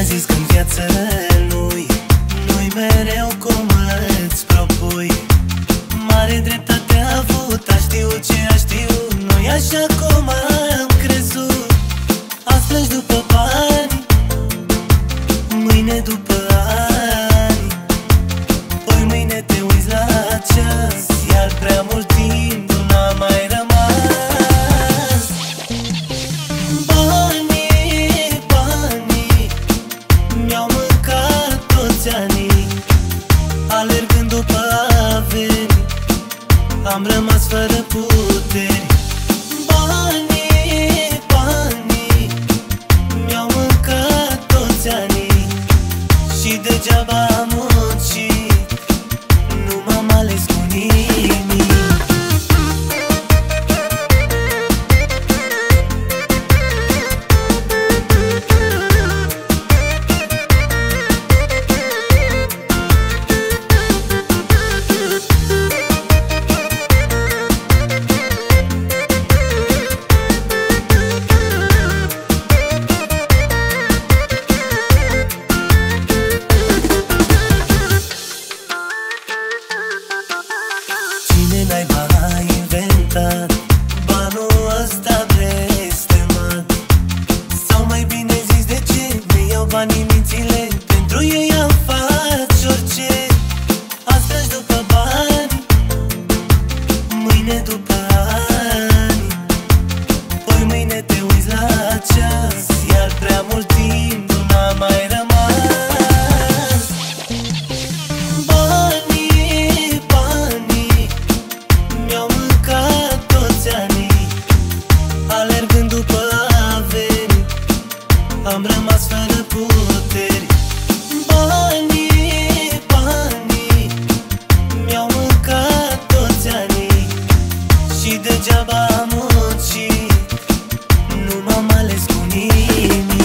zis că-n viață nu-i mereu cum îți propui. Mare dreptate a avut, a știut ce a știut, nu-i așa cum am crezut. Azi pleci după bani, mâine după ani, poi mâine te uiți la ceas, iar prea mult timp n-a mai rămas. Banii mi-au mâncat toți anii, alergând după averi, am rămas fără puteri. Banii mi-au mâncat toți anii și degeaba am muncit, nu m-am ales cu nimic. Banul ăsta blestemat, sau mai bine zis de ce ne iau banii mințile, pentru ei am faci orice. Azi treci după bani, mâine după ani, poi mâine te uiți la ceas, iar prea mult timp n-a mai rămas. Banii mi-au mâncat toți anii, alergând după averi, am rămas fără puteri. Banii mi-au mâncat toți anii și degeaba am muncit, nu m-am ales cu nimic.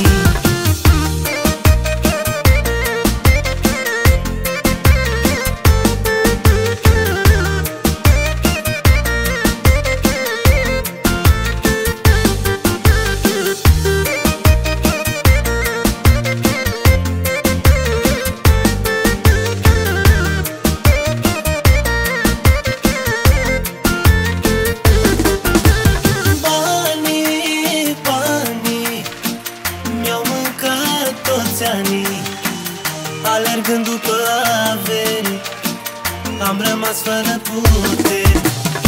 Alergând după averi, am rămas fără puteri.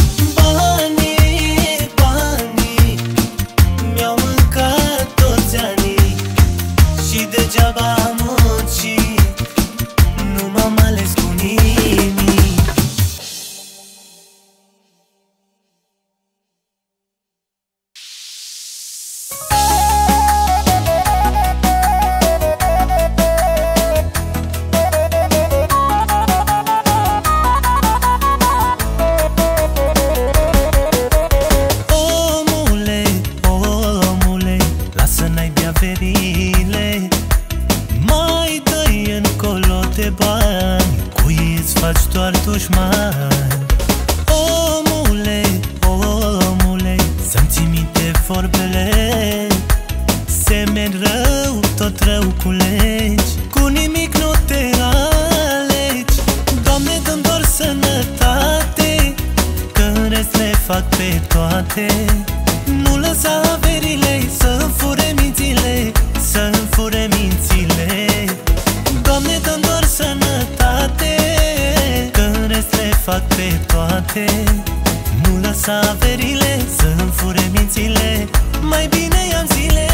Banii mi-au mâncat toți anii și degeaba am muncit, nu m-am ales cu nimic. Mai dă-i încolo de bani, cu ei îți faci doar dușmani. Omule, să-mi ții minte vorbele, semeni rău, tot rău culegi, cu nimic nu te alegi. Doamne, dă-mi doar sănătate, că în rest le fac pe toate. Nu lăsa averile să-mi fure mințile, să-mi fure mințile. Doamne, dă-mi doar sănătate, că în rest le fac pe toate. Nu lăsa averile să-mi fure mințile, mai bine i-am zilele.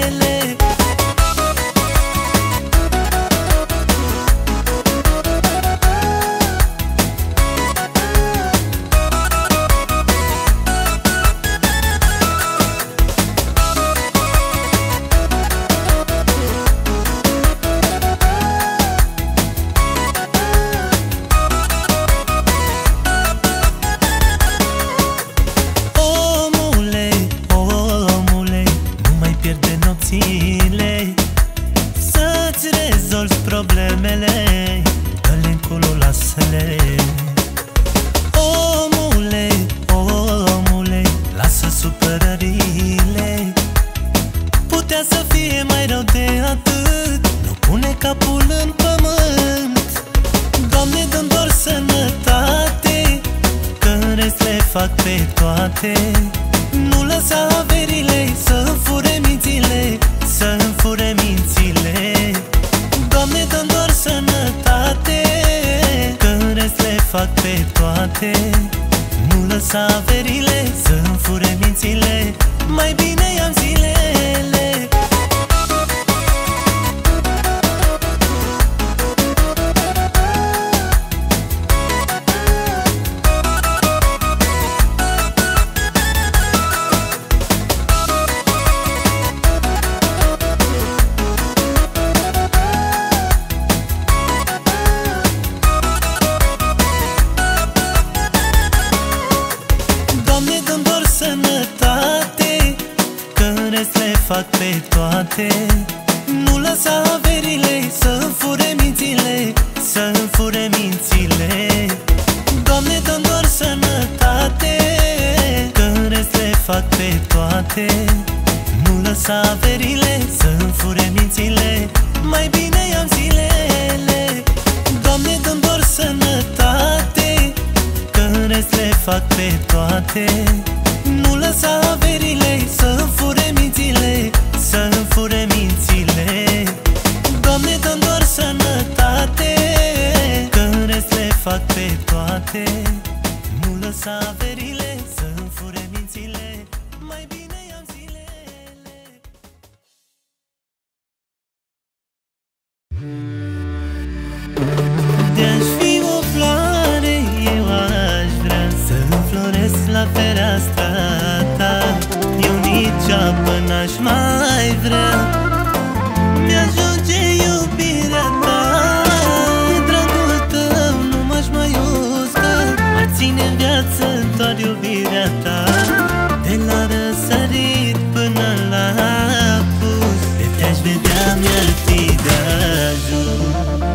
Să-ți rezolvi problemele, dă-le încolo, lasă-le. Omule, lasă supărările, putea să fie mai rău de atât. Nu pune capul în pământ. Doamne, dă-mi doar sănătate, că în rest le fac pe toate. Nu lăsa averile să-mi fure mințile, să-mi fure mințile. Doamne, dă-mi doar sănătate, că în rest le fac pe toate. Nu lăsa averile să-mi fure mințile, mai bine i-am zilele. Sănătate, că în rest le fac pe toate. Nu lăsa averile să-mi fure mințile, să-mi fure mințile. Doamne, dă-mi doar sănătate, că în rest le fac pe toate. Nu lăsa averile să-mi fure mințile, mai bine i-am zilele. Doamne, dă-mi doar sănătate, că în rest le fac pe toate. Nu lăsa averile să-mi fure mințile, să-mi fure mințile. Doamne, dă-mi doar sănătate, că în rest le fac pe toate. Nu lăsa averile să-mi fure mințile, mai bine i-am zilele. De-aș fi o floare, eu aș vrea să înfloresc la fereastra ta. Eu nici apă n-aș mai vrea, mi-ajunge iubirea ta. De dragul tău nu m-aș mai uscă, ar ține în viață doar iubirea ta. De la răsărit până la apus, de te-aș vedea mi-ar fi de ajuns.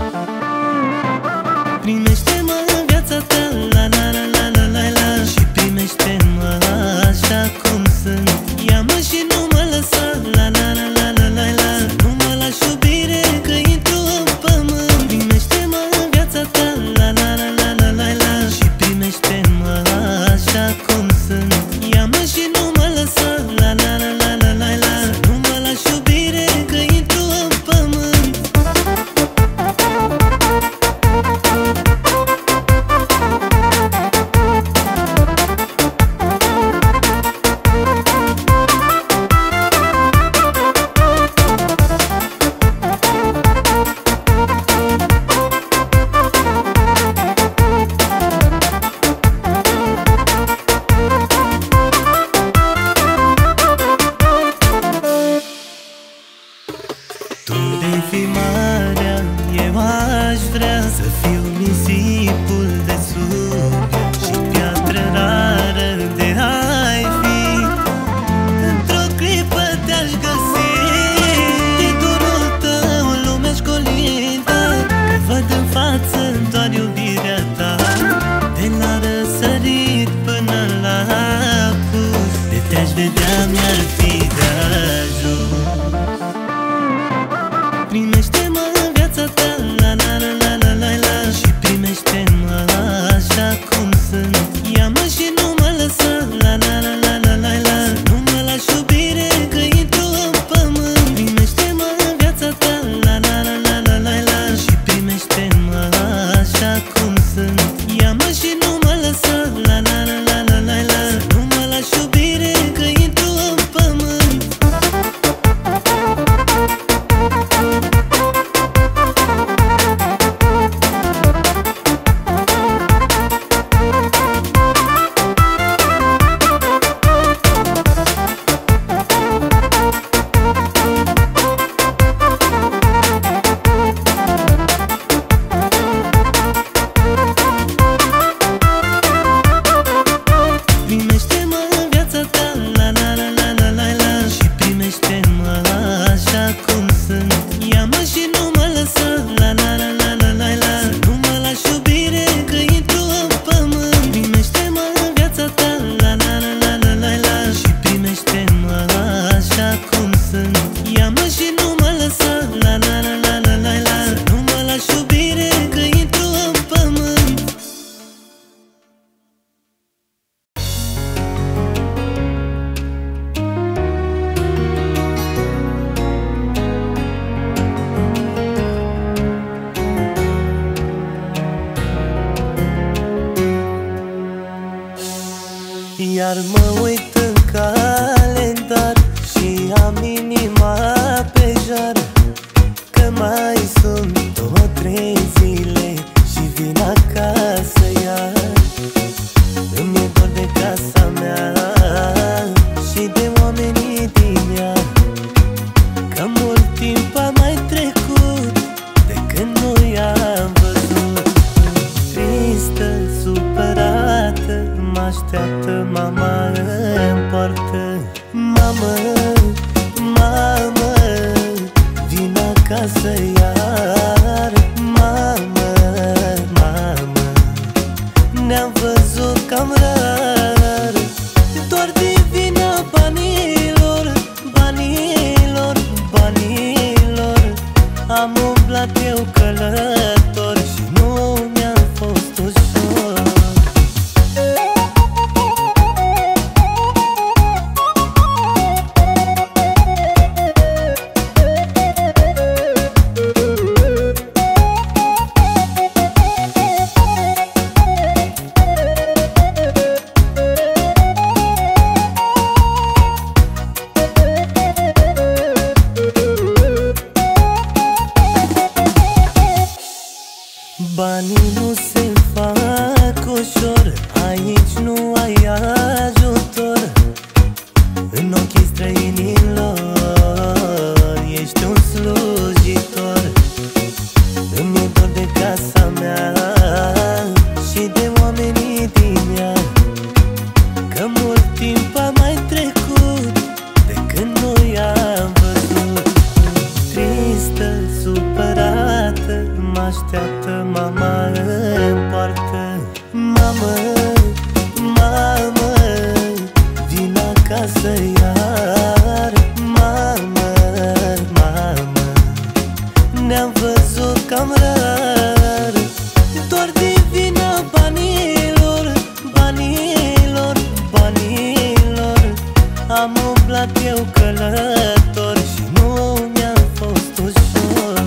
Primește-mă în viața ta, la la la la la la la, și primește-mă așa cum sunt. Ia-mă și nu mă lăsa, la la la la la la la, nu mă lași iubire, că intru în pământ. Primește-mă în viața ta, la la la la la la la, și primește-mă așa cum sunt. Ia-mă și nu mă lăsa, la la la la la la la, nu mă lași iubire, că intru în pământ. Tu de fi marea, eu aș vrea să fiu nisipul de sub și piatră rară de ai fi. Într-o clipă te-aș găsi, de dorul tău lumea-și colindă, că văd în față doar iubirea ta. De la răsărit până la apus, de te-aș vedea mi-ar fi de ajuns. Primește-mă în viața ta, la la la la la la la, și primește-mă așa cum sunt. Ia-mă și nu mă lăsa, la la la la la la la, nu mă lași iubire, că intru în pământ. Primește-mă în viața ta, la la la la la la la, și primește-mă așa cum sunt. Ia-mă și nu mă lăsa, la la la la la la la, nu mă lași iubire, că intru în pământ. Mamă, mamă, vin acasă iar. Mamă, mamă, ne-am văzut cam rar. Doar de vina banilor, banilor, banilor. Am umblat eu călător și nu mi-a fost ușor. Banii nu se fac ușor, aici nu ai ajutor. În ochii străinilor ești un slujitor. Îmi-e dor de casa mea și de oamenii din ea, că mult timp a mai trecut de când nu i-am văzut. Tristă, supărată, m-așteaptă mama în poartă. Mamă, mamă, vin acasă iar. Mamă, mamă, ne-am văzut cam rar. Doar de vina banilor, banilor, banilor. Am umblat eu călător și nu mi-a fost ușor.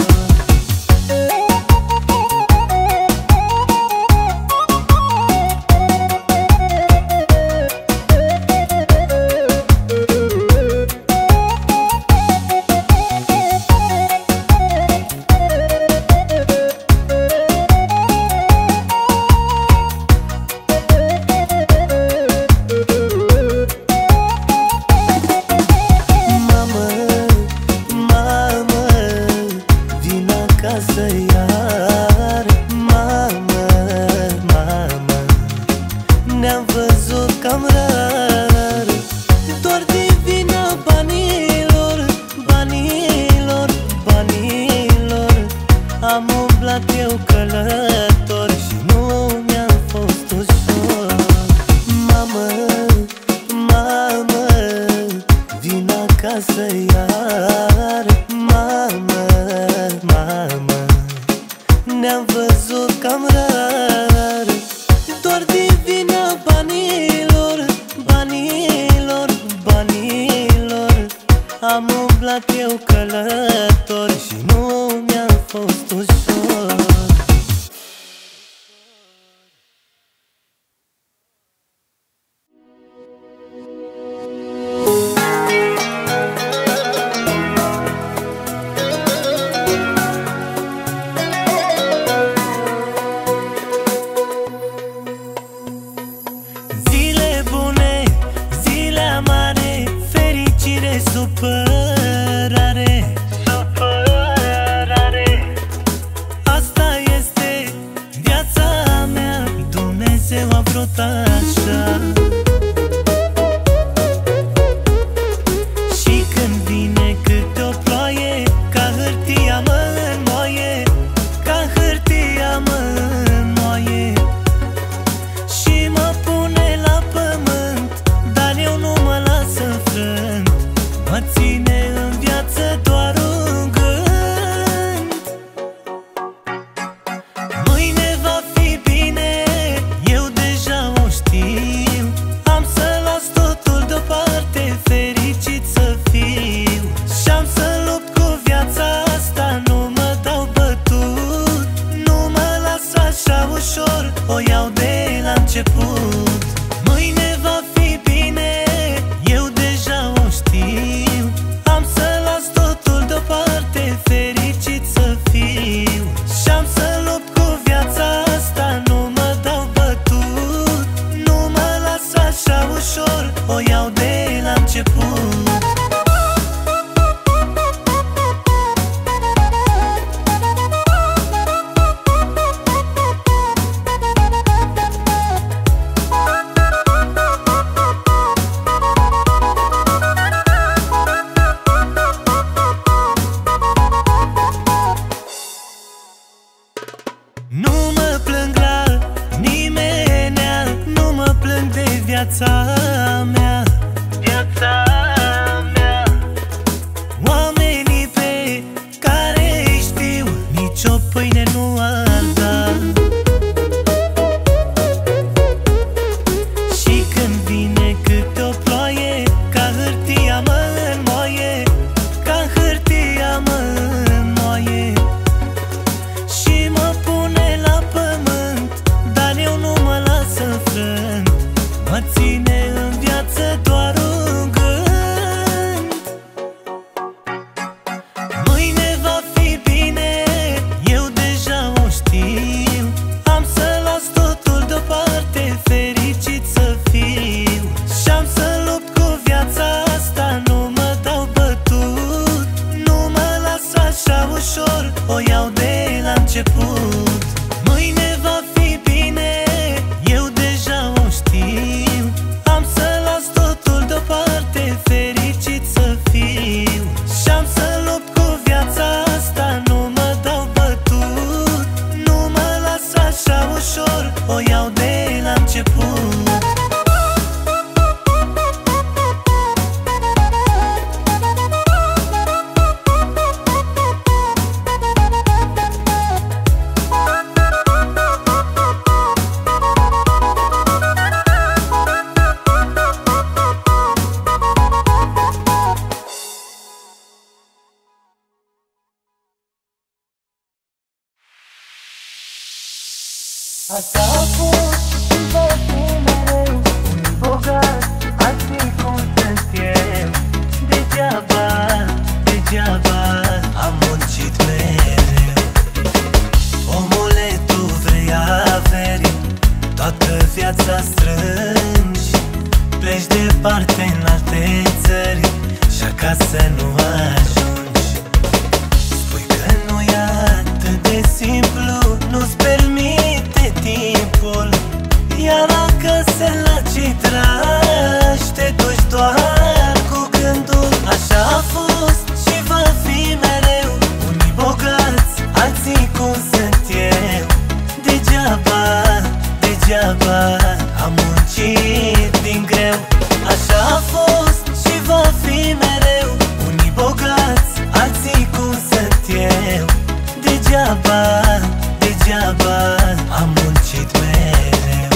Iar, mamă, mamă, ne-am văzut cam rar. Doar de vina banilor, banilor, banilor. Am umblat eu călător și nu mi-a fost ușor. Mamă, mamă, vin acasă iar. Mamă, mamă, ne-am văzut cam rar. Doar de vina banilor, banilor, banilor. Am umblat eu călător și nu mi-a fost ușor. Supărare, supărare, asta este viața mea. Dumnezeu a vrut așa. Și când vine câte o ploaie, ca hârtia mă înmoaie, ca hârtia mă înmoaie. Și mă pune la pământ, dar eu nu mă las înfrânt. Mă ține Asta a fost și va fi mereu, unii bogați, alții cum sunt eu. Degeaba, degeaba am muncit mereu. Omule, tu vrei averi, toată viața strângi, pleci departe în alte țări și acasă nu ajungi. Spui că nu e atât de simplu, nu-ți permite timpul, iar acasă la cei dragi te duci doar cu gândul. Așa a fost și va fi mereu, unii bogați, alții cum sunt eu. Degeaba, degeaba am muncit din greu. Așa a fost și va fi mereu, unii bogați, alții cum sunt eu. Degeaba, degeaba am muncit mereu.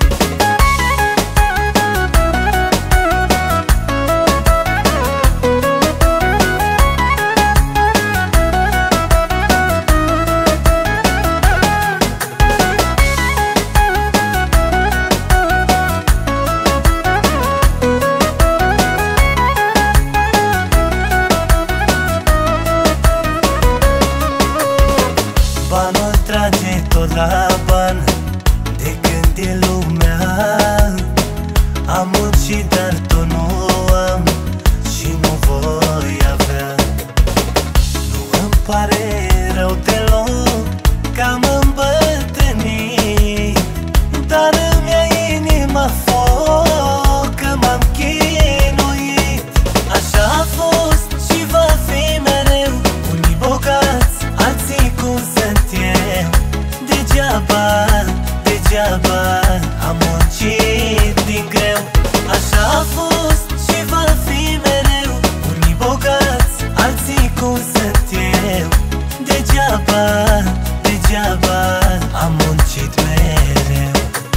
Banul trage tot la ban, de când e lumea. Am muncit, dar tot nu am și nu voi avea. Nu îmi pare rău deloc că am îmbătrânit, dar îmi ia inima foc că m-am chinuit. Așa a fost și va fi mereu, unii bogați, alții cum sunt eu. Degeaba, degeaba am muncit din greu. Așa a fost și va fi mereu, unii bogați, alții cum sunt eu. Degeaba, degeaba am muncit mereu.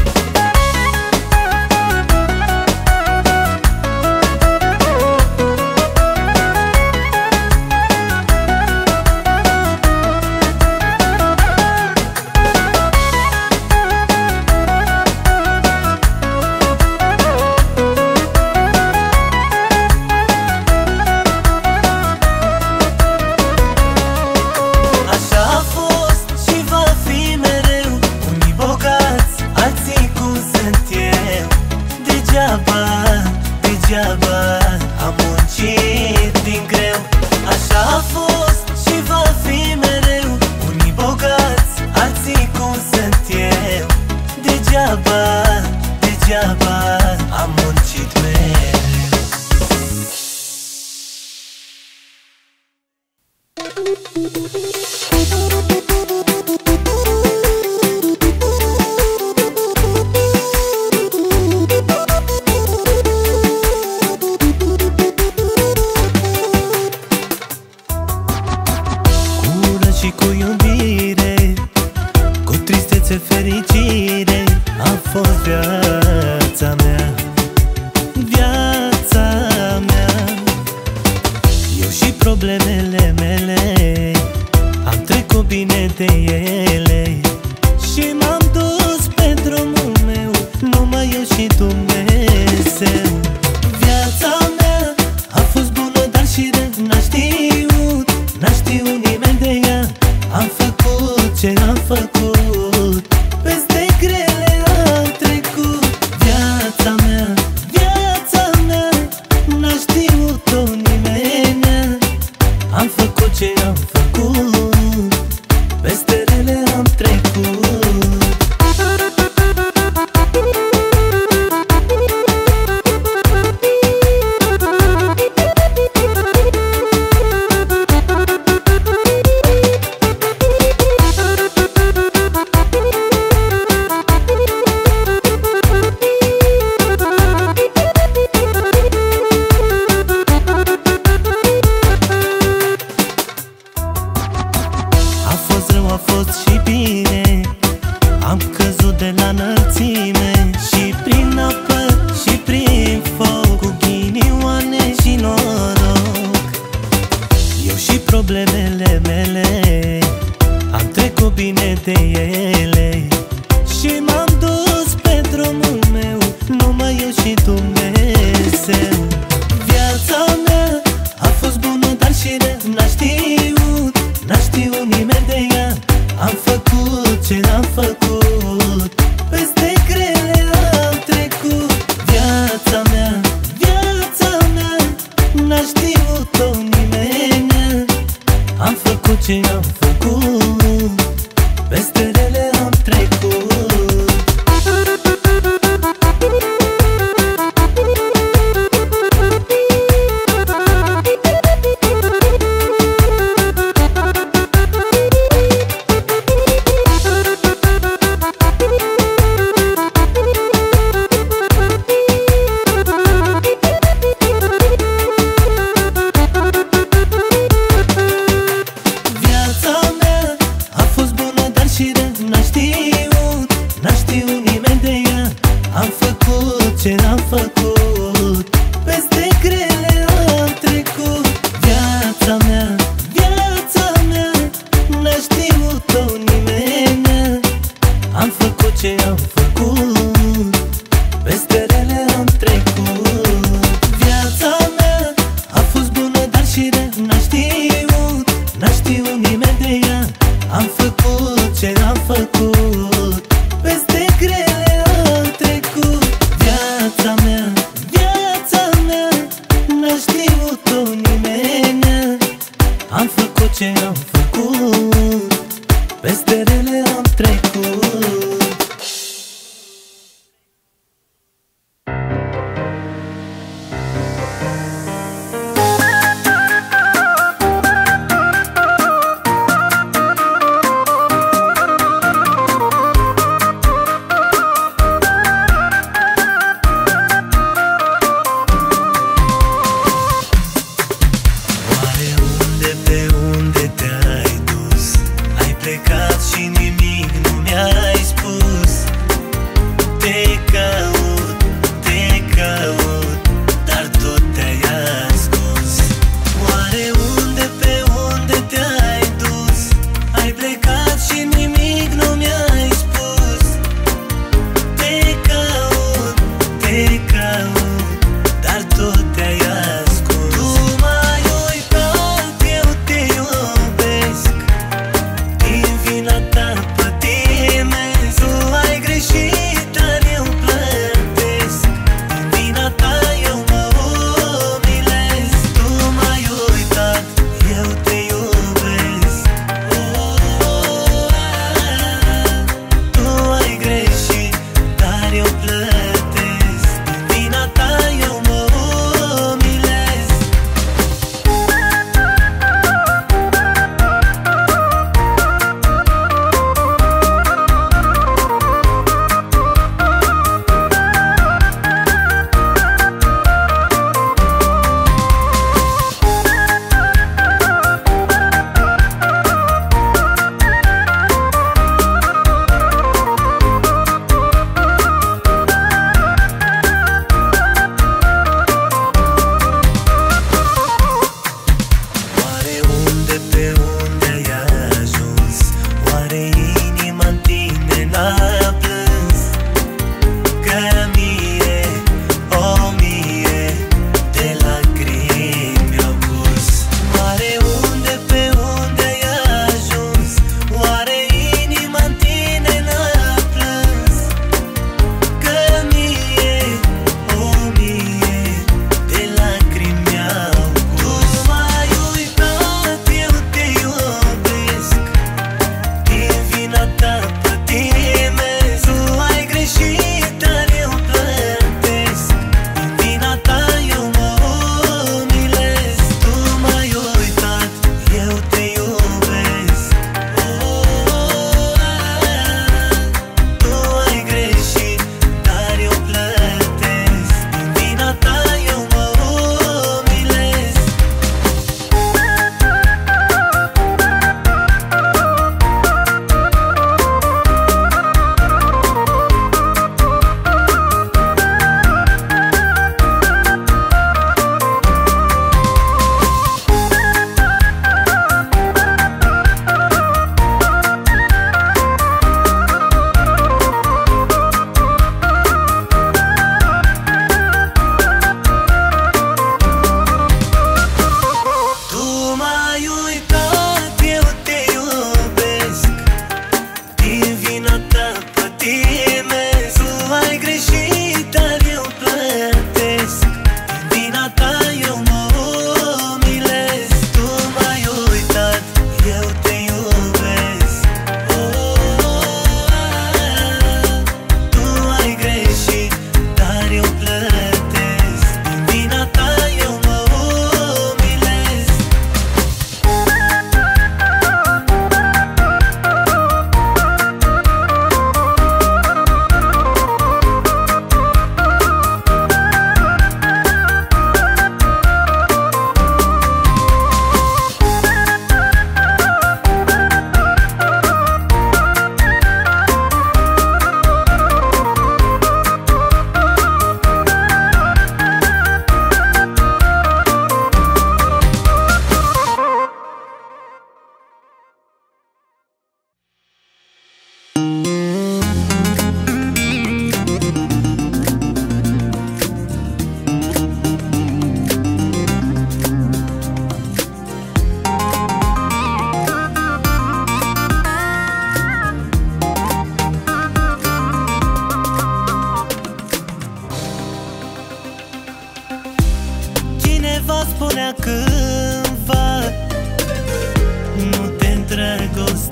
Așa a fost și va fi mereu, unii bogați, alții cum sunt eu. Degeaba, degeaba am muncit din greu. Așa a fost și va fi mereu, unii bogați, alții cum sunt eu. Degeaba, degeaba am muncit mereu. Cu ură și cu iubire, cu tristețe, fericire, a fost viața mea, viața mea. Eu și problemele mele am trecut bine de ele și m-am dus pe drumul meu, numai eu și Dumnezeu. Viața mea a fost bună, dar și rea, n-a știut nimeni de ea. Am făcut ce am făcut, peste grele am trecut. Viața mea, viața mea, n-a știut-o nimeni. Am făcut ce am făcut, peste rele am trecut. problemele mele, am trecut bine de ele și m-am dus pe drumul meu, numai eu și Dumnezeu. Viața mea a fost bună, dar și rea, n-a știut nimeni de ea. Am făcut ce am făcut, peste grele am trecut. Viața mea n-a știut-o nimeni. Am făcut ce am făcut, peste rele am trecut. Viața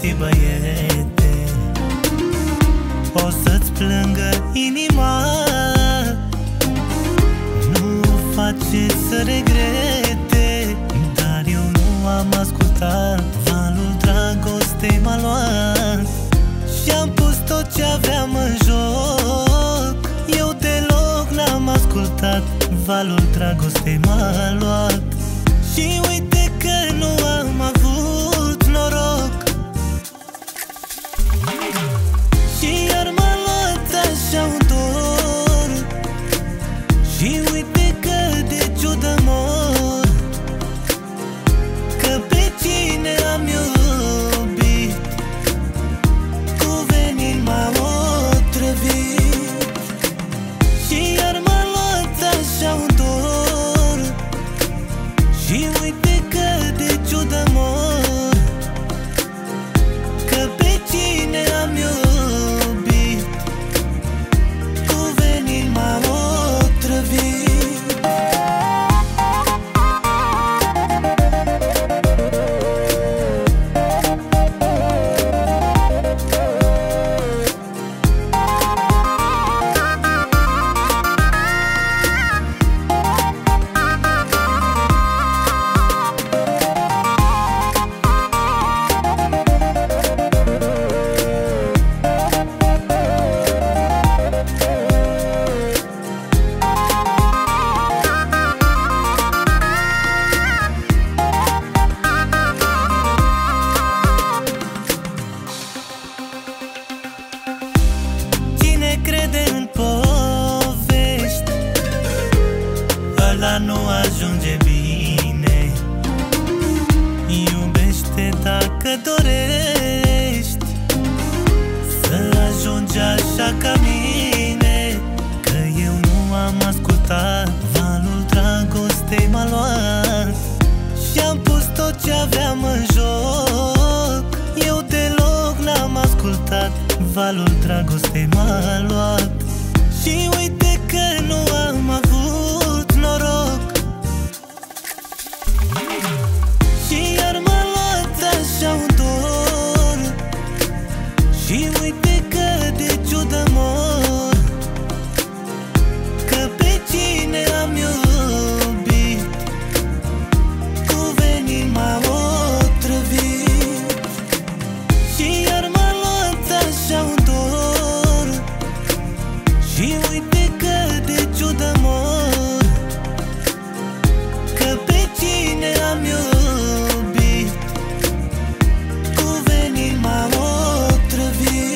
știi, băiete, o să-ți plângă inima. Nu o face să regrete, dar eu nu am ascultat. Valul dragostei m-a luat și-am pus tot ce aveam în joc. Eu deloc n-am ascultat. Valul dragostei m-a luat și uite că nu am avut noroc. Și iar m-a luat așa un dor și uite că de ciudă mor, că pe cine am iubit cu venin m-a otrăvit. Și iar m-a luat așa un dor și uite că de ciudă mor, că pe cine am iubit cu venin m-a otrăvit. Cine crede în povești, ăla nu ajunge bine. Iubește dacă dorești să ajungi așa ca mine, că eu nu am ascultat. Valul dragostei m-a luat și-am pus tot ce aveam în joc. Eu deloc n-am ascultat. Valul dragostei m-a luat și uite că nu am avut noroc. Și iar m-a luat așa un dor și uite că de ciudă mor, că pe cine am iubit cu venin m-a otrăvit. Și iar m-a luat așa un dor și uite că de ciudă mor, că pe cine am iubit cu venin m-a otrăvit.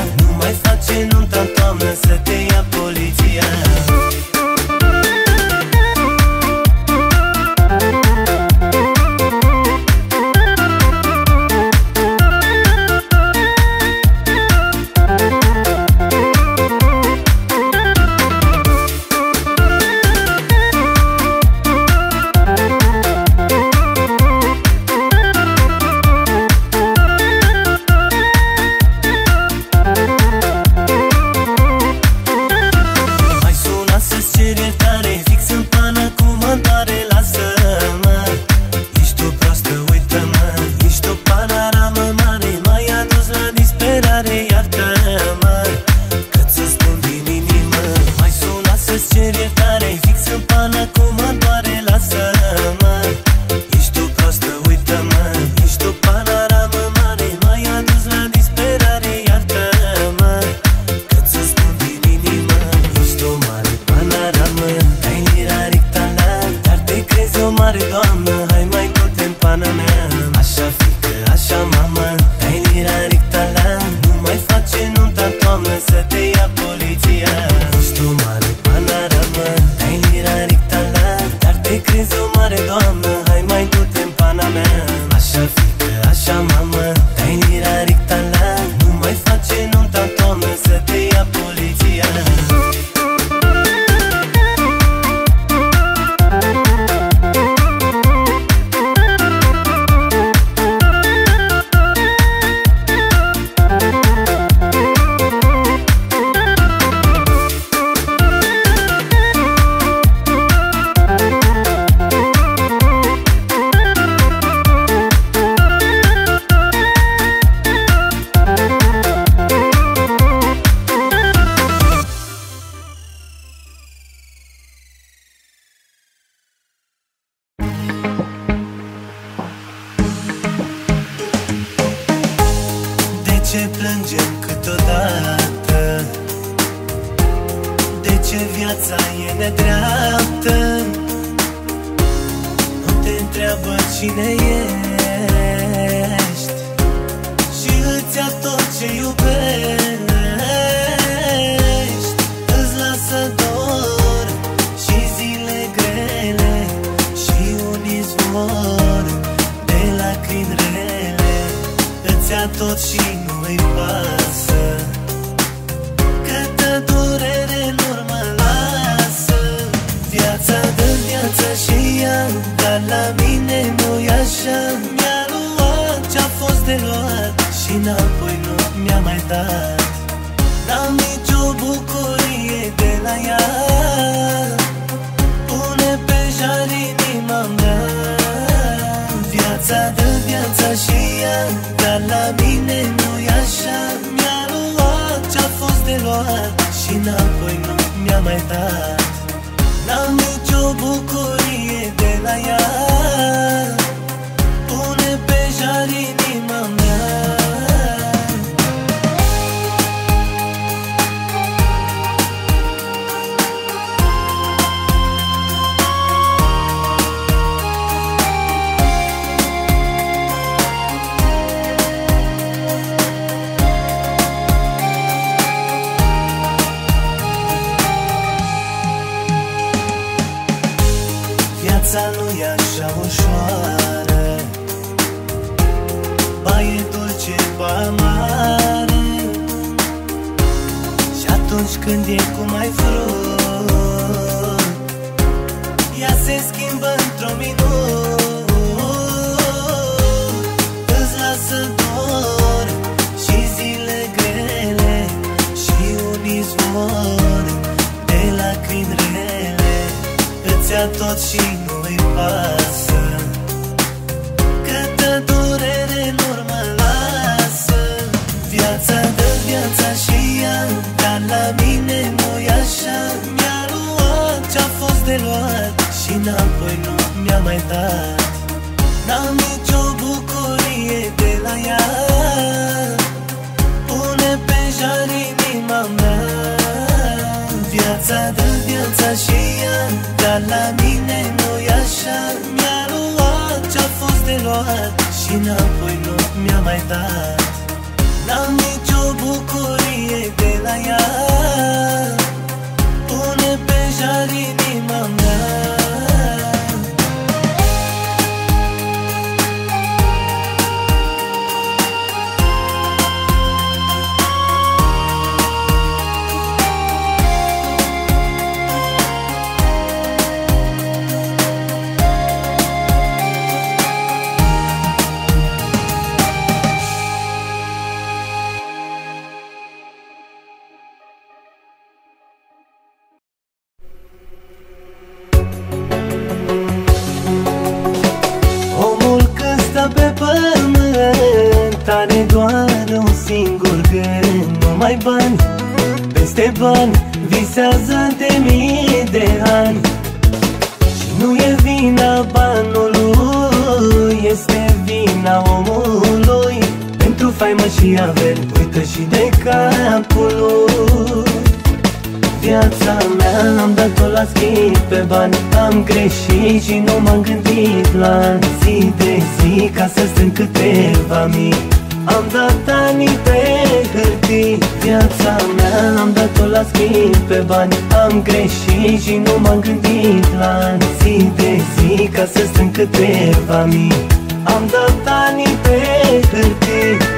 Toamnă să te ia poliția. ce viața e nedreaptă, nu te întreabă cine ești și îți ia tot ce iubești. Îți lasă dor și zile grele și un izvor de lacrimi rele. Îți ia tot și nu-i pasă, câtă durere în urmă lasă. Viața dă viața și ea, dar la mine nu-i așa. Mi-a luat ce-a fost de luat și înapoi nu mi-a mai dat. N-am nicio bucurie de la ea, pune pe jar inima mea. Viața dă viața și ea, dar la mine nu-i așa. Mi-a luat ce-a fost de luat și înapoi nu mi-a mai dat. N-am nicio bucurie de la ea, pune pe jar inima mea. Viața nu-i așa ușoară, ba e dulce, ba amară. Și atunci când e cum ai vrut, ea se schimbă într-o minut. Îți lasă dor și zile grele și un izvor de lacrimi rele. Îți ia tot și nu-i pasă, câtă durere în urmă lasă. Viața dă viața și ea, dar la mine nu-i așa. Mi-a luat ce-a fost de luat și înapoi nu mi-a mai dat. N-am nicio bucurie de la ea, pune pe jar inima mea. Viața dă viața și ea, dar la mine nu-i așa. Mi-a luat ce-a fost de luat și înapoi nu mi-a mai dat. N-am nicio bucurie de la ea, pune pe jar inima mea. Pe pământ are doar un singur gând, numai bani, peste bani, visează de mii de ani. Și nu e vina banului, este vina omului. Pentru faimă și averi, uită și de capul lui. Viața mea am dat-o la schimb pe bani, am greșit și nu m-am gândit la zi de zi ca să strâng câteva mii. Am dat anii pe hârtii, viața mea am dat-o la schimb pe bani, am greșit și nu m-am gândit la zi de zi ca să strâng câteva mii. Am dat anii pe hârtii.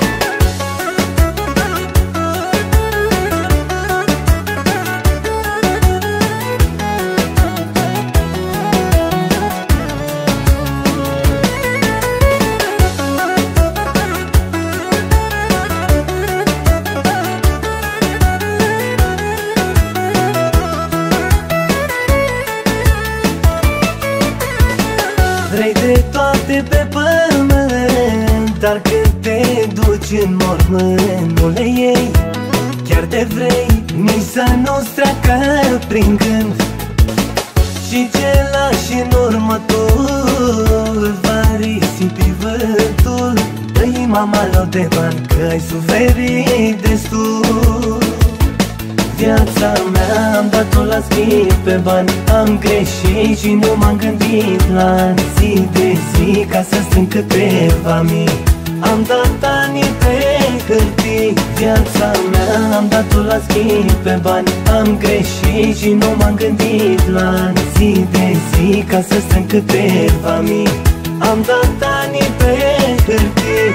Vrei de toate pe pământ, dar când te duci în mormânt nu le iei. Chiar te vrei, nici să nu-ți treacă prin gând. Și ce lași în urmă tu îl va risipi vântul. Dă-i mama lor de bani că ai suferit destul. Viața mea am dat-o la schimb pe bani. Am greșit și nu m-am gândit la ani. Zi de zi ca să strâng câteva mii. Am dat anii pe hârtii. Viața mea am dat-o la schimb pe bani. Am greșit și nu m-am gândit la ani. Zi de zi ca să strâng câteva mii. Am dat anii pe hârtii.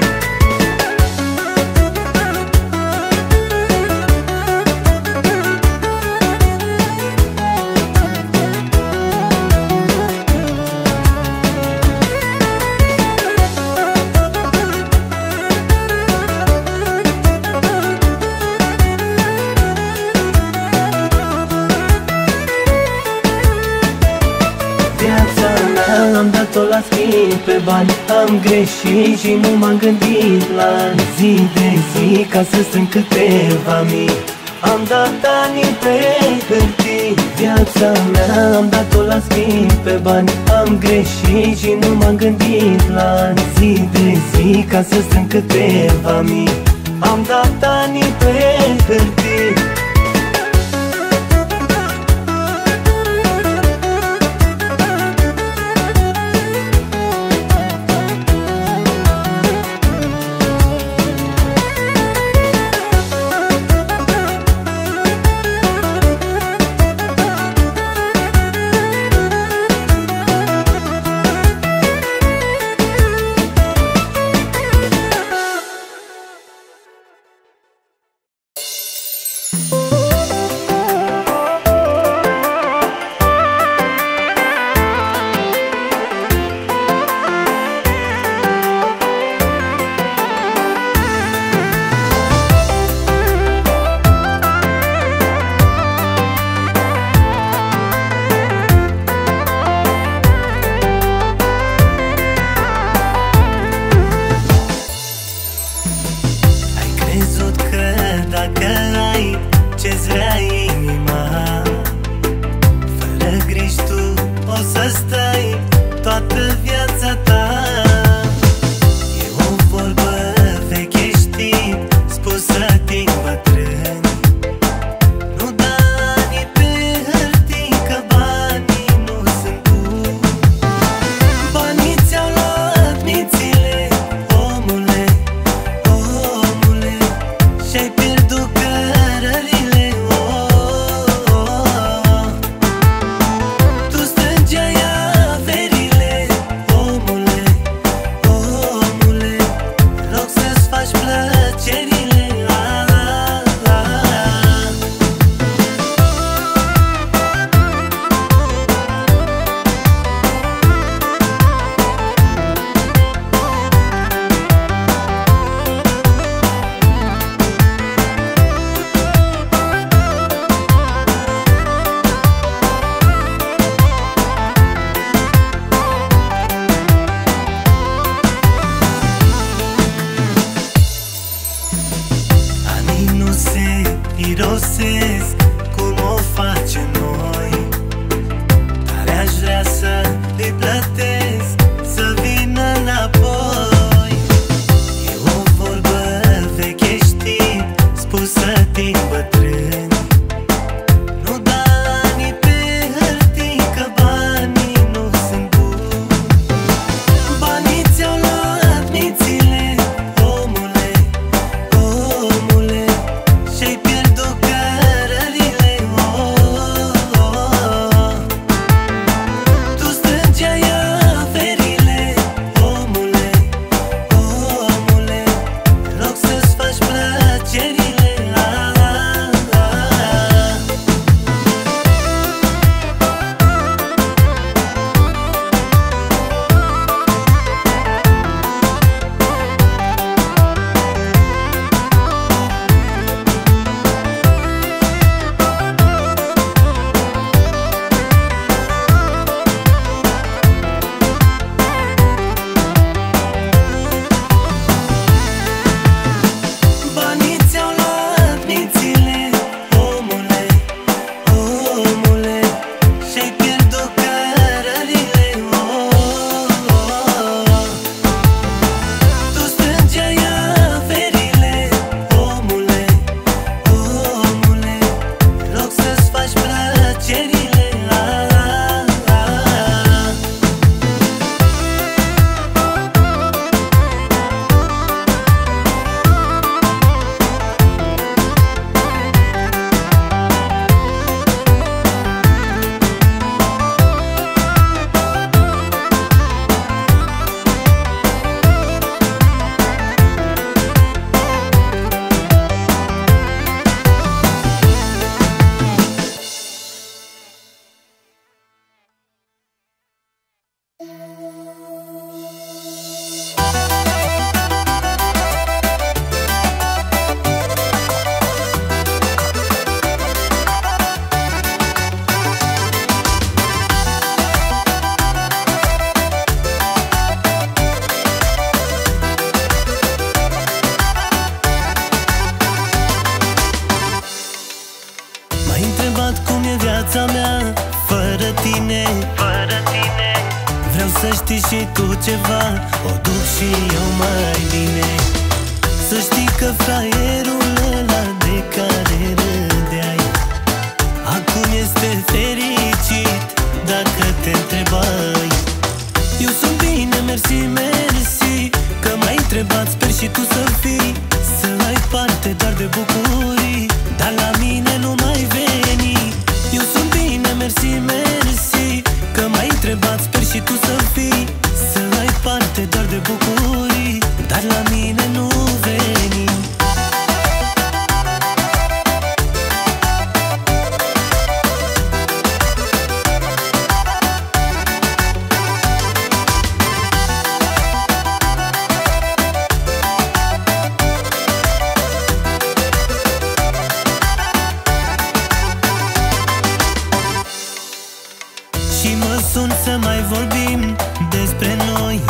Am dat-o la schimb pe bani. Am greșit și nu m-am gândit la ani. Zi de zi ca să strâng câteva mii. Am dat anii pe hârtii. Viața mea am dat-o la schimb pe bani. Am greșit și nu m-am gândit la ani. Zi de zi ca să strâng câteva mii. Am dat anii pe hârtii. viața mea fără tine. Vreau să știi și tu ceva, o duc și eu mai bine. Să știi că fraierul ăla de care râdeai acum este fericit, dacă te întrebai. Eu sunt bine, mersi, mersi, că m-ai întrebat, sper și tu să fii. Să ai parte doar de bucurii, dar la mine nu mai veni. Eu sunt bine, mersi, mersi, că m-ai întrebat, sper și tu să fii. Să ai parte doar de bucurii, dar la mine nu veni. Și mă sun să mai vorbim despre noi.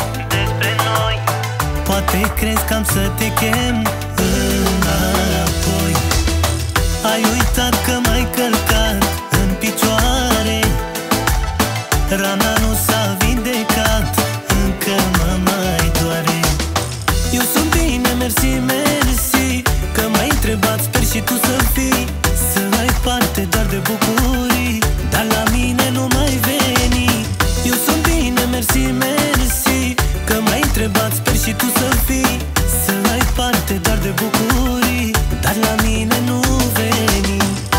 Poate crezi că am să te chem înapoi. Ai uitat că m-ai călcat în picioare, rana nu s-a vindecat, încă mă mai doare. Eu sunt bine, mersi, mersi, că m-ai întrebat, sper și tu să fii. Să ai parte doar de bucurii, dar la mine nu mai veni. Eu sunt bine, mersi, mersi, că m-ai întrebat, sper și tu să fii. Să ai parte doar de bucurii, dar la mine nu veni.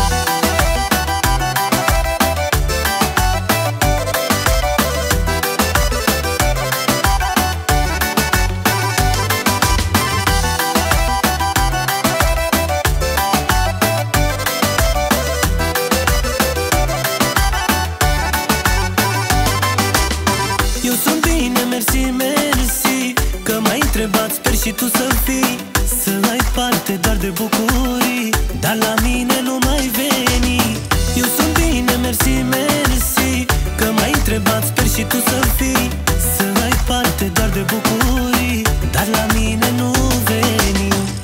Eu sunt bine, mersi, mersi, că m-ai întrebat, sper și tu să fii. Să ai parte doar de bucurii, dar la mine nu mai veni. Eu sunt bine, mersi, mersi, că m-ai întrebat, sper și tu să fii. Să ai parte doar de bucurii, dar la mine nu veni.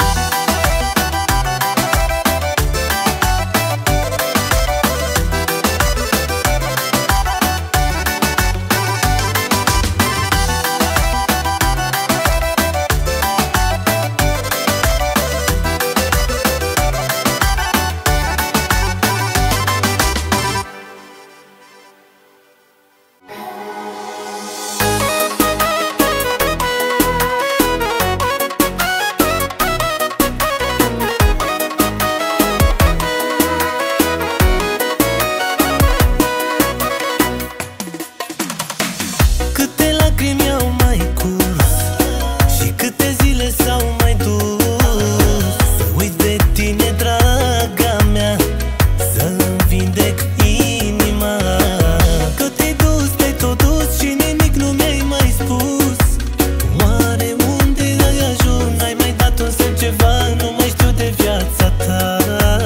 Câte lacrimi au mai curs și câte zile s-au mai dus. Să uit de tine, draga mea, să-mi vindec inima. Că te-ai dus, te-ai tot dus și nimic nu mi-ai mai spus. Oare unde ai ajuns? Ai mai dat un semn ceva? Nu mai știu de viața ta.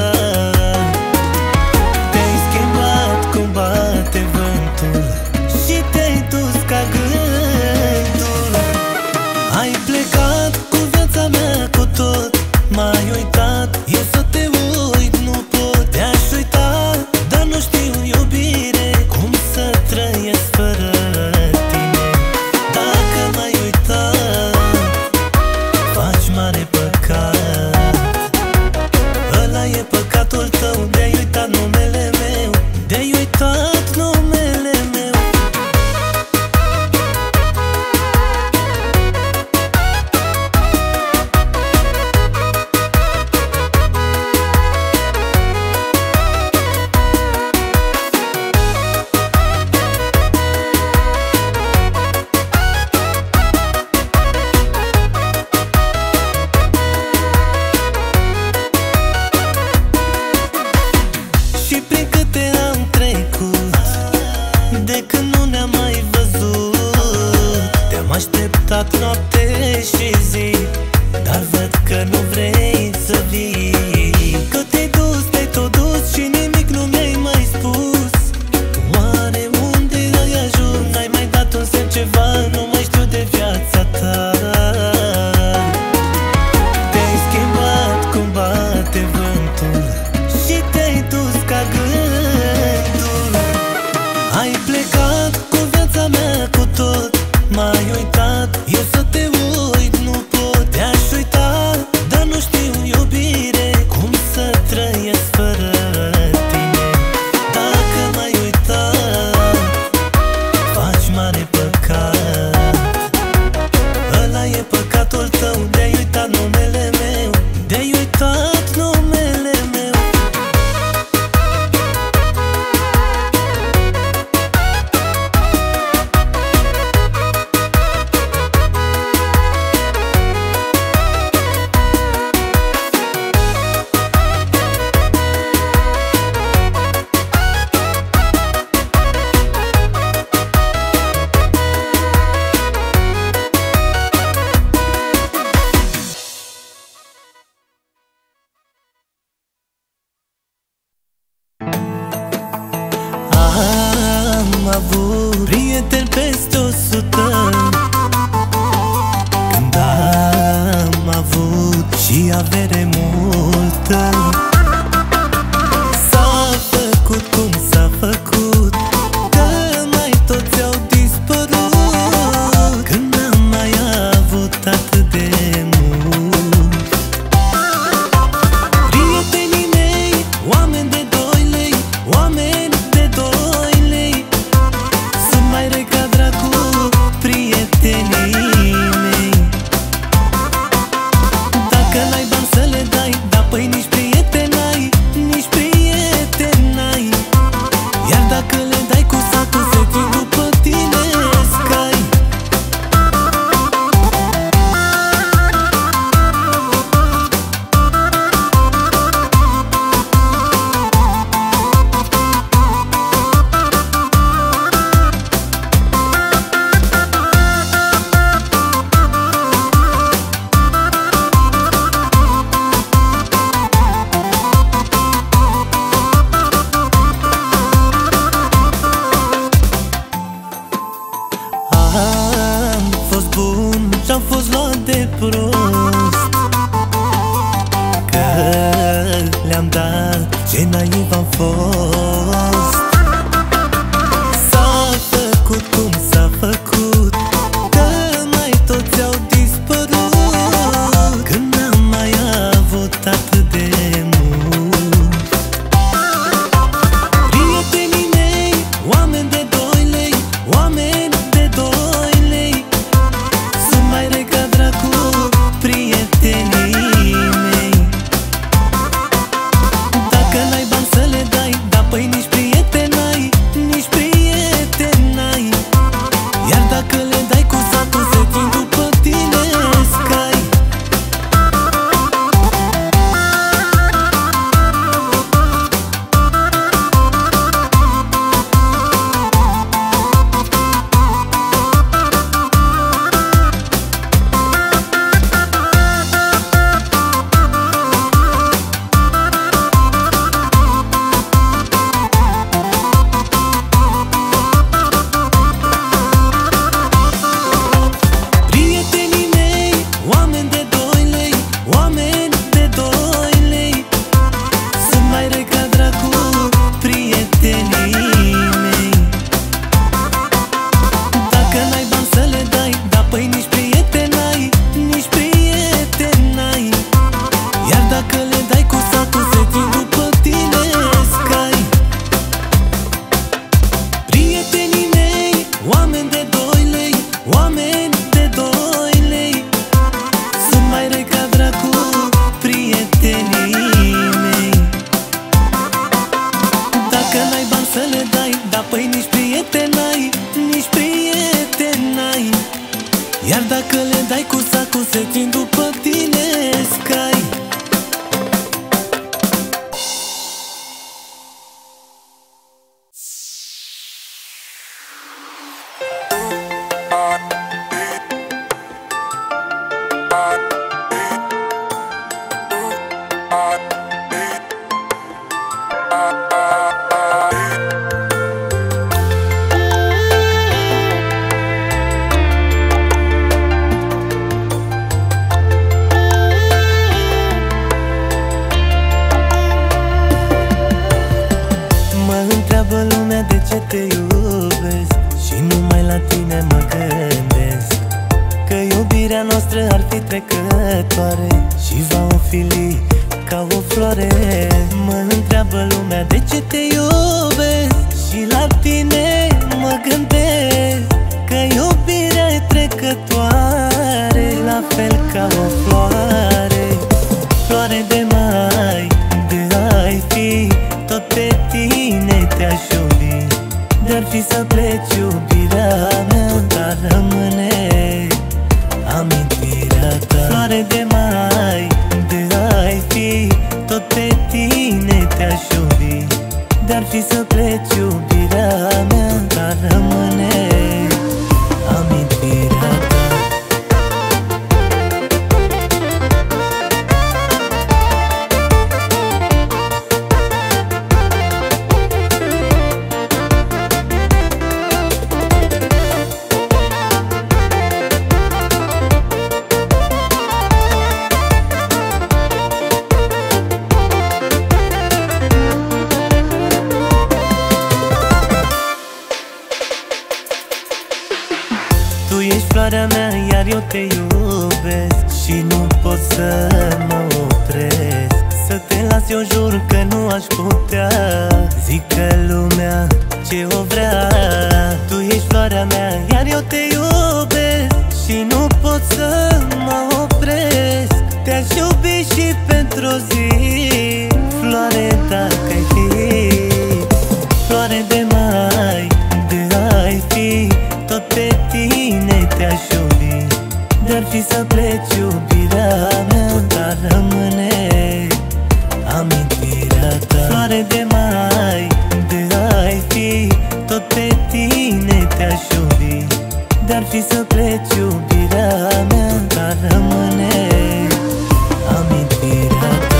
Te-ai schimbat cum bate vântul și te-ai dus ca gândul. Ai plecat cu viața mea, cu tot. M-ai uitat, eu să te uit nu pot. Te-aș uita, dar nu știu, iubire, cum să trăiesc fără tine. Dacă m-ai uitat, faci mare păcat. Ăla e păcatul tău, de-ai uitat numele meu, de-ai uitat numele meu. Și prin câte am trecut, de când nu ne-am mai văzut. Te-am așteptat noapte și zi, dar văd că nu vrei să vii. Că te-ai dus, te-ai tot dus și nimic nu mi-ai mai spus. Oare unde ai ajuns? Ai mai dat un semn ceva? Nu mai știu de viața ta. Te-ai schimbat cum bate vântul și te-ai dus ca gând. avut prieteni peste 100, când am avut și avere multă. S-a făcut cum s-a făcut, că mai toți au dispărut, când n-am mai avut atât de mult. Prietenii mei, oameni de 2 lei, oameni de 2 lei, sunt mai răi ca dracu prietenii mei. Dacă n-ai bani să le dai, da păi nici prieteni n-ai, nici prieteni n-ai. Iar dacă le dai cu satul, se țin după tine scai. Am fost bun și-am fost luat de prost, că le-am dat ce naiv am fost. S-a făcut cum s-a făcut, că mai toți au dispărut, când n-am mai avut atât de mult. Prietenii mei, oameni de 2 lei, oameni de 2 lei, sunt mai răi ca dracu prietenii mei. Dacă n-ai bani să le dai, da păi nici prieteni n-ai, nici prieteni n-ai. Iar dacă le dai cu satul, se țin după tine scai. Prietenii mei, oameni de 2 lei, oameni de 2 lei, sunt mai răi ca dracu prietenii mei. Dacă n-ai bani să le dai, da păi nici prieteni n-ai, nici prieteni n-ai. Iar dacă le dai cu satul, se țin după tine scai. Prietenii mei, oameni de 2 lei, oameni de 2 lei, sunt mai răi ca dracu prietenii mei. Dacă n-ai bani să le dai, da păi nici prieteni n-ai, nici prieteni n-ai. Iar dacă le dai cu sacul, se țin după tine scai. Mă întreabă lumea de ce te iubesc, și numai la tine mă gândesc, că iubirea noastră ar fi trecătoare și va ofili ca o floare. Mă întreabă lumea de ce te iubesc, și la tine mă gândesc, că iubirea e trecătoare, la fel ca o floare. Floare de mai, de ai fi, tot pe tine te-aș iubi. De-ar fi să pleci, iubirea mea, tot ar rămâne amintirea ta. Floare de mai, de ai fi, tot pe tine te-aș iubi. De-ar fi să pleci, iubirea mea, tot ar rămâne amintirea ta. te iubesc și nu pot să mă opresc. Să te las eu jur că nu aș putea. Zic că lumea ce o vrea. Tu ești floarea mea, iar eu te iubesc și nu pot să mă opresc. Te-aș iubi și pentru o zi, floare dacă ai fi, floare de mai, de ai fi. Tot pe tine te-aș iubi. De-ar fi să pleci iubirea mea, tot ar rămâne amintirea ta. Floare de mai, de ai fi. Tot pe tine te-aș iubi. De-ar fi să pleci iubirea mea, tot ar rămâne amintirea ta.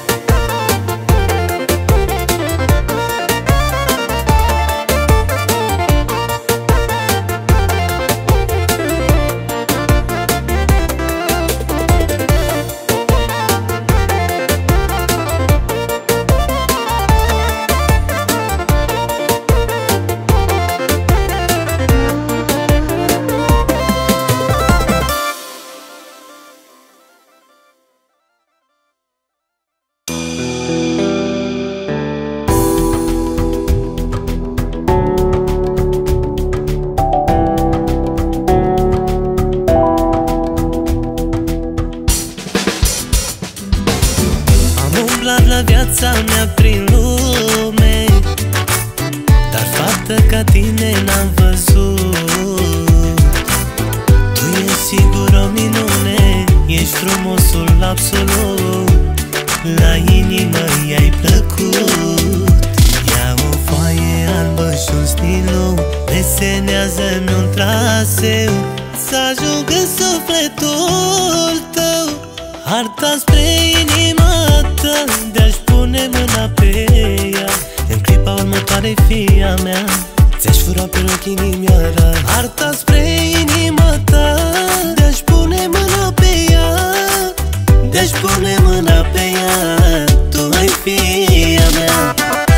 La viața mea prin lume, dar fată ca tine n-am văzut. Tu ești sigur o minune, ești frumosul absolut. La inimă i-ai plăcut. Ia o foaie albă și un stilou, desenează-mi un traseu, să ajung în sufletul tău. Harta spre inima ta, de-aș pune mâna pe ea, în clipa următoare fi a mea. Ți-aș fura pe loc inimioara. Harta spre inima ta, de-aș pune mâna pe ea, de-aș pune mâna pe ea. Tu ai fi a mea.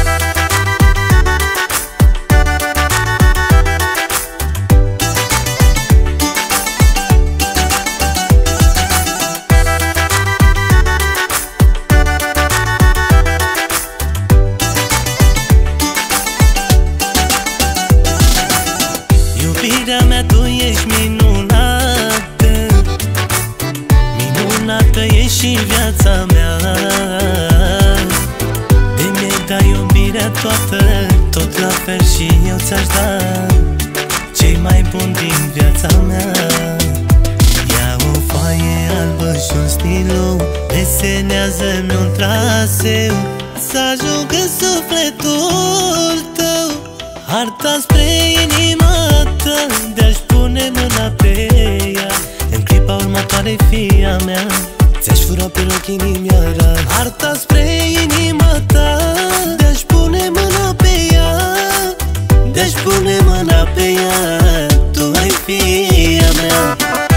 Iubirea mea, tu ești minunată, minunată ești și viața mea. De mi-ai dat iubirea toată, tot la fel și eu ți-aș da cei mai buni din viața mea. Ia o foaie albă și un stilou, desenează-mi un traseu, să ajung în sufletul tău. Harta spre inima ta, de-aș pune mâna pe ea, în clipa următoare fi a mea. Ți-aș fura pe loc inimioara. Harta spre inima ta, de-aș pune mâna pe ea, de-aș pune mâna pe ea. Tu ai fi a mea.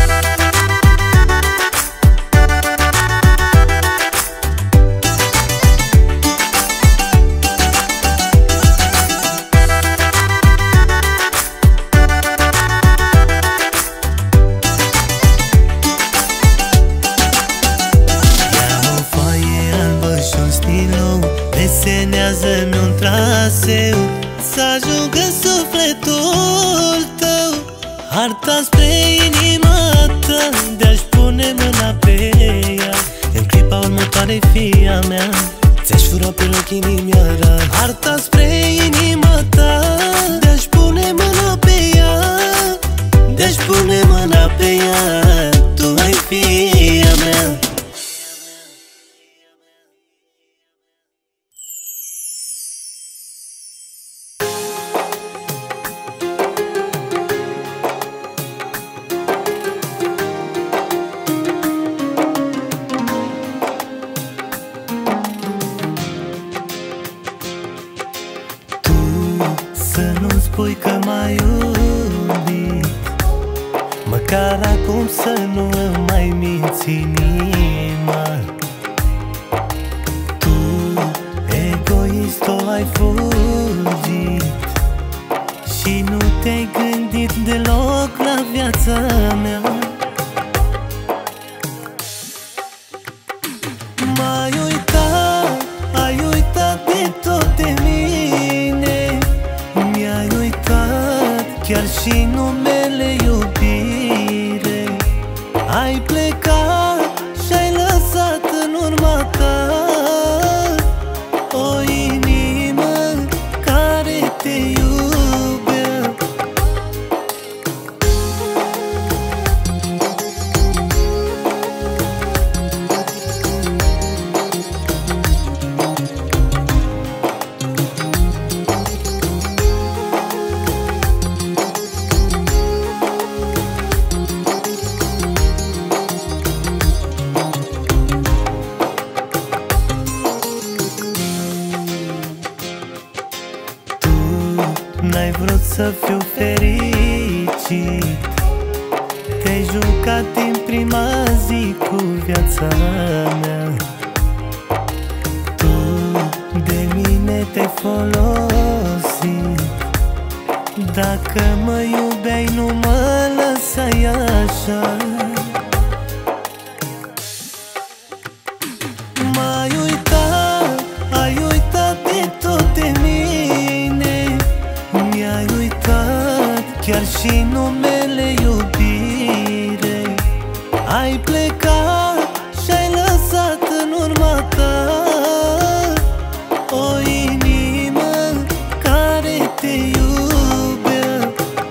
Desenează-mi un traseu, să ajung în sufletul tău. Harta spre inima ta, de-aș pune mâna pe ea, în clipa următoare fi a mea. Ți-aș fura pe loc inimioara. Harta spre inima ta, de-aș pune mâna pe ea, de-aș pune mâna pe ea. Tu ai fi a mea. Să nu spui că m-ai iubit, măcar acum să nu îmi mai minți inima. Tu, egoist, o ai fugit și nu te-ai gândit deloc la viața mea. chiar și numele iubire. Ai plecat și-ai lăsat în urma ta o inimă care te iubea. N-ai vrut să fiu fericit, te-ai jucat din prima zi cu viața mea. Tu de mine te-ai folosit, dacă mă iubeai nu mă lăsai așa. M-ai uitat, ai uitat de tot de mine, mi-ai uitat chiar și numele iubire. Ai plecat și-ai lăsat în urma ta o inimă care te iubea.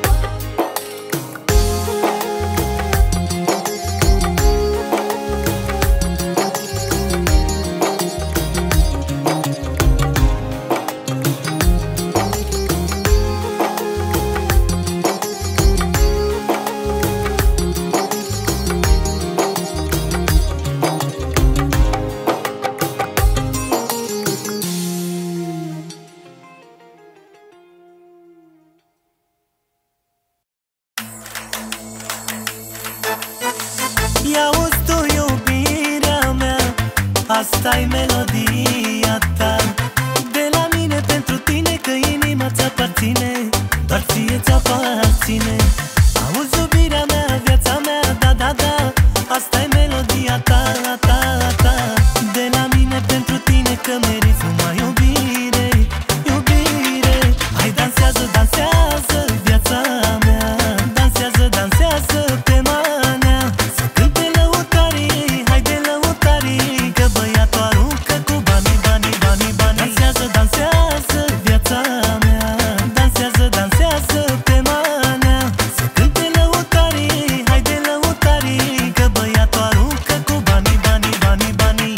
Ia-uzi tu iubirea mea, asta-i melodia ta. De la mine pentru tine, că inima ți-aparține, doar ție ți-aparține. Auzi iubirea mea, viața mea, da, da, da, asta-i melodia ta, ta, ta. De la mine pentru tine, că meriți numai iubire, iubire. Hai dansează, dansează, viața mea, dansează, dansează pe manea. Să cânte lăutarii, hai de lăutarii, că băiatul aruncă cu banii, banii, banii, banii. Dansează, dansează, viața mea, dansează, dansează pe manea. Să cânte lăutarii, hai de lăutarii, că băiatul aruncă cu banii, banii, banii, banii.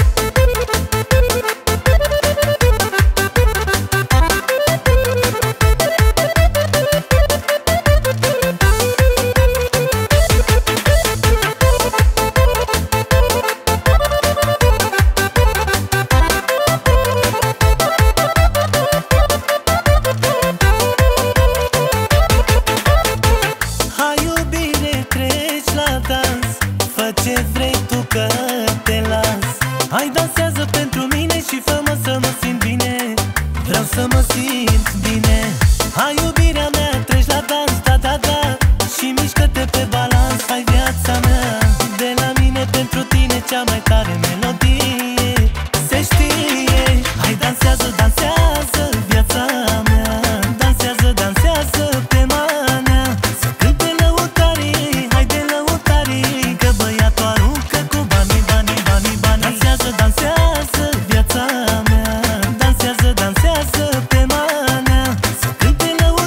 Hai iubire, treci la dans, fă ce vrei tu că te las. Hai dansează pentru mine și fă-mă să mă simt bine, vreau să mă simt bine. Hai iubirea mea, treci la dans, da, da, da, și mișcă-te pe balans. Hai viața mea, de la mine pentru tine cea mai tare melodie se știe. Hai dansează, dansează, viața mea, dansează, dansează pe manea. Să cânte lăutarii, hai de lăutarii, că băiatul aruncă cu banii, banii, banii, banii. Dansează, dansează, viața mea, dansează, dansează pe manea. Să cânte lăutarii.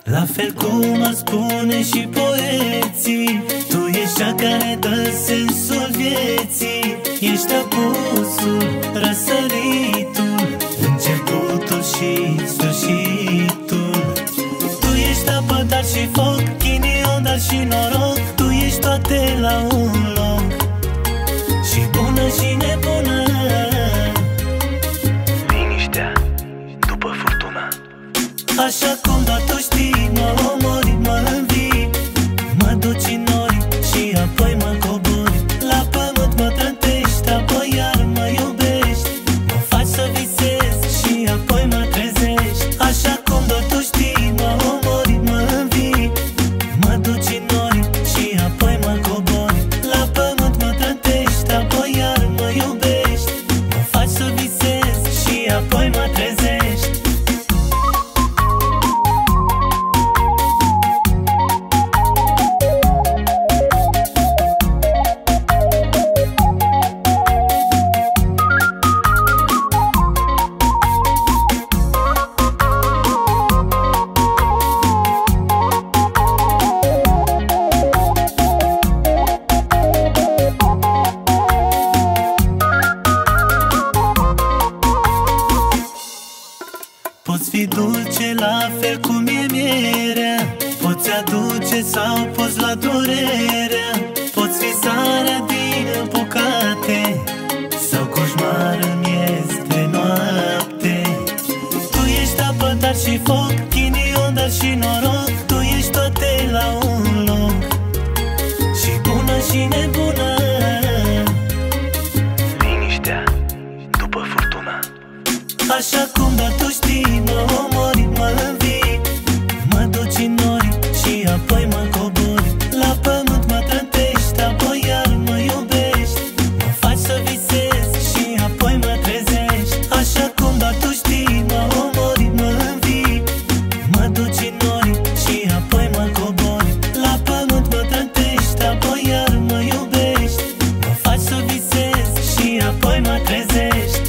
La fel cum ar spune și poeții, tu ești cea care dă sensul vieții. Ești apusul, răsăritul, începutul și sfârșitul. Tu ești apă, dar și foc, ghinion, dar și noroc. Tu ești toate la un loc, și bună și nebună. Liniștea după furtună. Așa cum doar tu știi, mă omori, mă învii, mă duci în nori și apoi mă cobori. La pământ mă trântești, apoi iar mă iubești. Mă faci să visez și apoi mă trezești. Așa cum doar tu știi, mă omori, mă învii, mă duci în nori și apoi mă cobori. La pământ mă trântești, apoi iar mă iubești. Mă faci să visez și apoi mă trezești. Poți fi dulce la fel cum e mierea, poți aduce sau poți lua durerea. Poți fi sarea din bucate sau coșmar în miez de noapte. Tu ești apă, dar și foc, ghinion, dar și noroc. Tu ești toate la un loc, și bună și nebună. Liniștea după furtună. Așa cum doar tu știi, mă omori, mă învii, mă duci în nori și apoi mă cobori. La pământ mă trântești, apoi iar mă iubești. Mă faci să visez și apoi mă trezești. Așa cum doar tu știi, mă omori, mă învii, mă duci în nori și apoi mă cobori. La pământ mă trântești, apoi iar mă iubești. Mă faci să visez și apoi mă trezești.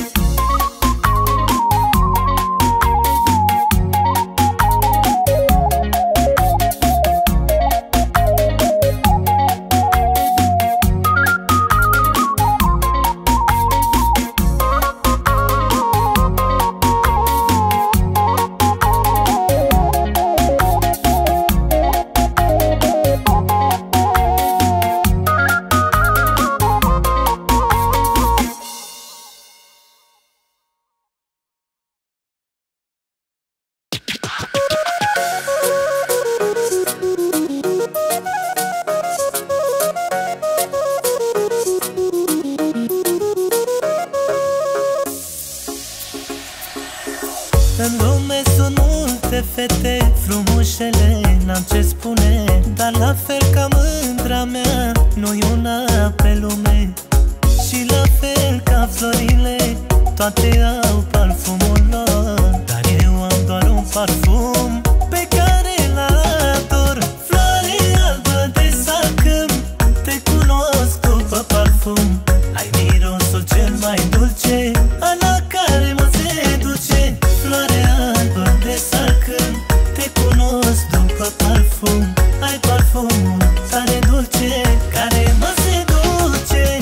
În lume sunt multe fete frumușele, n-am ce spune, dar la fel ca mândra mea, nu-i una pe lume. Și la fel ca florile, toate au parfumul lor, dar eu am doar un parfum pe care l-ador. Floare albă de salcâm, te cunosc după parfum. Ai mirosul cel mai dulce, ala care mă seduce. Floare albă de salcâm, te cunosc după parfum. Ai parfumul tare dulce, care mă seduce.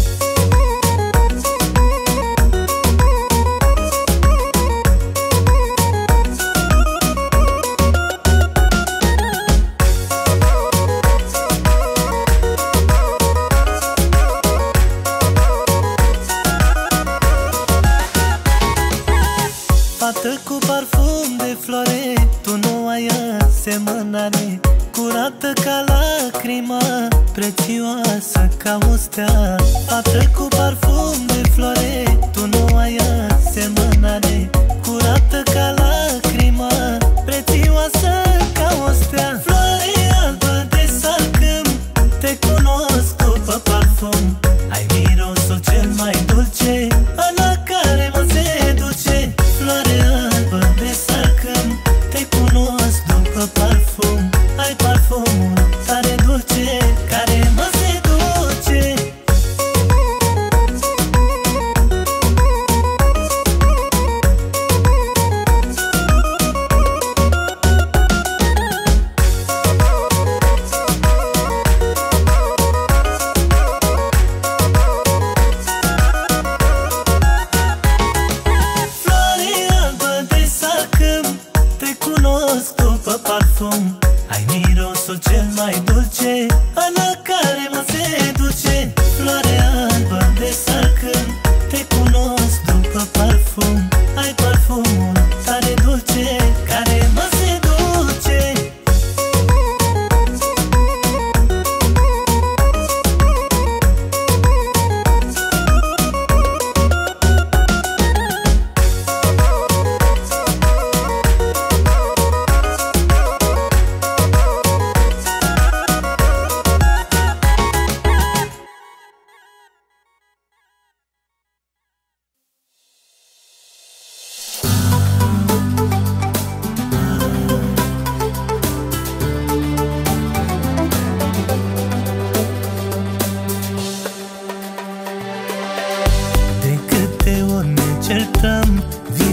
Fată cu parfum de floare, tu nu ai asemănare. Curată ca lacrima, prețioasă ca o stea. Fată cu parfum de floare, tu nu ai asemănare. Curată ca lacrima, prețioasă ca o stea. Floare albă de salcâm, te cunosc după parfum. Ai mirosul cel mai dulce, ala care mă seduce. Floare albă de salcâm, te cunosc după parfum. Ai parfumul tare dulce, care mă seduce.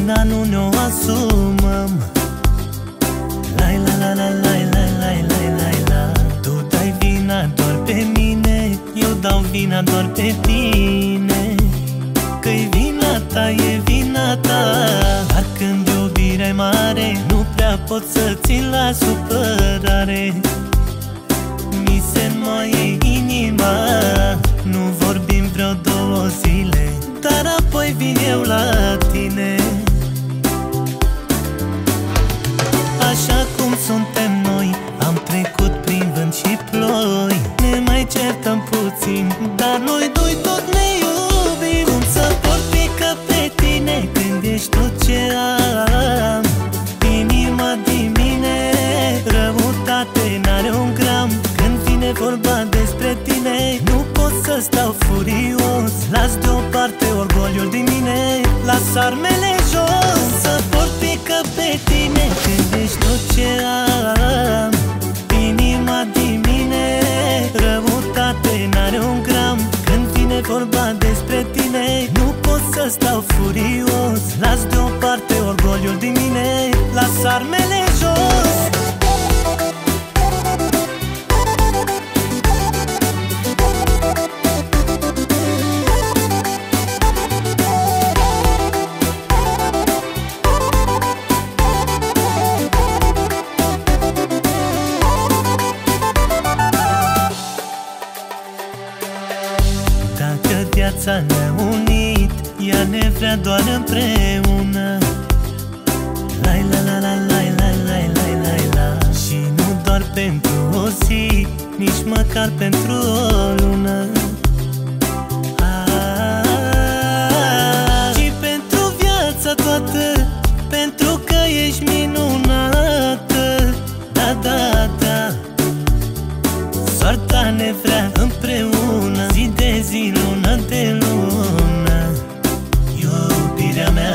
vina nu ne-o asumăm. Lai la la la lai lai lai lai lai la. Tu dai vina doar pe mine, eu dau vina doar pe tine. Că-i vina ta, e vina ta. Dar când iubirea-i mare, nu prea pot să țin la supărare. Mi se înmoaie inima, nu vorbim vreo 2 zile, dar apoi vin eu la tine. Așa cum suntem noi, am trecut prin vânt și ploi. Ne mai certăm puțin, dar noi doi tot ne iubim. Cum să pot pică pe tine când ești tot ce am? Inima din mine, răutate n-are un gram. Când vine vorba despre tine, nu pot să stau furios. Las deoparte orgoliul din mine, las armele jos. Să pot pică pe tine când ești tot ce am. Inima din mine, răutate n-are un gram. Când vine vorba despre tine, nu pot să stau furios. Las deoparte orgoliul din mine, las armele jos. Dacă viața ne-a unit, ea ne vrea doar împreună. Lai la la la lai lai lai lai lai la. Și nu doar pentru o zi, nici măcar pentru o lună. Și pentru viața toată, pentru că ești minunată. Da, da, da. Soarta ne vrea împreună, zi de zi, lună de lună. Iubirea mea,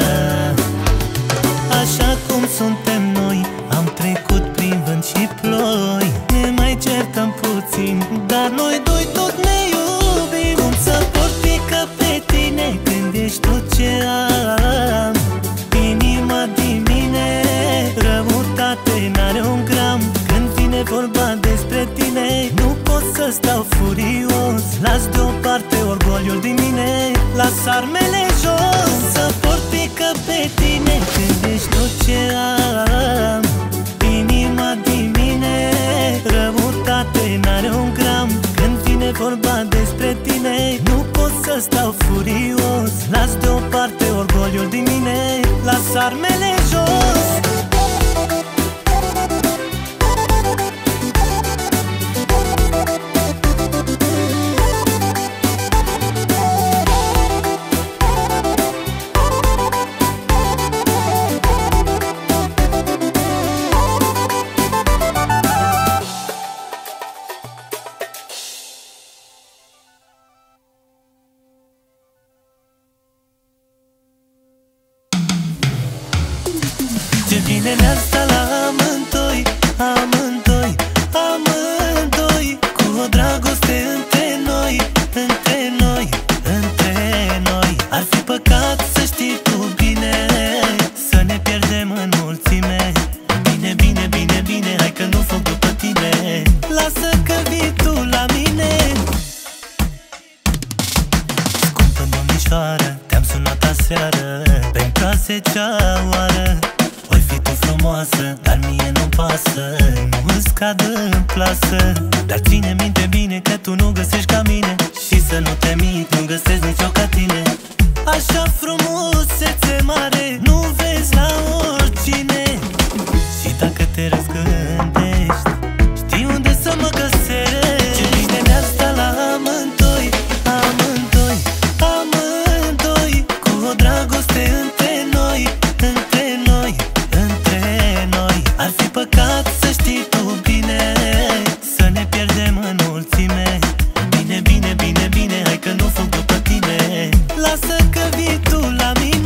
așa cum suntem noi, am trecut prin vânt și ploi. Ne mai certăm puțin, dar noi doi tot ne iubim. Cum să pot pică pe tine când ești tot ce am? Inima din mine, răutate n-are un gram. Când vine vorba despre tine, nu pot să stau furios. Las deoparte orgoliul din mine, las armele jos. Să pot pică pe tine când ești tot ce am. Inima din mine, răutate n-are un gram. Când vine vorba despre tine, nu pot să stau furios. Las deoparte orgoliul din mine, las armele jos. Ce bine ne-ar sta la amândoi, amândoi, amândoi. Cu o dragoste între noi, între noi, între noi. Ar fi păcat să știi tu bine, să ne pierdem în mulțime. Bine, bine, bine, bine, hai că nu fug după tine. Lasă că vii tu la mine. Scumpă domnișoară, te-am sunat aseară pentru a 10-a oară. Oi fi tu frumoasă, dar mie nu-mi pasă. Nu-mi scad în plasă. Dar ține minte bine că tu nu găsești ca mine. Și să nu te mint, nu găsesc nicio ca tine. Așa frumusețe mare nu vezi la oricine. Și dacă te răzgândești, știi unde să mă găsești. Ce bine ne-ar sta la amândoi, amândoi, amândoi. Cu o dragoste între noi, între noi, între noi. Ar fi păcat să știi tu bine, să ne pierdem în mulțime. Bine, bine, bine, bine, hai că nu fug după tine. Lasă că vii tu la mine.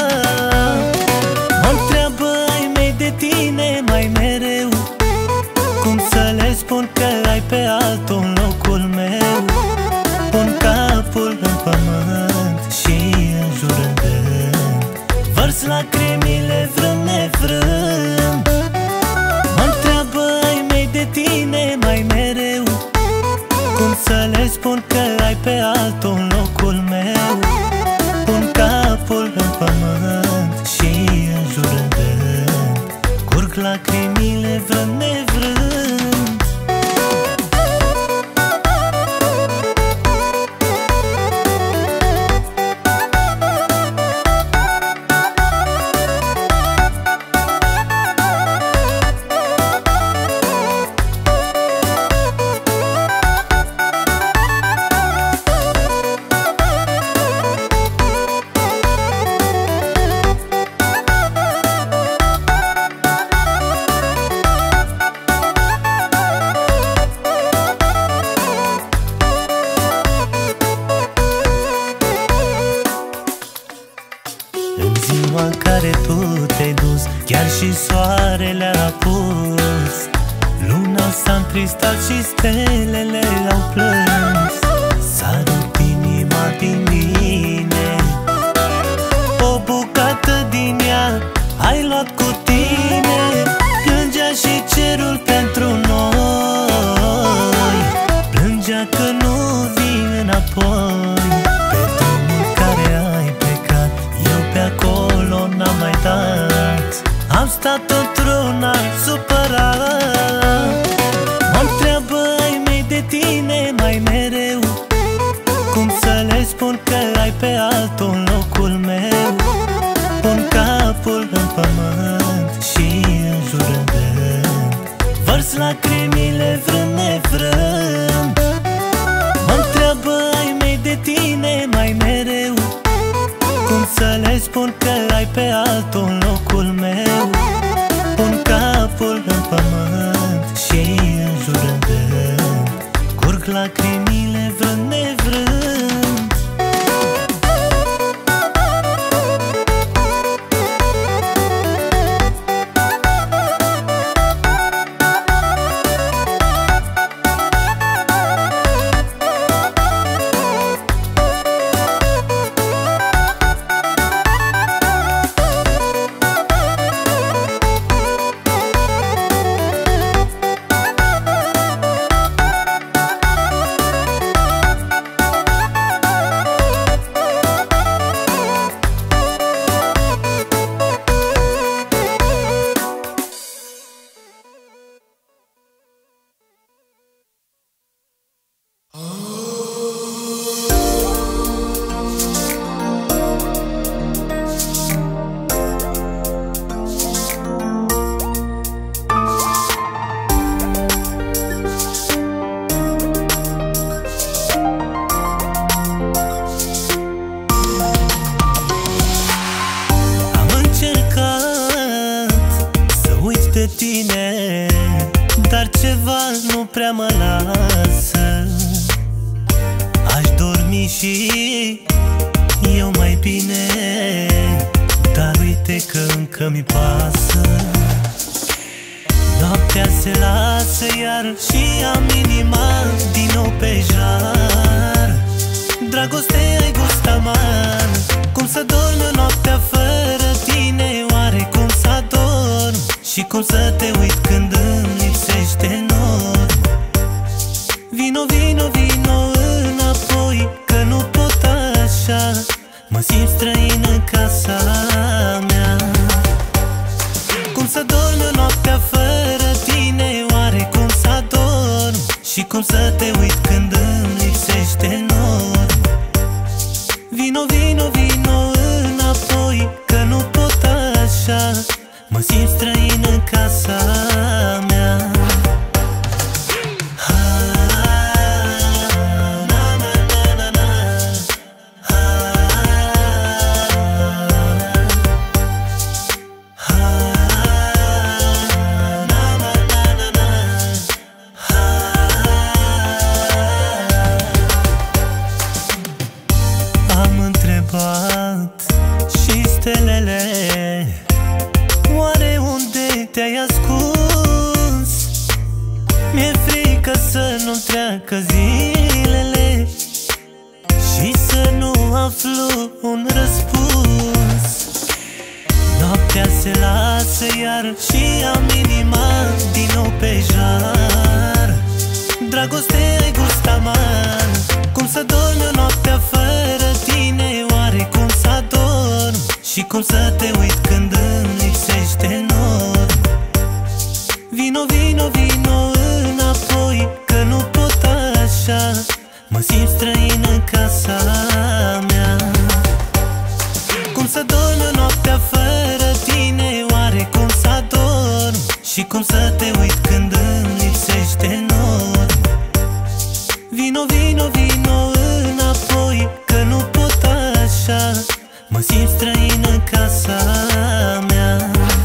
vărs lacrimile vrând nevrând. Mă întreabă ai mei de tine mai mereu, cum să le spun că ai pe altul în locul meu. Pun capul în pământ și în jur în rând curg lacrimile vrând nevrând. În ziua în care tu te-ai dus, chiar și soarele a pus, luna s-a întristat și stelele au plâns. S-a rupt inima din mine, o bucată din ea ai luat cu tine. Plângea și cerul pentru noi, plângea că nu vii înapoi. Pe drumul care ai plecat, eu pe acolo n-am mai dat. Am stat într-una supărat. Mă întreabă ai mei de tine mai mereu, cum să le spun că ai pe altul în locul meu. Pun capul în pământ și în jur în rând vărs lacrimile vrând nevrând. Mă întreabă ai mei de tine mai mereu, cum să le spun că ai pe altul în locul meu. Pun capul în pământ și în jur în rând curg lacrimile vrând nevrând. De tine, dar ceva nu prea mă lasă. Aș dormi și eu mai bine, dar uite că încă mi pasă. Noaptea se lasă iar și am inima din nou pe jar. Dragoste ai gust amar, cum să dorm noaptea fără tine, oare cum să adorm? Și cum să te uit când îmi lipsește nor. Vino, vino, vino înapoi, că nu pot așa. Mă simt străin în casa mea. Cum să dorm noaptea fără tine, oare cum să adorm? Și cum să te uit când îmi lipsește nor. Vino, vino, vino înapoi, că nu pot așa. Mă simt străin în casa mea. se lasă iar și am inima din nou pe jar. Dragoste, ai gust amar. Cum să dormi o noaptea fără tine, oare cum să adorm? Și cum să te uit când îmi lipsește nor? Vino, vino, vino înapoi, că nu pot așa. Mă simt străin în casa mea. Cum să dormi o noaptea fără tine, oare cum să adorm? Și cum să te uit când îmi lipsește nor? Vino, vino, vino înapoi, că nu pot așa. Mă simt străin în casa mea.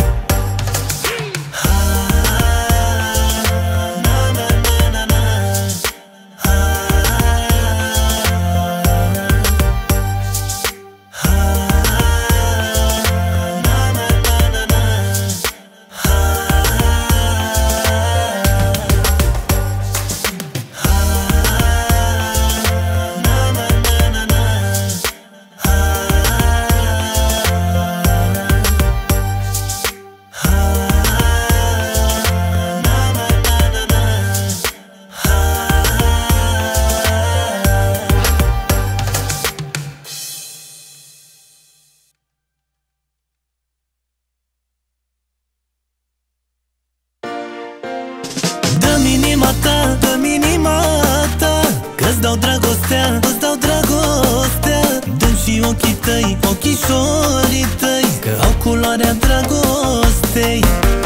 Dă-mi inima ta, dă-mi inima ta, că-ți dau dragostea, îți dau dragostea. Dă-mi și ochii tăi, ochișorii tăi, că au culoarea dragostei.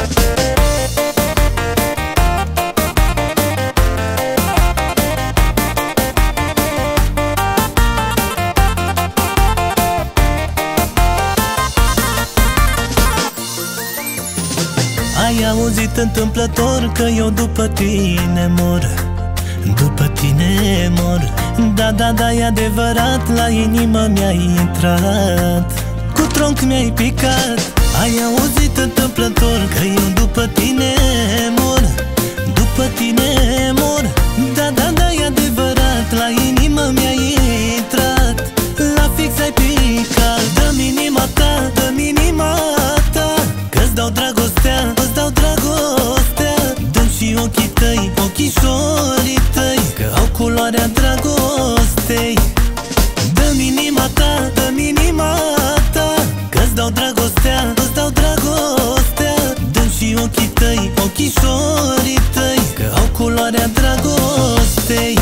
Ai auzit întâmplător că eu după tine mor, după tine mor. Da, da, da, e adevărat, la inimă mi-ai intrat, cu tronc mi-ai picat. Ai auzit întâmplător că eu după tine mor, după tine mor. Da, da, da, e adevărat, la inimă mi-ai intrat, la fix ai picat. Dă-mi inima ta, dă-mi inima ta, că-ți dau dragostea, îți dau dragostea. Dă-mi și ochii tăi, ochișorii tăi, că au culoarea dragostei. Dă-mi inima ta, dă-mi inima ta, că-ți dau dragostea, îți dau dragostea. Dă-mi și ochii tăi, ochișorii tăi, că au culoarea dragostei.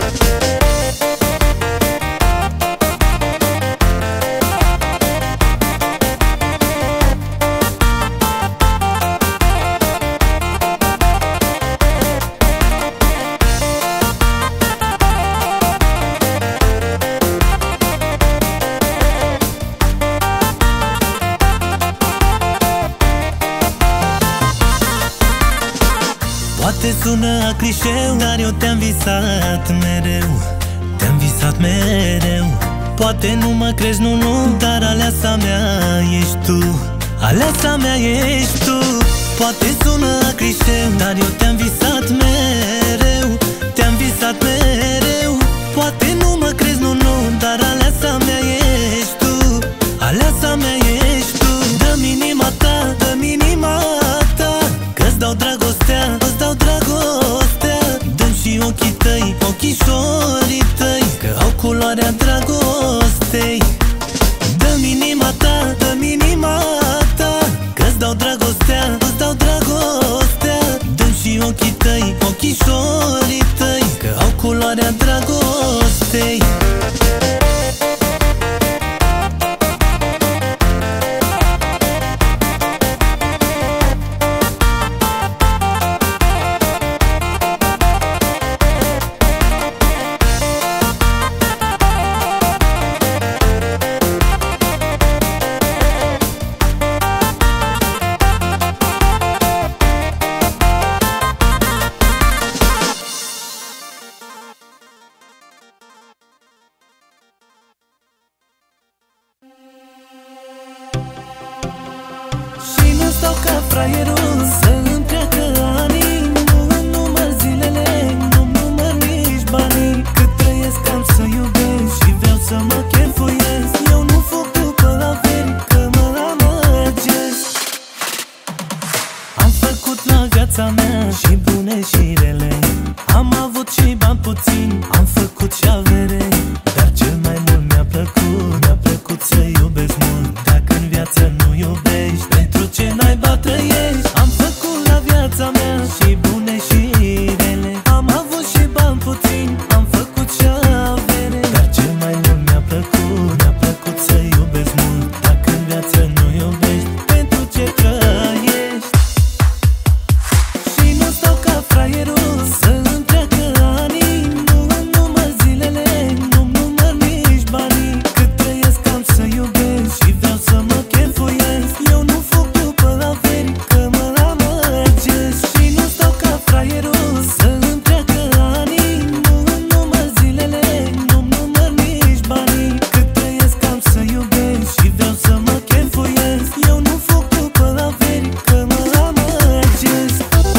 Poate sună a clișeu, dar eu te-am visat mereu, te-am visat mereu. Poate nu mă crezi, nu, nu, dar aleasa mea ești tu, aleasa mea ești tu. Poate sună a clișeu, dar eu te-am visat mereu, te-am visat mereu. Poate nu mă crezi, nu, nu, dar aleasa mea ești tu, aleasa mea ești tu. Dă-mi inima ta, dă-mi inima ta, că-ți dau dragostea, îți dau dragostea. Dă-mi și ochii tăi, ochișorii tăi, că au culoarea dragostei. Dă-mi inima ta, dă-mi inima ta, că-ți dau dragostea, îți dau dragostea. Dă-mi și ochii tăi, ochișorii tăi, că au culoarea dragostei. Stau ca fraierul să-mi treacă anii, nu număr zilele, nu număr nici banii. Cât trăiesc am să iubesc și vreau să mă chefuiesc. Eu nu fug după averi, că mă amăgesc. viața mea, și bune și rele. Am avut și bani puțini, am făcut și avere, dar cel mai mult mi-a plăcut să iubesc mult. Dacă în viață nu iubești, pentru ce naiba trăiești? Am făcut la viața mea și bune și rele. Am avut și bani puțini, am făcut și avere, dar cel mai mult mi-a plăcut să iubesc mult. Dacă în viață nu iubești, pentru ce trăiești? Și nu stau ca fraierul să-mi treacă anii, nu-mi număr zilele, nu-mi număr nici banii. Cât trăiesc am să iubesc și vreau să mă chefuiesc. Eu nu fug după averi, că mă amăgesc. Și nu stau ca fraierul să-mi treacă anii, nu-mi număr zilele, nu-mi număr nici banii. Cât trăiesc am să iubesc și vreau să mă chefuiesc. Eu nu fug după averi, că mă amăgesc.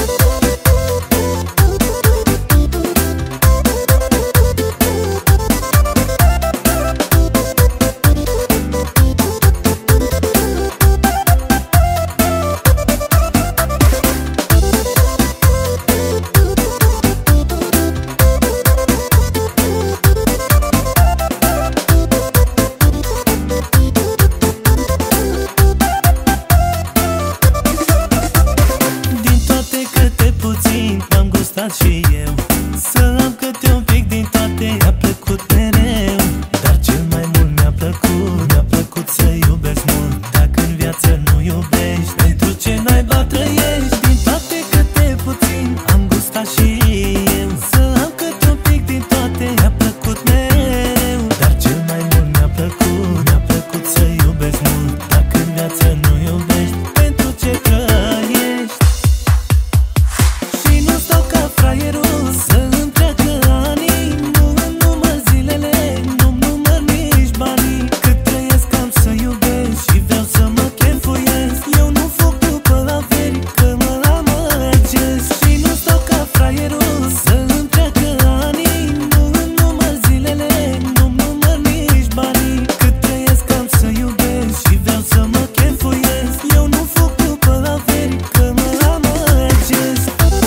Din toate câte puțin am gustat și eu, să am câte un pic din toate, mi-a plăcut mereu. Dar cel mai mult mi-a plăcut să iubesc mult. Dacă în viață nu iubești, pentru ce naiba trăiești? Din toate câte puțin am gustat și eu, să am câte un pic din toate, mi-a plăcut mereu. Dar cel mai mult mi-a plăcut să iubesc mult. Dacă în viață nu iubești, pentru ce trăiești? Și nu stau ca fraierul să-mi treacă anii, nu-mi număr zilele, nu-mi număr nici banii. Cât trăiesc am să iubesc și vreau să mă chefuiesc. Eu nu fug după averi, că mă amăgesc. Și nu stau ca fraierul să-mi treacă anii, nu-mi număr zilele, nu-mi număr nici banii. Cât trăiesc am să iubesc și vreau să mă chefuiesc. Eu nu fug după averi, că mă amăgesc.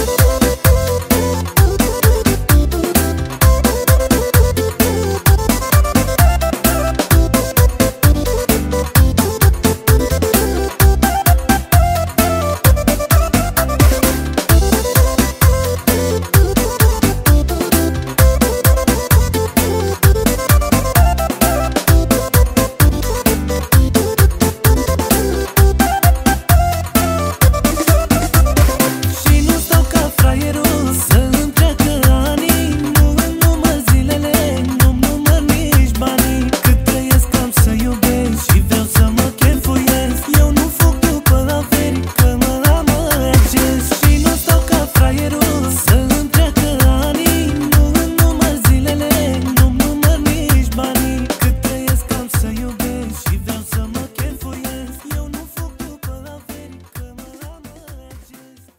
Și nu stau ca fraierul să-mi treacă anii, nu-mi număr zilele, nu-mi număr nici banii. Cât trăiesc am să iubesc și vreau să mă chefuiesc. Eu nu fug după averi, că mă amăgesc. Și nu stau ca fraierul să-mi treacă anii, nu-mi număr zilele, nu-mi număr nici banii. Cât trăiesc am să iubesc și vreau să mă chefuiesc. Eu nu fug după averi, că mă amăgesc.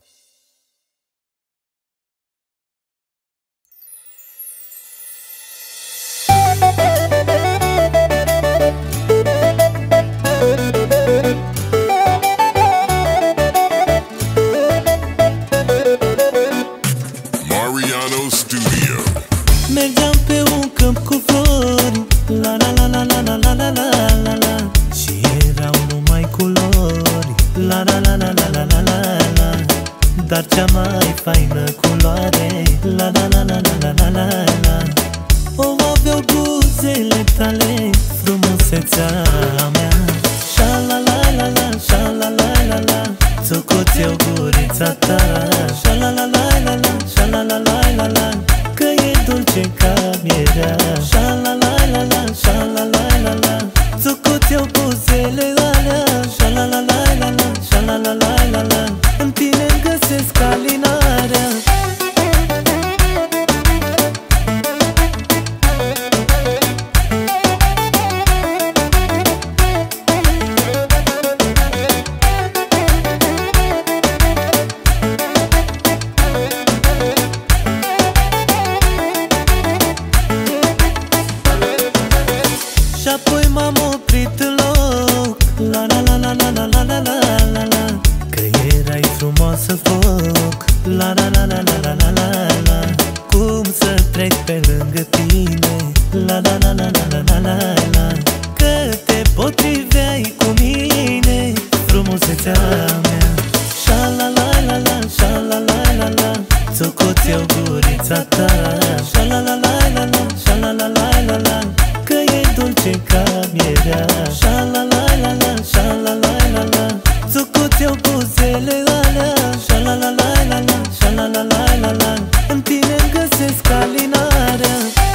Mariano Studio. Mergeam pe un câmp cu flori, la la la la la la la la la la la, și erau numai culori, la la la la la la la la la. Dar cea mai faină culoare, la la la la la la la la la, o aveau buzele tale, frumusețea mea. Sha la la la la, sha la la la la, țucuți-o gurița ta. Sha la la la la la, sha la la la la la, că e dulce ca mierea. Sha la la la la, sha la la la la, țucuți-o buzele alea. Sha la la la la la, sha la la la la la, în tine-mi găsesc alinarea. cea mea. Sha-la-la-la-la, sha-la-la-la-la, țucut eu gurița ta. Sha-la-la-la-la-la, sha-la-la-la-la, că e dulce ca mierea. Sha-la-la-la-la, sha-la-la-la-la, țucut eu buzele alea. Sha-la-la-la-la-la, sha-la-la-la-la, în tine-mi găsesc alinarea.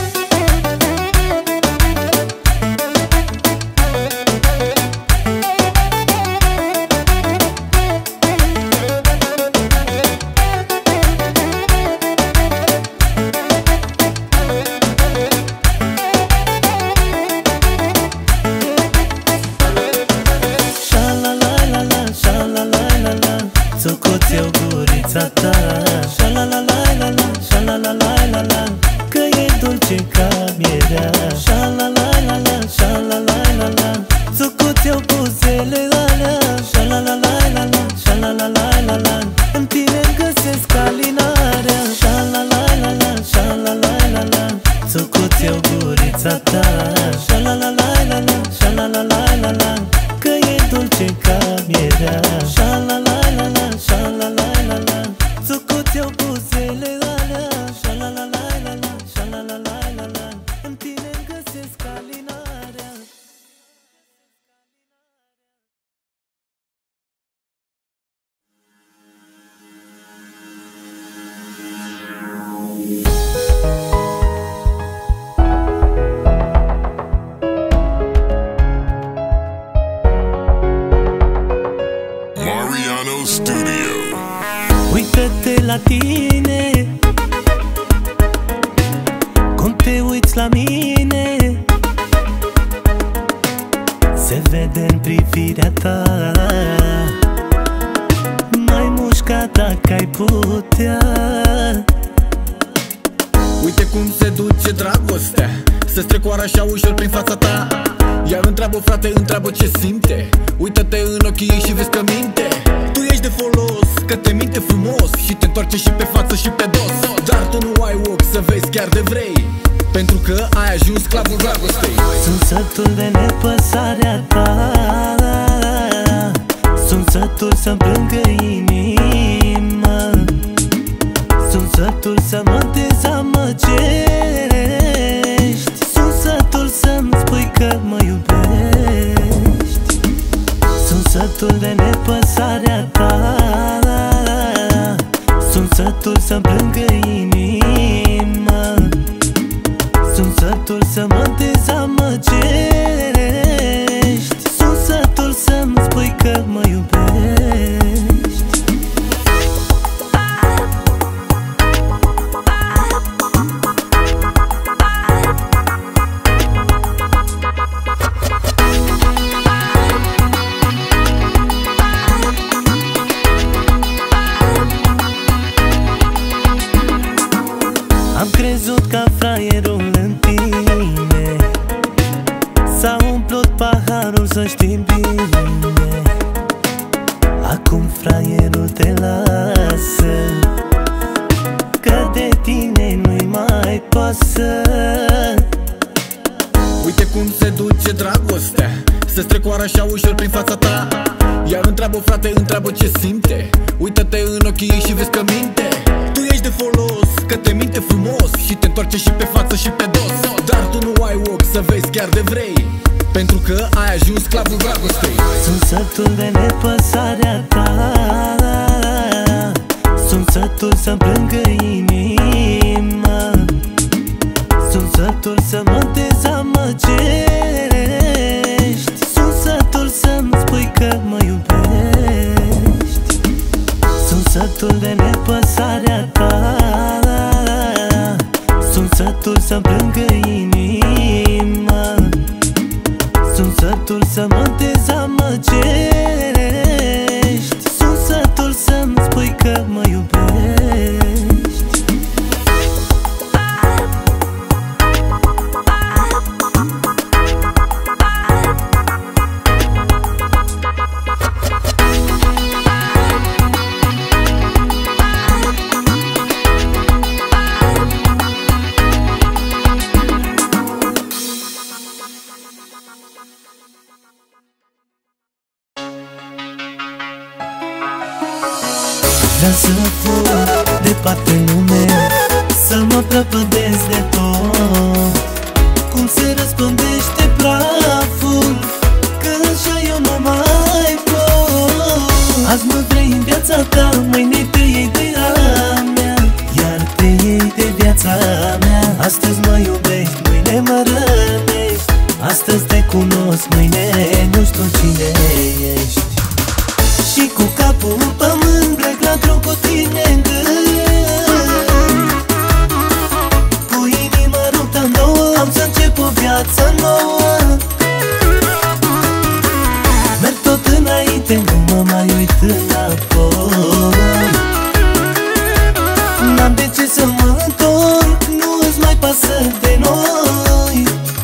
Țucut eu gurița ta. Sha-la-la-la-la-la, sha-la-la-la-la-la, că e dulce ca mierea. Sha-la-la-la-la, sha-la-la-la-la, țucut eu buzele alea. Sha-la-la-la-la-la, sha-la-la-la-la, în tine-mi găsesc alinarea. Sha-la-la-la-la, sha-la-la-la-la, țucut eu gurița ta. Sha-la-la-la-la-la, sha-la-la-la-la, că e dulce ca mierea. Sha-la-la-la-la, sha-la-la-la-la, țucut eu buzele alea. Sha-la-la-la-la-la, sha-la-la-la-la, în tine-mi găsesc alinarea. Mariano Studio. Uită-te la tine, cum te uiți la mine, se vede în privirea ta. Mai mușca dacă ai putea. Uite cum se duce dragostea, se strecoară așa ușor prin fața ta. Iar întreabă frate, întreabă ce simte. Uită-te în ochii ei și vezi că minte. Tu ești de folos, că te minte frumos și te întoarce și pe față și pe dos. Dar tu nu ai ochi să vezi chiar de vrei, pentru că ai ajuns sclavul dragostei. Sunt sătul de nepăsarea ta, sunt sătul să-mi plângă inima, sunt sătul să mă dezamăgești, sunt sătul să-mi spui că mă iubești. Sunt sătul de nepăsarea ta, sunt sătul să-mi plângă inima, sunt sătul să mă dezamăgești, sunt sătul să-mi spui că mă iubești. Am crezut ca fraierul în tine, s-a umplut paharul, să știi bine. Acum fraierul te lasă, că de tine nu-i mai pasă. Uite cum se duce dragostea, se strecoară așa ușor prin fața ta. Iar întreabă frate, întreabă ce simte. Uită-te în ochii ei și vezi că minte. Tu ești de folos, că te minte frumos și te întoarce și pe față și pe dos. Dar tu nu ai ochi să vezi chiar de vrei, pentru că ai ajuns sclavul dragostei. Sunt sătul de nepăsarea ta, sunt sătul să-mi plângă inima, sunt sătul să mă dezamăgești, sunt sătul să-mi spui că mă iubești. Sunt sătul de nepăsarea ta, sunt sătul să-mi plângă inima, sunt sătul să mă dezamăgești, sunt sătul să-mi spui că mă iubești. vrea să fug departe în lume, să mă prăpădesc de tot. Cum se răspândește praful, că așa eu nu mai pot. Azi mă vrei în viața ta, mâine te iei de a mea, iar te iei de viața mea. Astăzi mă iubești, mâine mă rănești, astăzi te cunosc, mâine nu știu cine ești. Și cu capul în pământ plec la drum cu tine în gând. Cu inima ruptă în două, am să încep o viață nouă. Merg tot înainte, nu mă mai uit înapoi. N-am de ce să mă întorc, nu îți mai pasă de noi.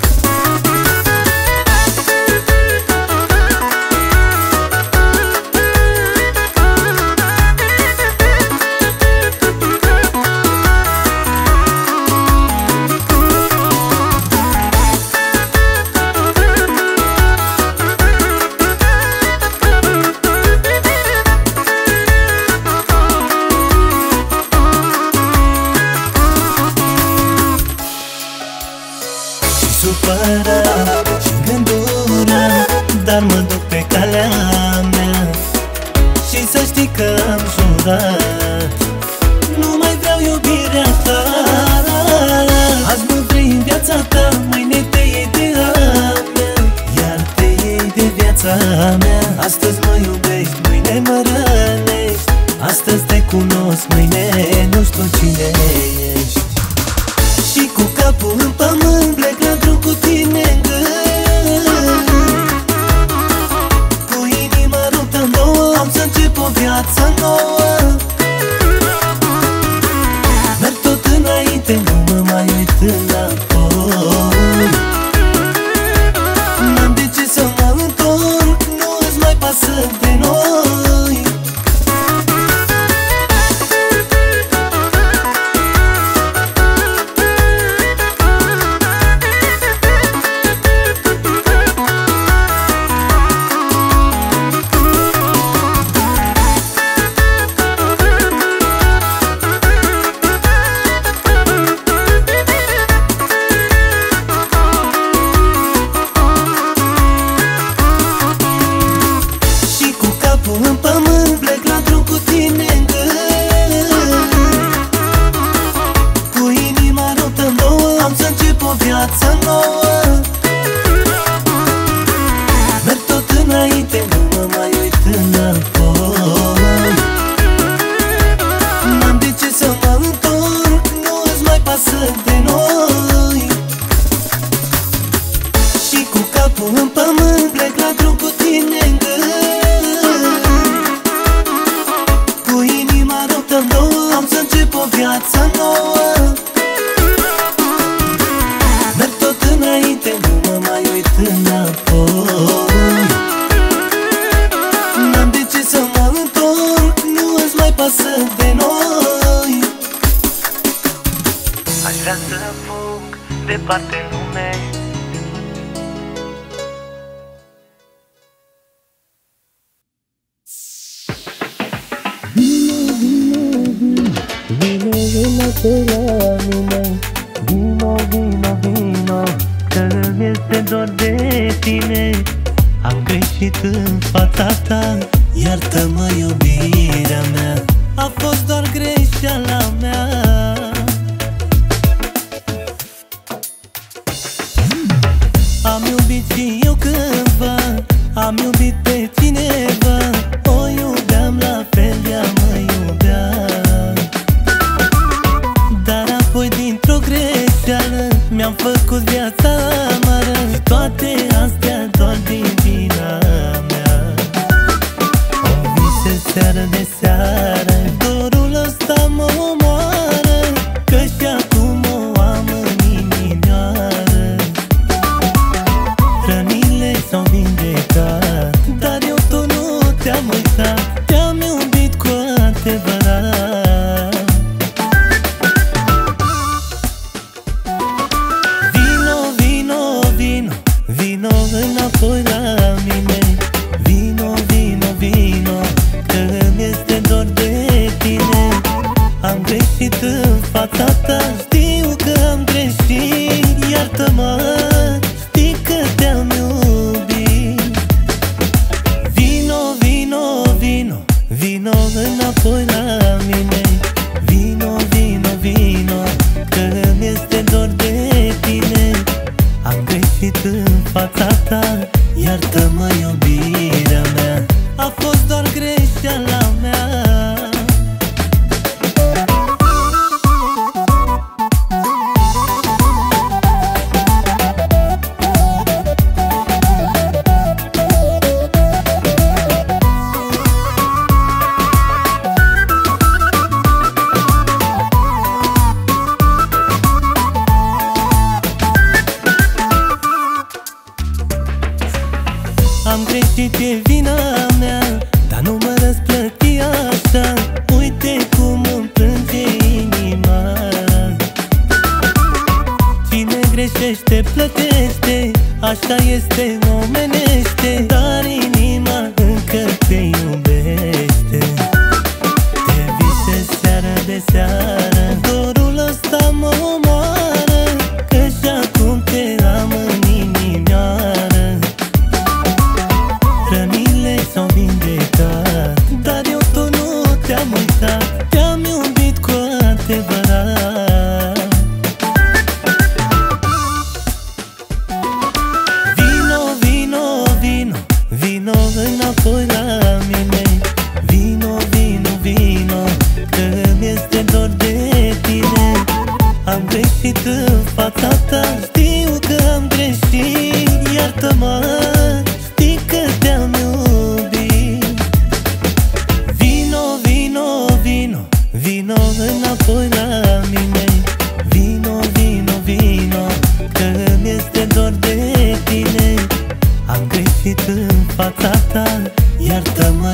Supărat și gândurat, dar mă duc pe calea mea. Și să știi că am jurat, nu mai vreau iubirea ta. Azi mă vrei în viața ta, mâine te iei de a mea, iar te iei de viața mea. Astăzi mă iubești, mâine mă rănești, astăzi te cunosc, mâine nu știu cine ești. Și cu capul în pământ plec la drum cu tine în gând. Cu inima ruptă în două, am să încep o viață nouă. Merg tot înainte, nu mă mai uit înapoi. N-am de ce să mă întorc, nu îți mai pasă de noi. În pământ plec la drum cu tine în gând. Cu inima ruptă în două, am să încep o viață nouă. Merg tot înainte, nu mă mai uit înapoi. N-am de ce să mă întorc, nu îți mai pasă de noi. Și cu capul în pământ plec la drum cu tine în gând. Am să încep o viață nouă. Merg tot înainte, nu mă mai uit înapoi. N-am de ce să mă întorc, nu îți mai pasă de noi. Aș vrea să fug departe în lume, Vino înapoi la mine, vino, vino, vino, că îmi este dor de tine. Am greșit în fața ta, iartă-mă iubirea mea, a fost doar greșeala mea. Am iubit și eu cândva, am iubit pe cineva, o iubeam la fel, ea mă iubea. Apoi dintr-o greșeală mi-am făcut viața amară, și toate astea doar din vina mea. O vise seară de seară, dorul ăsta mă omoară, că și acum o am în inimioară. Rănile s-au vindecat, dar eu tot nu te-am uitat, te-am iubit cu adevărat. Vino înapoi la mine, vino, vino, vino, că îmi este dor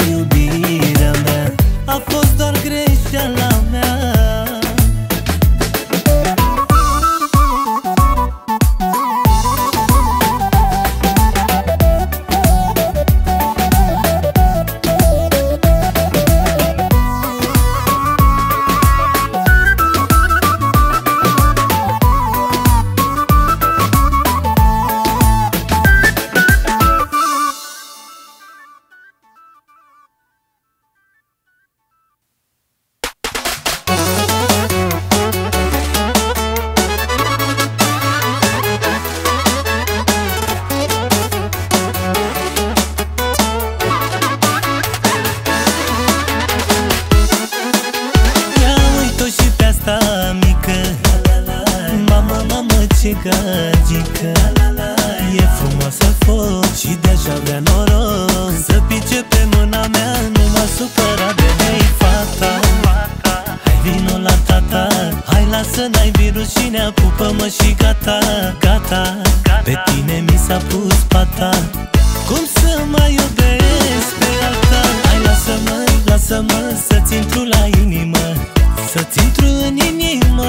iubirea mea. A fost doar greșeala mea. Gagică, e frumoasă foc și de-aș avea noroc să pice pe mâna mea, nu m-a supărat de mei fata. Hai vino la tata, hai lasă n-ai virus și ne apupă-mă și gata, gata. Pe tine mi s-a pus pata, cum să mai iubesc pe alta? Hai lasă-mă, lasă-mă să-ți intru la inimă, să-ți intru în inimă.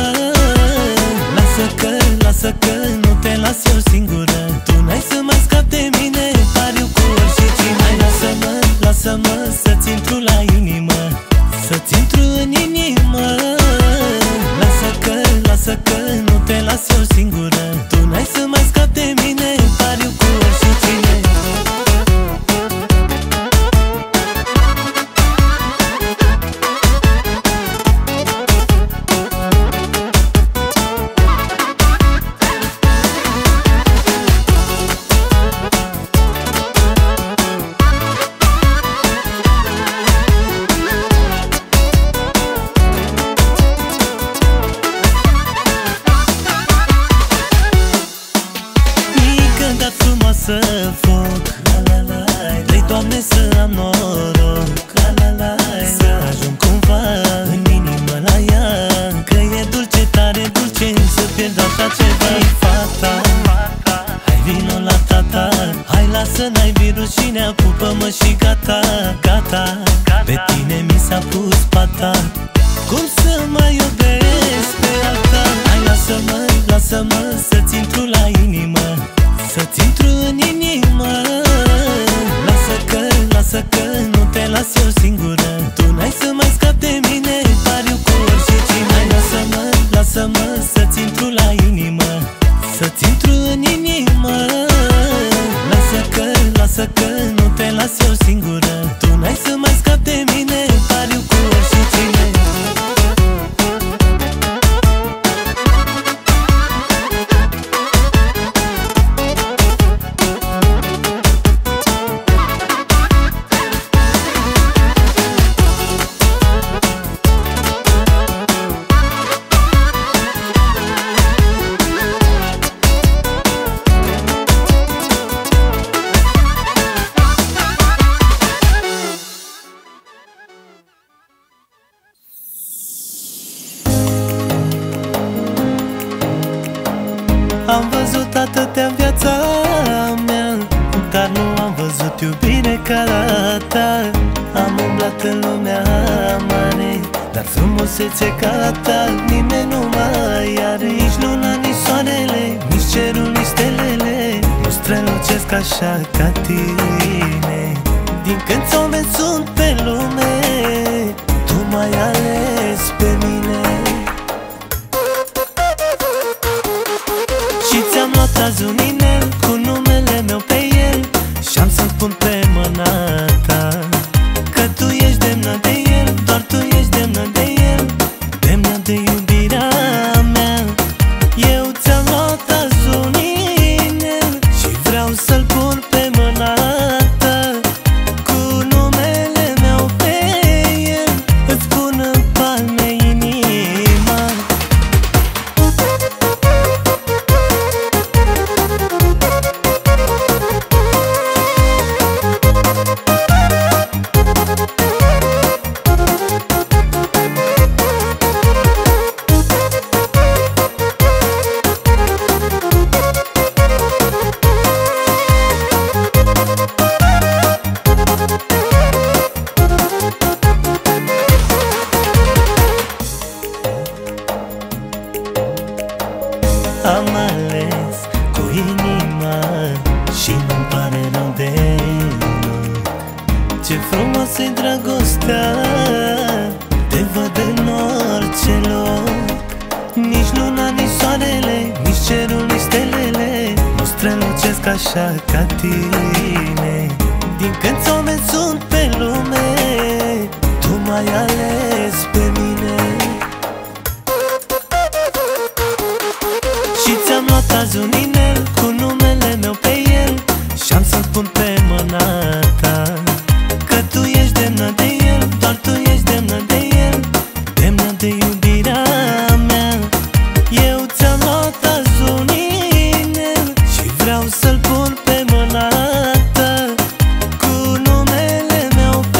Lasă că nu te las eu singură, tu n-ai să mai scapi de mine, pariu cu oricine. Hai lasă-mă, lasă-mă să-ți intru la inimă, să-ți intru în inimă. Lasă că nu te las eu singură, tu n-ai să mai scapi de mine, pariu cu oricine. Foc, vrei, Doamne, să am noroc, să ajung cumva în inimă la ea, că e dulce, tare dulce, să pierd așa ceva. Fata, hai vino la tata, hai lasă n-ai virus și ne apupă-mă și gata, gata. Pe tine mi s-a pus pata, cum să mai iubesc pe alta? Hai lasă-mă, lasă-mă să-ți intru la inimă, să-ți intru în inimă. Lasă că nu te las eu singură, tu n-ai să mai scapi de mine, pariu cu oricine. Hai lasă-mă, lasă-mă să-ți intru la inimă, să-ți intru în inimă. Lasă că nu te las eu singură, tu n-ai să mai scapi de mine, pariu cu oricine. Am văzut atâtea în viața mea, dar nu am văzut iubire ca a ta. Am umblat în lumea mare, dar frumusețe ca a ta nimeni nu mai are. Nici luna, nici soarele, nici cerul, nici stelele nu strălucesc așa ca tine. Din câți oameni sunt pe lume, tu m-ai ales pe mine. Și ți-am luat azi un inel cu numele meu pe el, și-am să-l pun pe mâna ta, că tu ești demnă de el, doar tu ești demnă de el, demnă de iubirea mea. Eu ți-am luat azi un inel și vreau să-l pun pe mâna ta, cu numele Ce frumos-i dragostea, te văd în orice loc. Nici luna, nici soarele, nici cerul, nici stelele nu strălucesc așa ca tine. Din câți oameni sunt pe lume, tu m-ai ales pe mine. Și ți-am luat azi un inel cu numele meu pe el și-am să-l pun pe mâna ta, că tu ești demnă de el, doar tu ești demnă de el, demnă de iubirea mea. Eu ți-am luat azi un inel și vreau să-l pun pe mâna ta, cu numele meu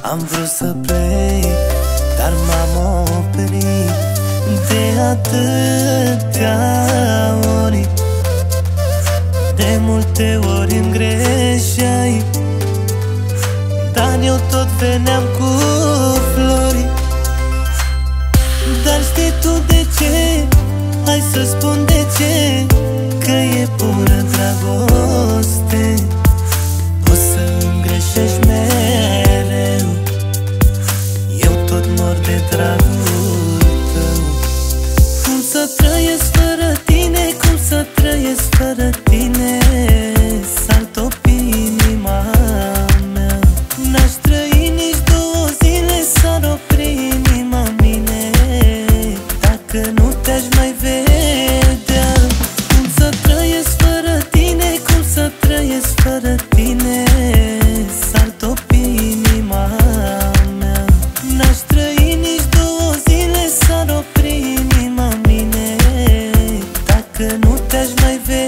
Am vrut să plec, dar m-am oprit de atâtea ori. De multe ori îmi greșeai, dar eu tot veneam cu flori. Dar știi tu de ce? Hai să spun de ce, că e pură dragoste. O să îmi greșești mereu, eu tot mor de dragul tău. Cum să trăiesc fără tine, cum să trăiesc fără tine? S-ar topi inima mea. N-aș trăi nici 2 zile, s-ar opri inima în mine dacă nu te-aș mai vedea. Cum să trăiesc fără tine, cum să trăiesc fără tine? S-ar topi inima mea. N-aș trăi nici 2 zile, s-ar opri inima în mine dacă nu te-aș mai vedea.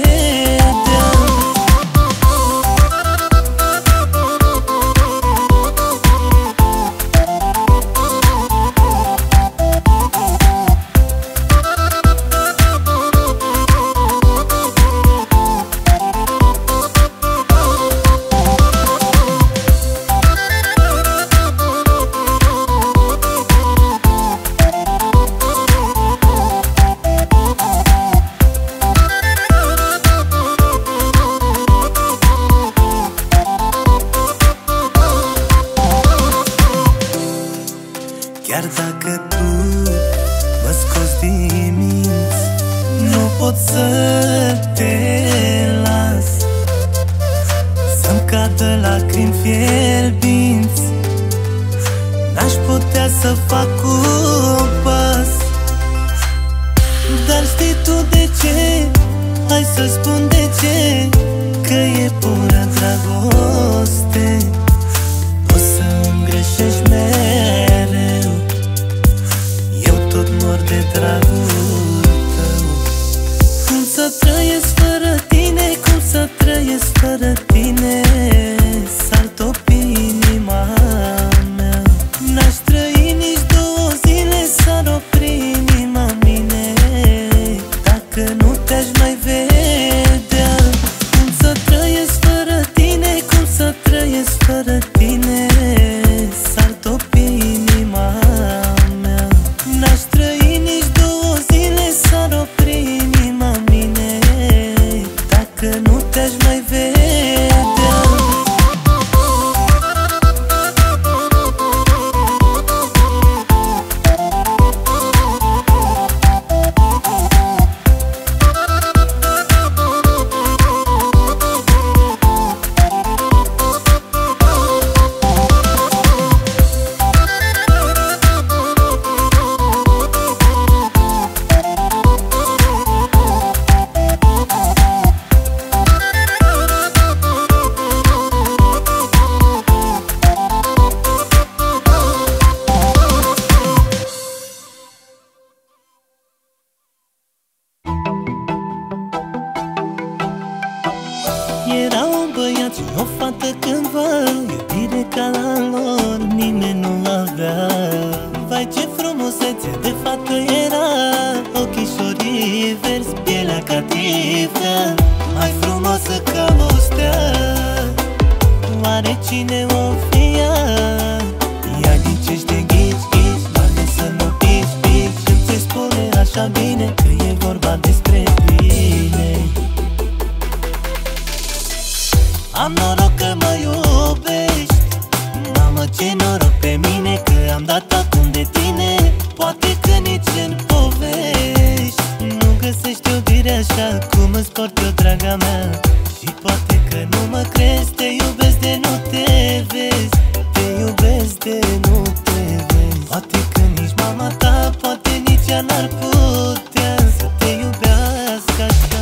Chiar dacă tu mă scoți din minți, nu pot să te las să-mi cadă lacrimi fierbinți. N-aș putea să fac un pas. Dar știi tu de ce? Hai să spun de ce, că e pură dragoste. O să îmi greșești mereu, eu tot mor de dragul tău. Cum să trăiesc fără tine, cum să trăiesc fără tine? S-ar topi inima mea. N-aș trăi nici 2 zile, s-ar opri inima în mine dacă nu te-aș mai vedea. Cum să trăiesc fără tine, cum să trăiesc fără tine? S-ar topi inima mea. N-aș trăi nici 2 zile, s-ar opri inima în mine dacă nu te-aș mai vedea. Era un băiat și o fată cândva, iubire ca la lor nimeni nu avea. Vai ce frumusețe de fată era, ochișorii verzi, pielea ca tifea, mai frumoasă ca o stea. Oare cine o fi ea? Ea ghicește, ghici, doamne să nu pici, și ți spune așa bine că e vorba despre tine. Am noroc că mă iubești, mamă ce noroc pe mine că am dat acum de tine. Poate că nici în povești nu găsești iubire așa cum îți port eu, draga mea. Și poate că nu mă crezi, te iubesc de nu te vezi, te iubesc de nu te vezi. Poate că nici mama ta, poate nici ea n-ar putea să te iubească așa.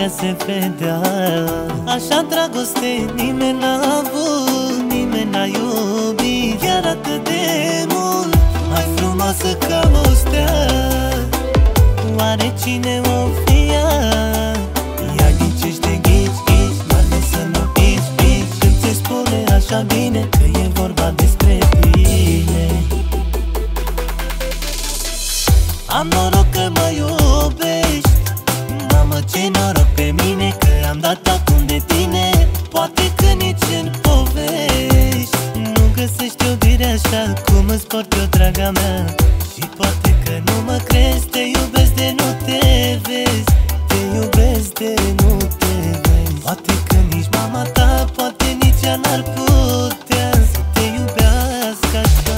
ea se vedea. Așa dragoste nimeni n-a avut, nimeni n-a iubit chiar atât de mult, mai frumoasă ca o stea. Oare cine o fi ea? Ea ghicește, ghici, doar să nu pici. Când ți spune așa bine că e vorba despre tine. Am noroc că mă iubești, mamă ce noroc pe mine, că am dat acum de tine. Poate că nici în povești nu găsești iubire așa cum îți port eu, draga mea. Și poate că nu mă crezi, te iubesc de nu te vezi, te iubesc de nu te vezi. Poate că nici mama ta, poate nici ea n-ar putea să te iubească așa.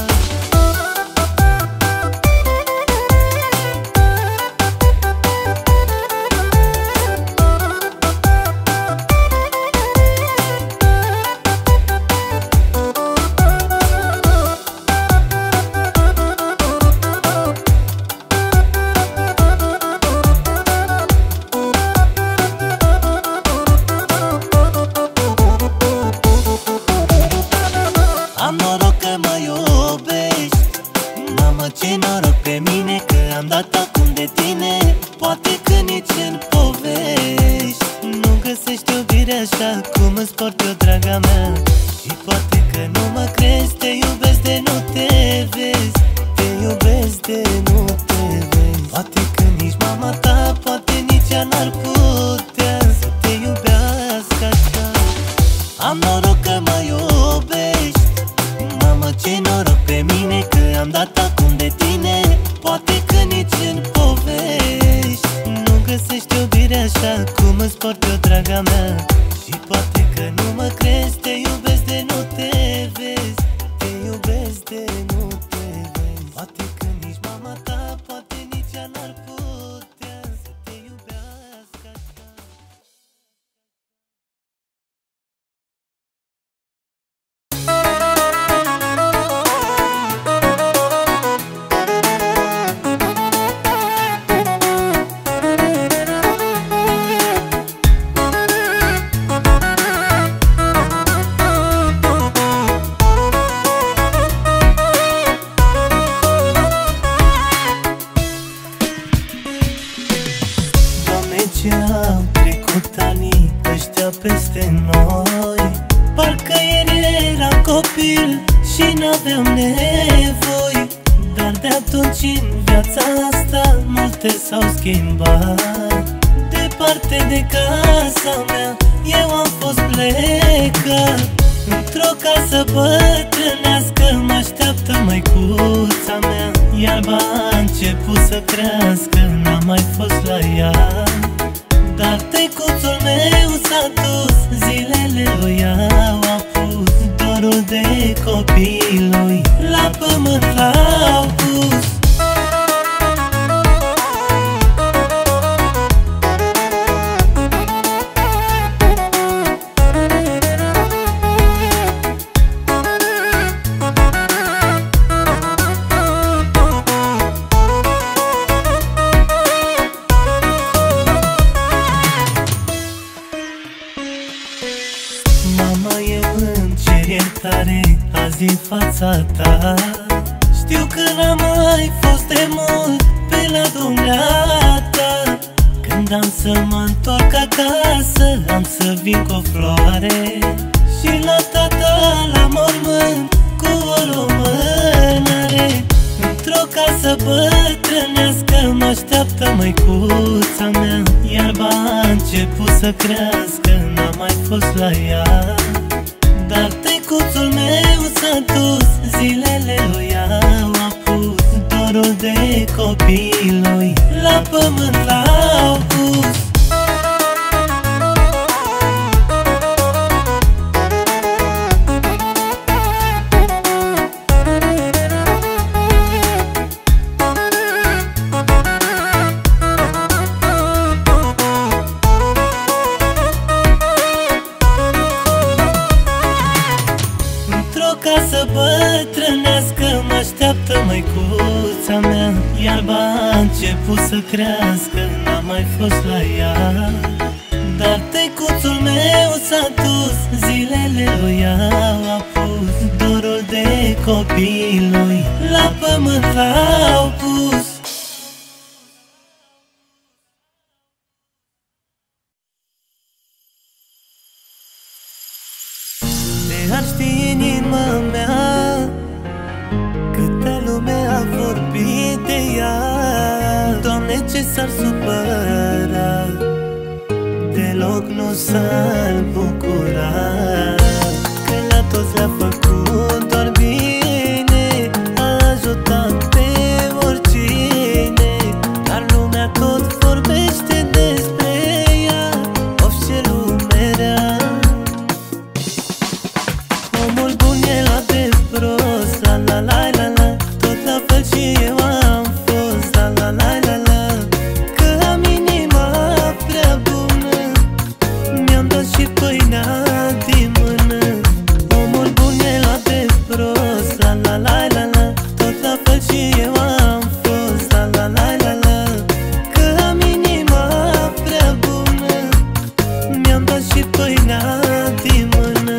Am noroc că mă iubești, mamă ce noroc pe mine, că am dat acum de tine. Poate că nici în povești nu găsești iubire așa cum îți port eu, draga mea. Și poate că nu mă crezi, te iubesc de nu te vezi, te iubesc de nu te vezi. Poate că nici mama ta, poate nici ea n-ar putea să te iubească așa. Am noroc că mă iubești, mamă ce noroc pe mine, că am dat acum de tine. Poate că nici în povești nu găsești iubire așa cum îți port eu, draga mea. Și poate că nu mă crezi, te iubesc de nu te vezi, te iubesc de nu te vezi. Poate că nici mama ta, poate nici ea n-ar putea să te iubească așa. Ce au trecut anii ăștia peste noi, parcă ieri eram copil și n-aveam nevoi. Dar de atunci în viața asta multe s-au schimbat. Departe de casa mea eu am fost plecat, într-o casă bătrânească mă așteaptă măicuța mea. Iarba a început să crească, n-am mai fost la ea. Dar tăicuțul meu s-a dus, zilele lui au apus, dorul de copii lui la pământ l-au pus. Mama, eu îmi cer iertare azi în fața ta. Știu că n-am mai fost de mult pe la dumneata. Când am să mă întorc acasă, am să vin cu o floare și la tata la mormânt cu o lumânare. Într-o casă bătrânească mă așteaptă măicuța mea. Iarba a început să crească, n-am mai fost la ea. Dar tăicuțul meu s-a dus, zilele lui au apus, dorul de copii lui la pământ l-au pus. Casă bătrânească mă așteaptă măicuța mea. Iarba a început să crească, n-am mai fost la ea. meu s-a dus, zilele lui au apus, dorul de copiii lui la pământ l-au pus. Te-ar ști inima mea câtă lume a vorbit de ea. Doamne, ce s-ar supăra, deloc nu s-ar bucura, că la toți le-a făcut doar bine, a ajutat pe oricine, dar lumea tot vorbește despre ea. Of, ce lume rea! Omul bun e luat de prost, la la la la la, tot la fel și eu am fost, la la la la la, că am inima prea bună, mi-am dat și pâinea din mână. Omul bun e luat de prost, la la la la la, tot la fel și eu am fost, la la la la la, că am inima prea bună, mi-am dat și pâinea din mână.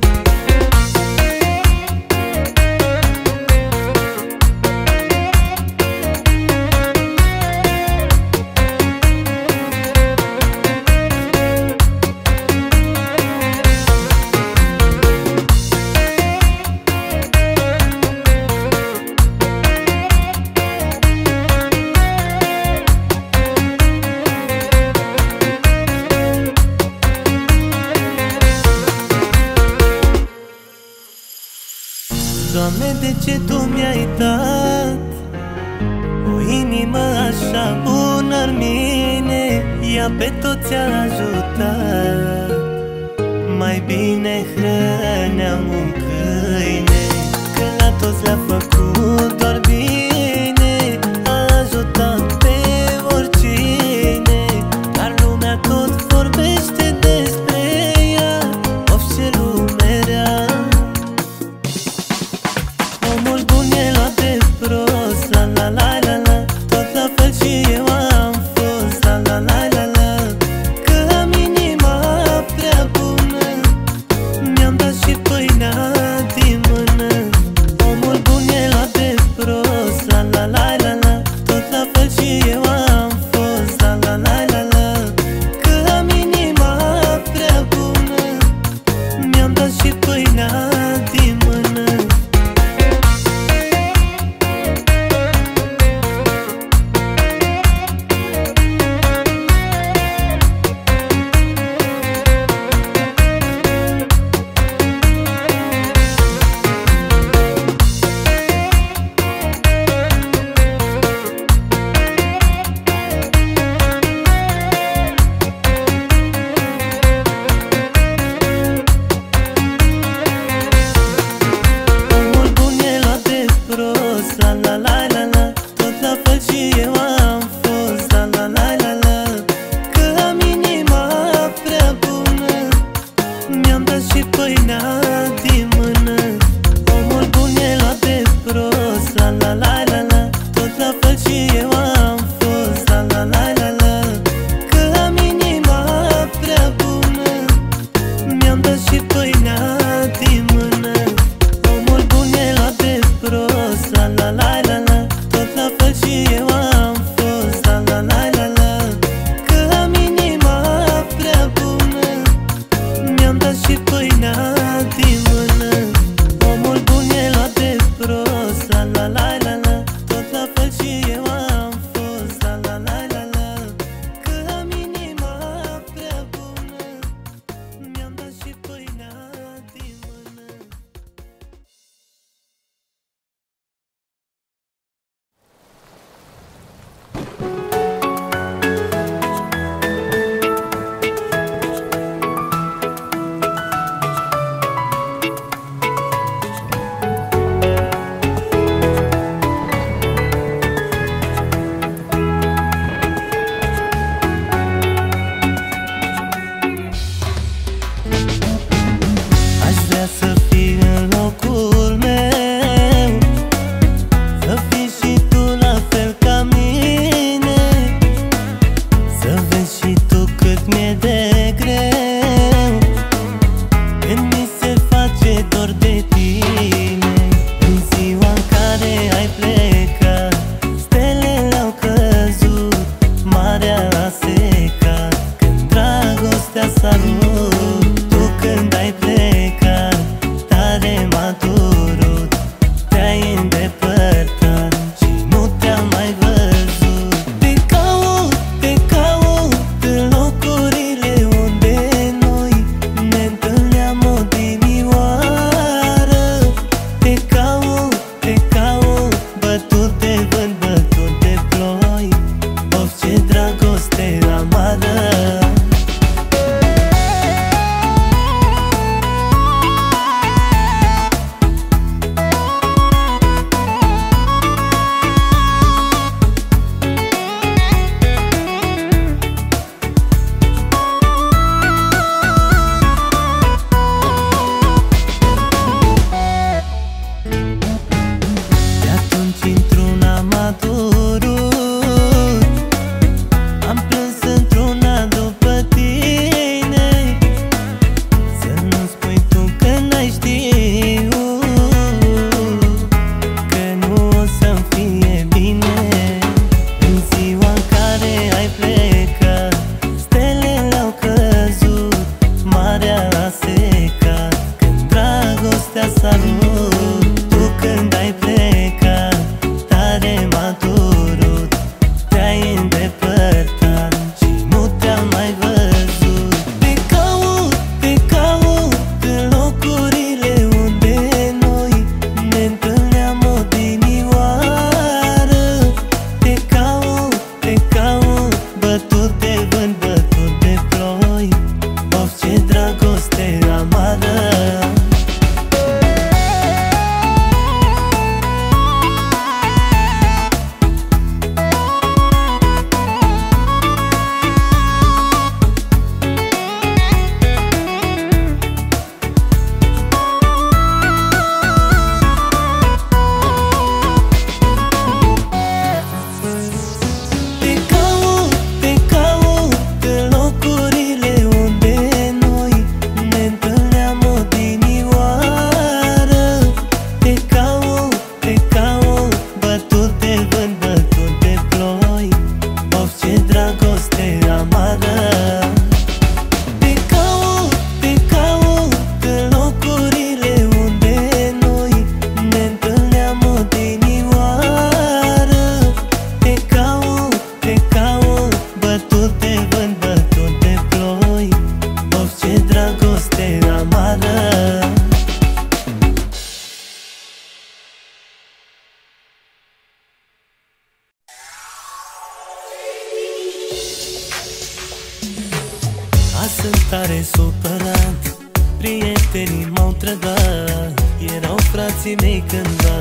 Doamne, de ce Tu mi-ai dat o inimă așa bună-n mine? Ea pe toți a ajutat, mai bine hrăneam un câine, că la toți le-a făcut doar bine, a ajutat pe oricine, dar lumea tot vorbește despre ea. Of, ce lume rea! Omul bun e luat de prost, la la la la la, tot la fel și eu am fost, la la la la la, că am inima prea bună, mi-am dat și pâinea din mână. Omul bun e luat de prost, la la la la la, tot la fel și eu am fost, la la la la la, că am inima prea bună, mi-am dat și pâinea din mână. Omul bun e luat de prost, la la la la la, tot la fel și eu am fost, la la la la la, că am inima prea bună, mi-am dat și pâinea din mână. Omul bun e luat de prost, la la la la la, tot la fel și eu am fost, la la la la la, că am inima prea bună, mi-am dat și pâinea din mână. Omul bun e luat de prost, la la la la la, tot la fel și eu am fost, la la la la la, că am inima prea bună, mi-am dat și pâinea din mână. moară. Azi sunt tare supărat, prietenii m-au trădat, erau frații mei cândva.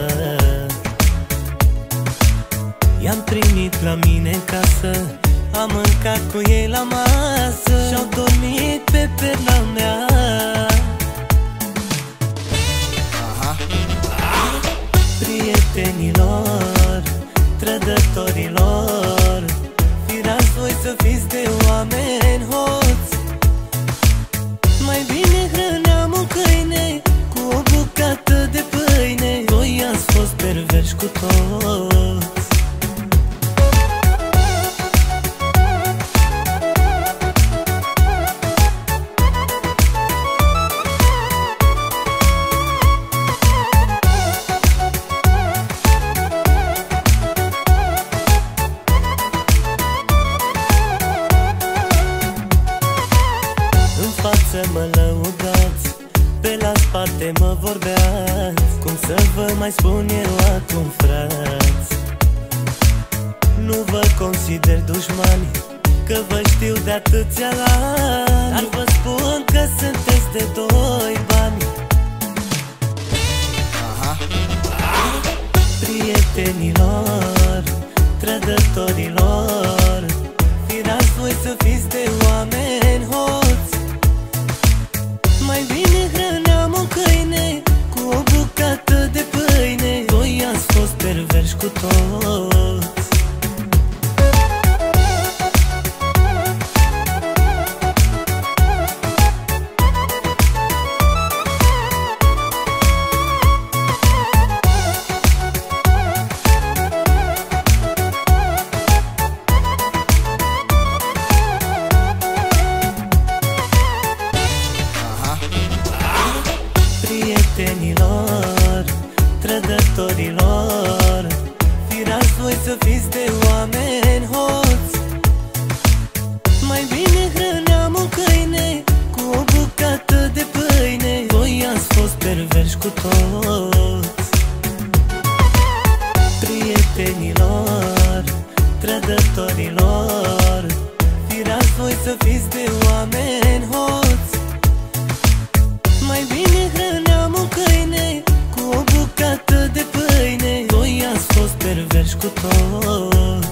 I-am primit la mine în casă, am mâncat cu ei la masă și-au dormit pe perna mea. Prietenilor, trădătorilor, firați voi să fiți de oameni hoți. Mai bine hrăneam un câine cu o bucată de pâine, voi ați fost perverși cu toți. Mă lăudați, pe la spate mă vorbeați, cum să vă mai spun eu acum, frați? Nu vă consider dușmani, că vă știu de atâția ani, dar vă spun că sunteți de doi bani. Prietenilor, trădătorilor, firați voi să fiți de oameni hoți. Mai bine hrăneam un câine cu o bucată de pâine, voi ați fost perverși cu toți. Prietenilor, trădătorilor, firați voi să fiți de oameni hoți. Mai bine hrăneam un câine cu o bucată de pâine, voi ați fost perverși cu toți. Prietenilor, trădătorilor, firați voi să fiți de oameni hoți. Mai bine hrăneam un câine cu o bucată de pâine, voi ați fost perverși cu toți.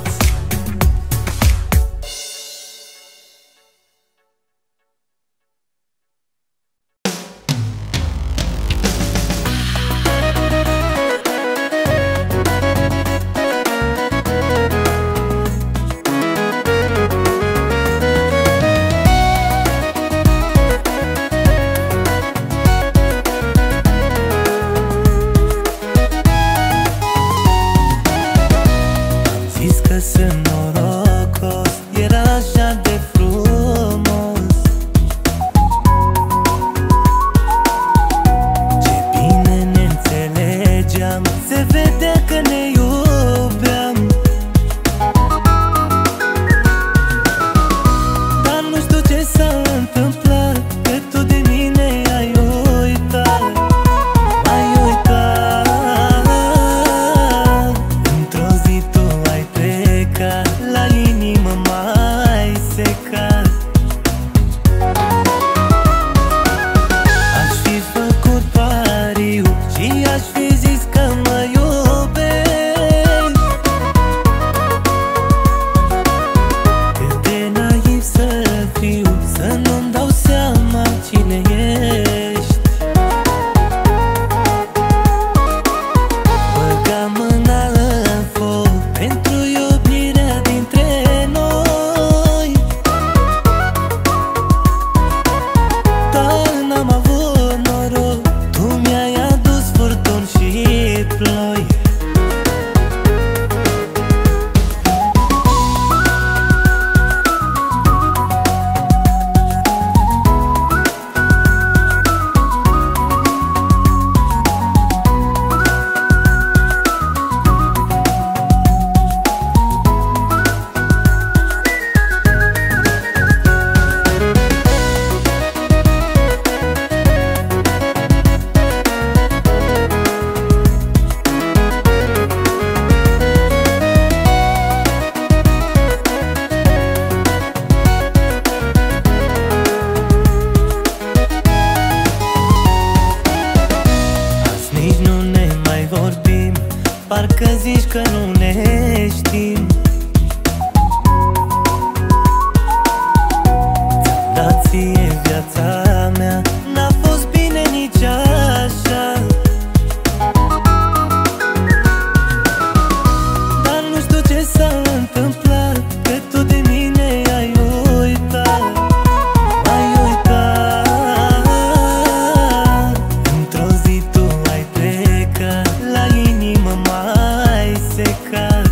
parcă zici că nu ne știm. Ți-am dat ție viața mea, n-a fost bine nici așa. Dar nu știu ce s-a întâmplat, că tu de mine ai uitat. Ai uitat. Într-o zi tu ai plecat, la inimă m-ai secat.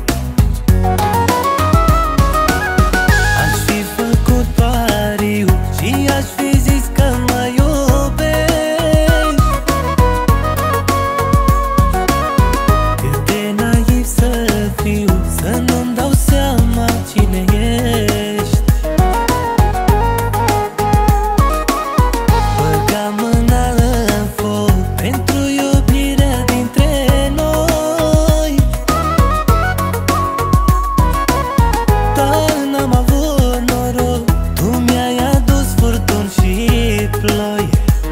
Aș fi făcut pariu și aș fi zis că mă iubești. Cât de naiv să fiu, să nu-mi dau seama cine ești. Băgam mâna în foc pentru iubirea dintre noi, dar n-am avut noroc, tu mi-ai adus furtuni și ploi.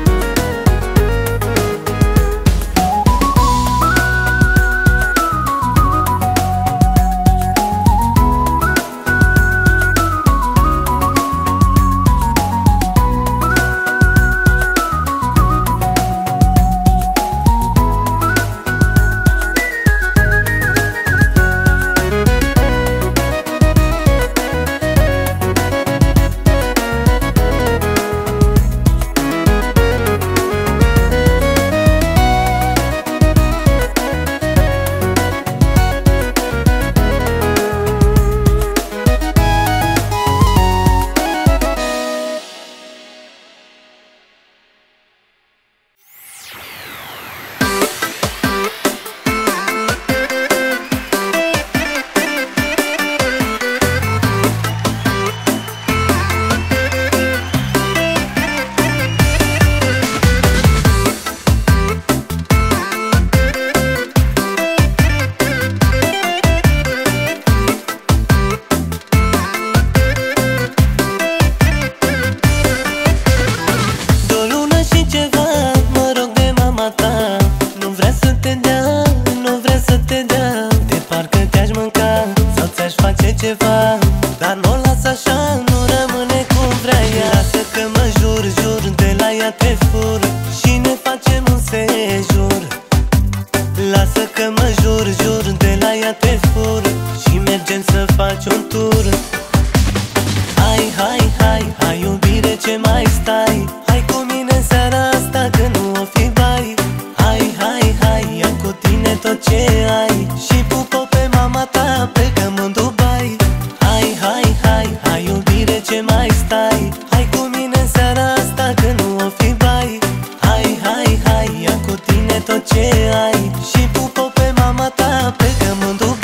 De o lună și ceva mă rog de mama ta, nu vrea să te dea, nu vrea să te dea. De parcă te-aș mânca sau ți-aș face ceva, dar n-o las așa, nu rămâne cum vrea ea. Lasă că mă jur, jur, de la ea te fur și ne facem un sejur. Lasă că mă jur, jur, de la ea te fur și mergem să faci un tur. Hai, hai, hai, hai iubire, ce mai stai? Hai cu mine seara asta că nu o fi bai. Hai, hai, hai, ia cu tine tot ce ai și pupă pe mama ta, plecăm în Dubai. Hai, hai, hai, hai iubire, ce mai stai? Hai cu mine seara asta că nu o fi bai. Hai, hai, hai, ia cu tine tot ce ai și pupă pe mama ta, plecăm în Dubai.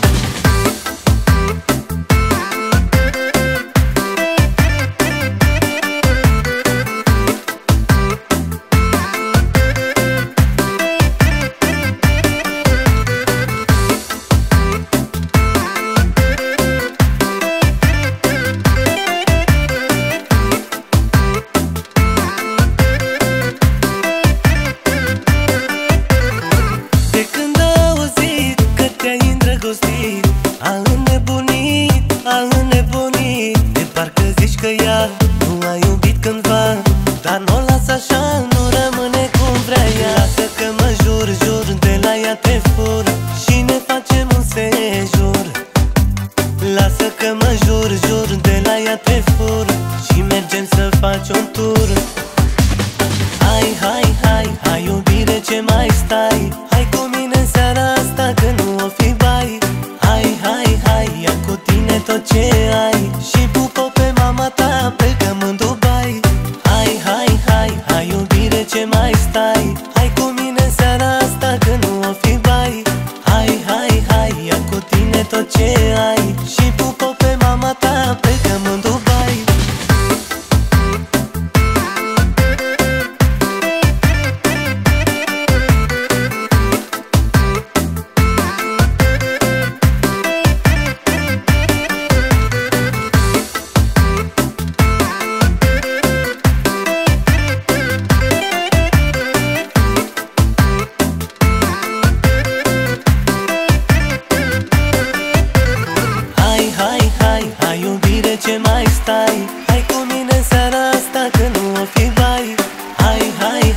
De când a auzit că te-ai îndrăgostit, a înnebunit, a înnebunit. De parcă zici că ea nu a iubit cândva, dar n-o las așa, nu rămâne cum vrea ea. Lasă că mă jur, jur, de la ea te fur și ne facem un sejur. Lasă că mă jur, jur, de la ea te fur și mergem să faci un tur. Hai, hai, hai, hai iubire, ce mai stai? Hai cu mine seara asta că nu o fi bai. Hai, hai, hai, ia cu tine tot ce ai și pupă pe mama ta, plecăm în Dubai. Hai, hai, hai, hai iubire, ce mai stai? Hai cu mine seara asta că nu o fi bai. Hai, hai, hai, ia cu tine tot ce ai și pupă pe mama ta, plecăm în Dubai.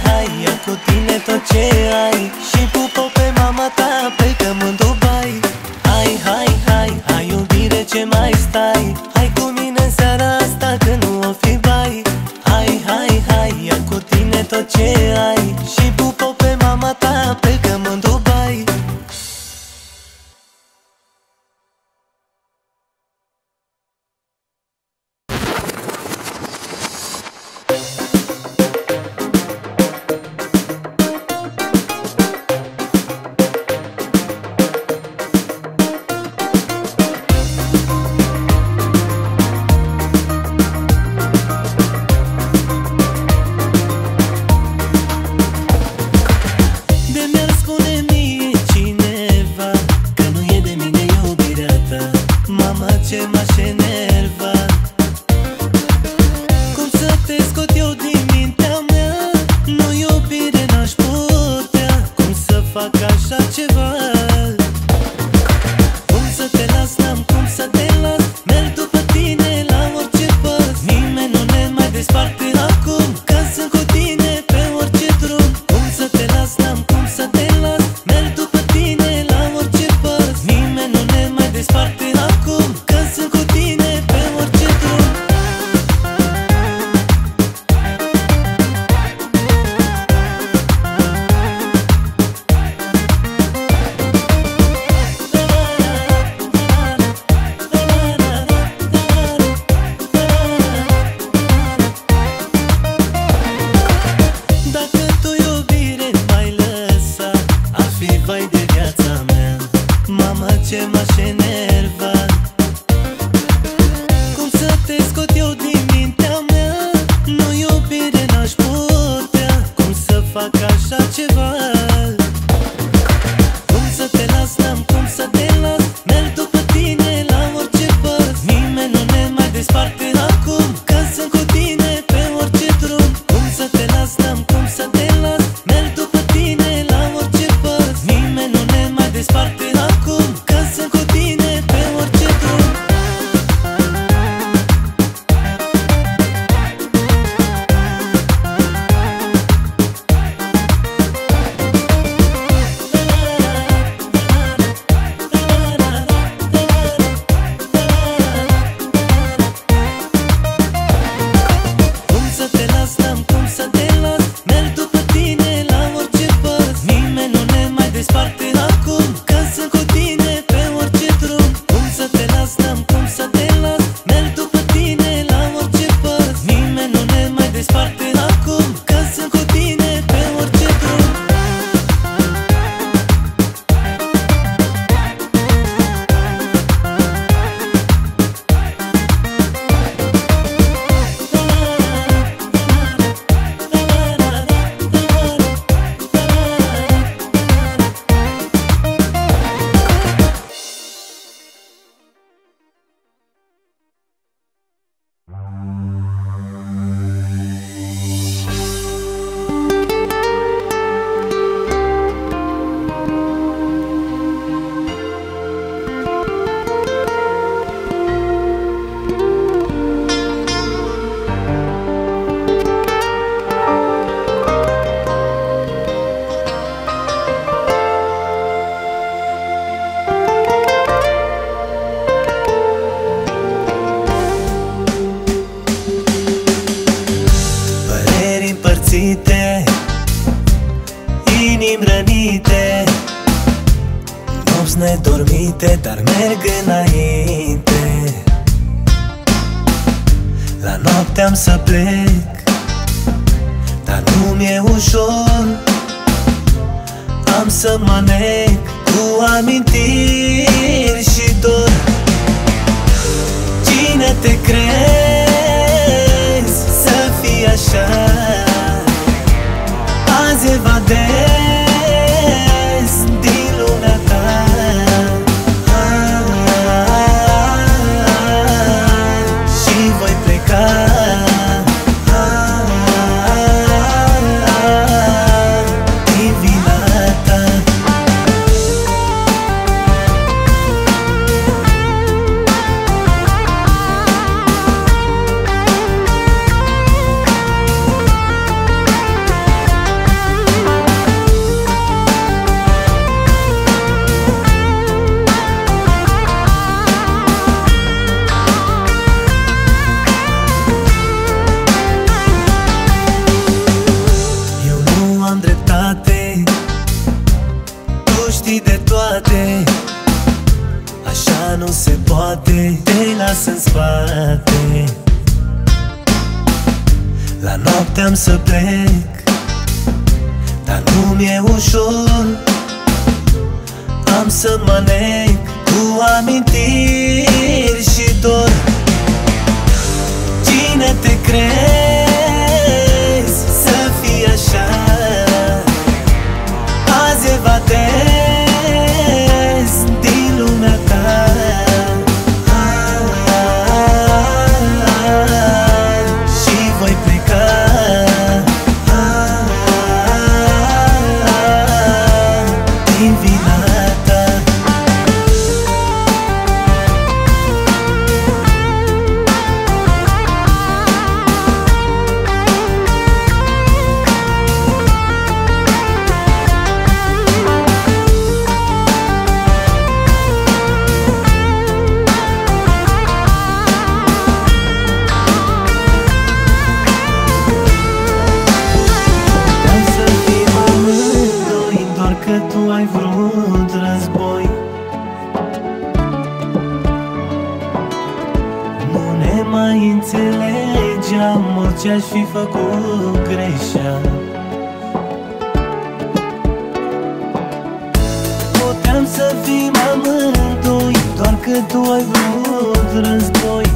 hai, ia cu tine tot ce ai și pupă pe mama ta, plecăm în Dubai. Hai, hai, hai, hai iubire, ce mai stai? Hai cu mine în seara asta că nu o fi bai. Hai, hai, hai, ia cu tine tot ce ai și pupă pe mama ta, plecăm în Dubai. Inimi rănite, nopți nedormite, dar merg înainte. La noapte am să plec, dar nu mi-e ușor. Am să mă nec cu amintiri și dor. Cine te crezi să fii așa? Azi evadezi din lumea ta. Și voi pleca din vina ta. nu se poate, te las în spate. La noapte am să plec, dar nu mi-e ușor. Am să mă nec cu amintiri și dor. Cine te crezi să fii așa? Azi evadezi din lumea ta. Și voi pleca din vina ta. Că tu ai vrut război. Nu ne mai înțelegeam, orice aș fi făcut greșeam. Puteam să fim amândoi, doar că tu ai vrut război.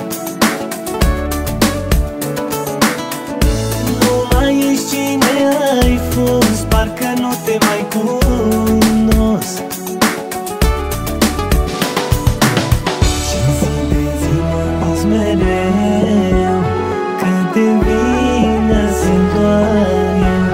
Nu mai ești cine ai fost, parcă nu te mai cunosc. Și-n zi de zi mă gândesc mereu cât de vină simt doar eu.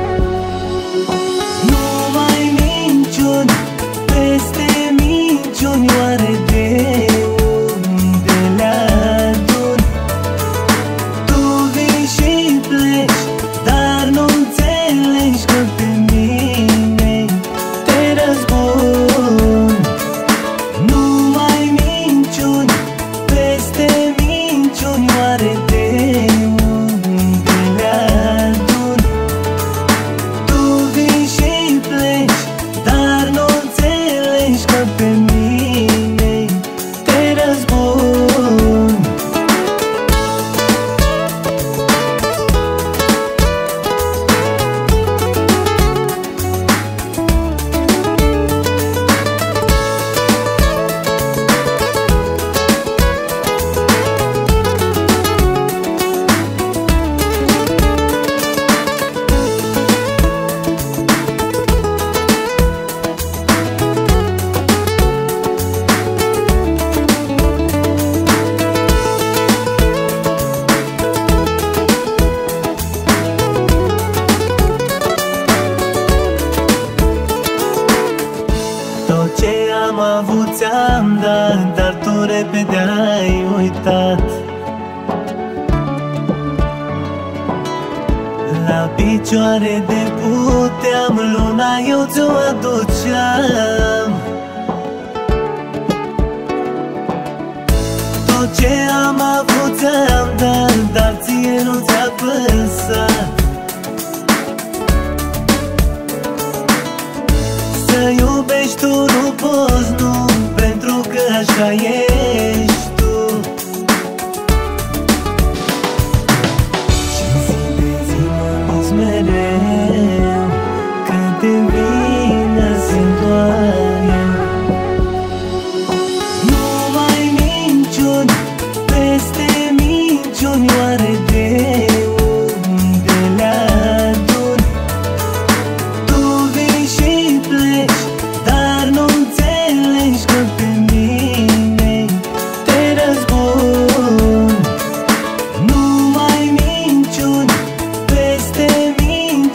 Nu mai minciuni peste minciuni, oare de unde le-adun? Tu vii și pleci, dar nu înțelegi că pe mine te răzbun. Nu mai minciuni peste minciuni, oare de unde le-adun? Tu vii și pleci, dar nu înțelegi că pe mine te răzbun. Tot ce am avut ți-am dat, dar tu repede ai uitat. La picioare de puteam, luna eu ți-o aduceam. Tot ce am avut ți-am dat, dar ție nu ți-a păsat. Să iubești tu nu poți, nu, pentru că așa ești tu. Și-n zi de zi mă gândesc mereu cât de vină simt doar eu. Nu mai minciuni peste minciuni, oare de unde le-adun? Tu vii și pleci, dar nu înțelegi că pe mine te răzbun. Nu mai minciuni peste minciuni,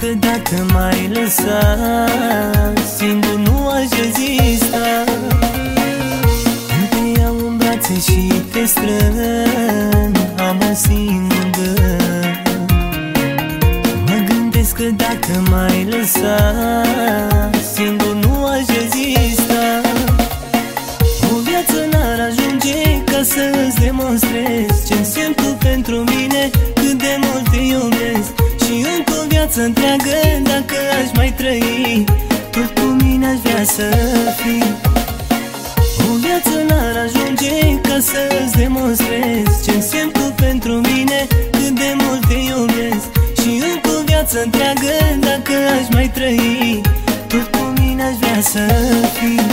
că dacă m-ai lăsat, singur nu aș rezista. Când te iau în brațe și te strâng, am un singur gând. Mă gândesc că dacă m-ai lăsat, singur nu aș rezista. O viață n-ar ajunge ca să-ți demonstrez ce-mi simt tu pentru mine, cât de mult te iubesc. Și încă o viață întreagă, dacă aș mai trăi, tot cu mine aș vrea să fii. O viață n-ar ajunge ca să-ți demonstrez ce-mi simt tu pentru mine, cât de mult te iubesc. Și încă o viață întreagă, dacă aș mai trăi, tot cu mine aș vrea să fii.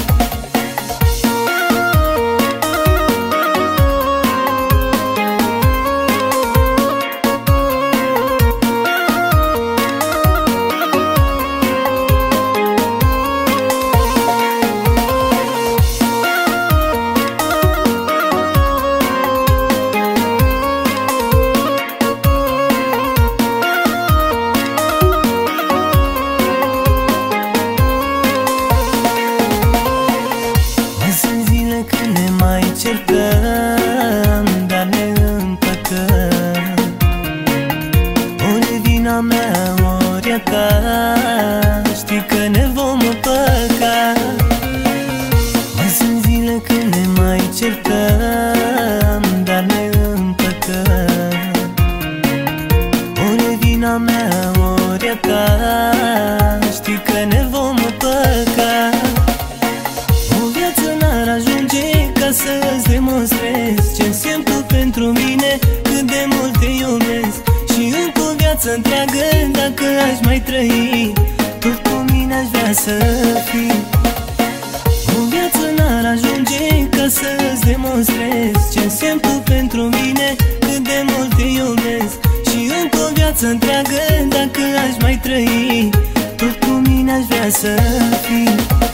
Dar ne împăcăm. Ori e vina mea, ori a ta, știi că ne vom împăca. Mai sunt zile când ne mai certăm, dar ne împăcăm. Ori e vina mea, ori a ta, știi că ne vom împăca. O viață n-ar ajunge ca să-ți demonstrez ce-mi simt tu pentru mine, cât de mult te iubesc. Și încă o viață întreagă, dacă aș mai trăi, tot cu mine aș vrea să fii. O viață n-ar ajunge ca să-ți demonstrez ce-mi simt tu pentru mine, cât de mult te iubesc. Și încă o viață întreagă, dacă aș mai trăi, tot cu mine aș vrea să fii.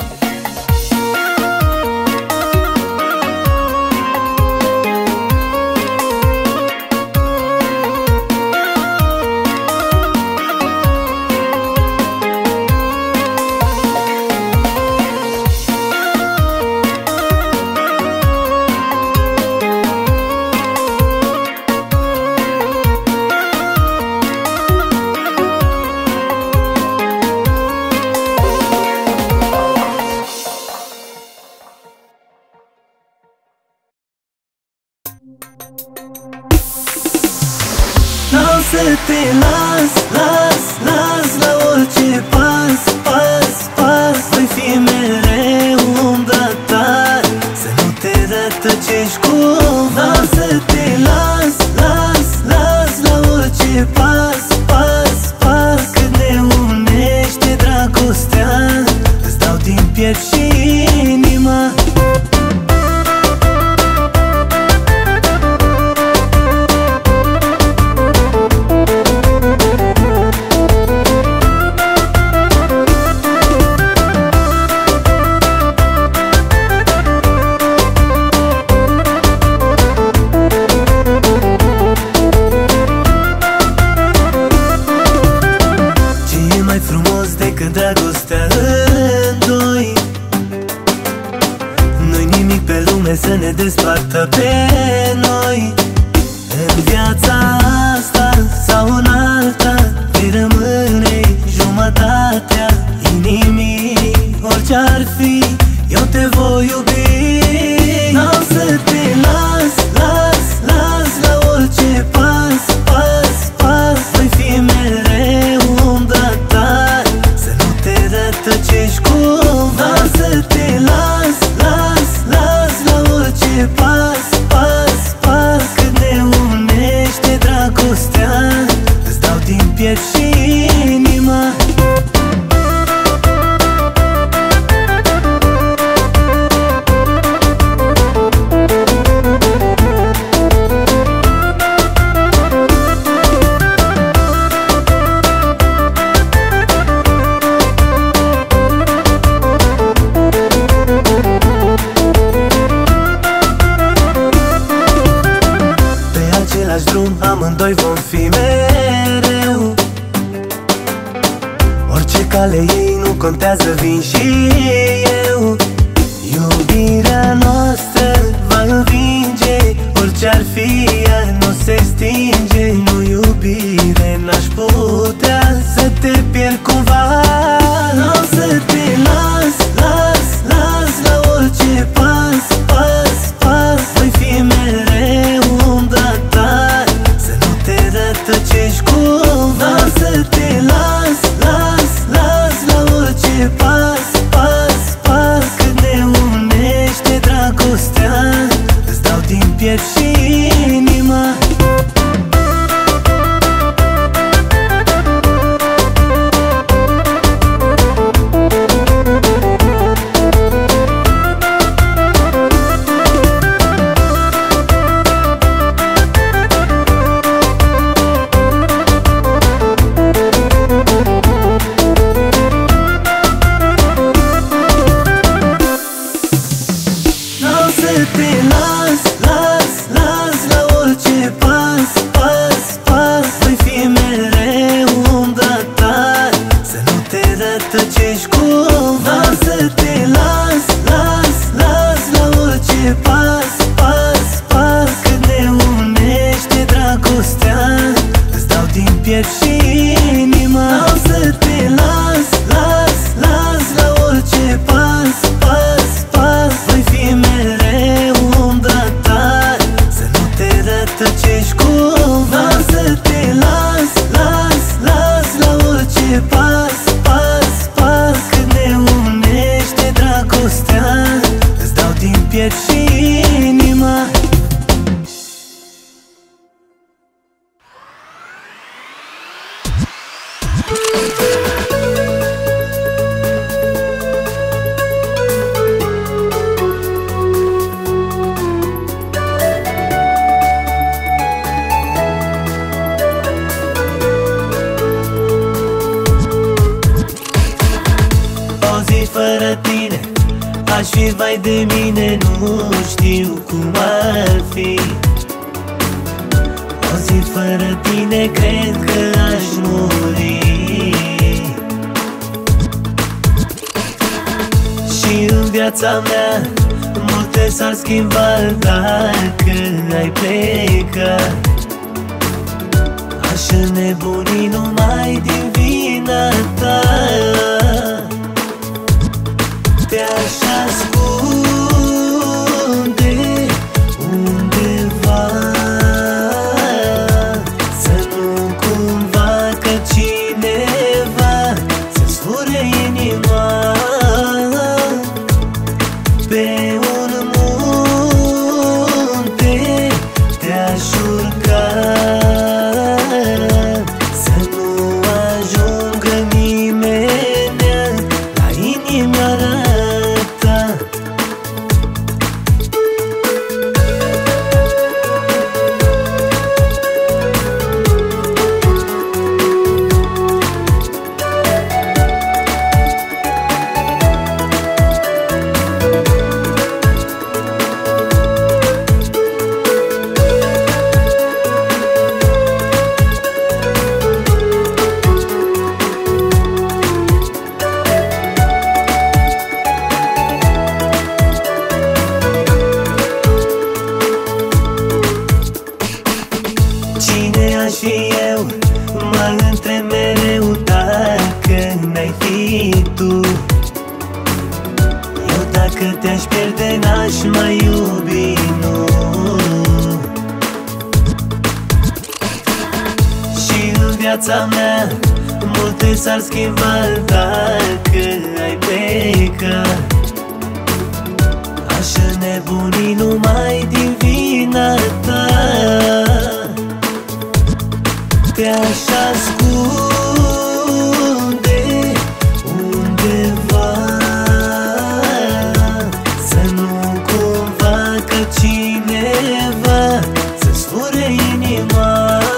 Vreau să te las la orice pas, voi fi mereu umbra ta, să nu te rătăcești cumva. Vreau să te las la orice pas, cât ne unește dragostea, îți dau din piept și inima. Dragostea în doi, nu-i nimic pe lume să ne despartă pe noi. În viața asta sau în alta, vei rămâne jumătatea inimii. Orice-ar fi, eu te voi iubi. N-am să te las la orice pas, voi fi mereu umbra ta, să nu te rătăcești cumva. Să te las la orice pas, cât ne unește dragostea, îți dau din piept și inima. Amândoi vom fi mereu, contează, vin și eu. Iubirea noastră va învinge, orice-ar fi ea nu se stinge. Nu iubire, n-aș putea să te pierd cumva. N-am să te las, las, las la orice pas, pas, pas. Voi fi mereu umbra ta, să nu te rătăcești cumva. N-am să te las, las, las la orice pas, pas, pas. Cât ne unește dragostea, îți dau din piept și inima. Fără tine aș fi vai de mine, nu știu cum ar fi. O zi fără tine cred că aș muri. Și în viața mea multe s-ar schimba dacă ai plecat. Aș înnebuni numai din vina ta. Te-aș ascunde undeva, să nu cumva că cineva să-ți fure inima. Pe un munte te-aș urca, să nu ajungă nimeni la inimioara. Și eu mă întreb mereu dacă n-ai fi tu. Eu dacă te-aș pierde n-aș mai iubi, nu. Și în viața mea multe s-ar schimba dacă ai plecat. Aș înnebuni numai din vina ta. Te-aș ascunde undeva, să nu cumva că cineva să-ți fure inima.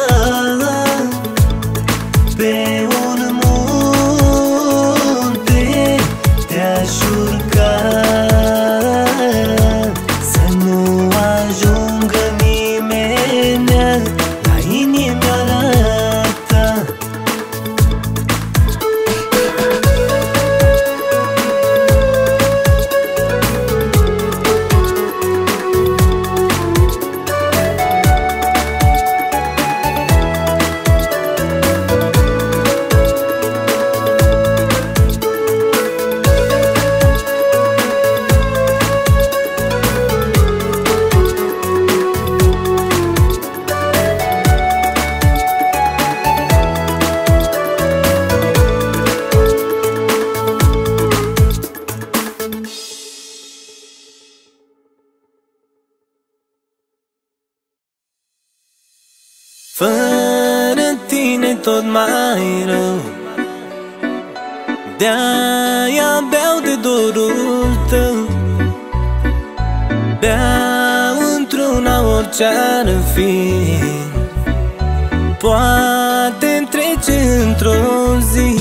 Pe un munte te-aș urca, să nu ajungă nimeni la inimioara ta. tot mai rău. De-aia beau de dorul tău, beau într-una orice-ar fi. Poate-mi trece într-o zi.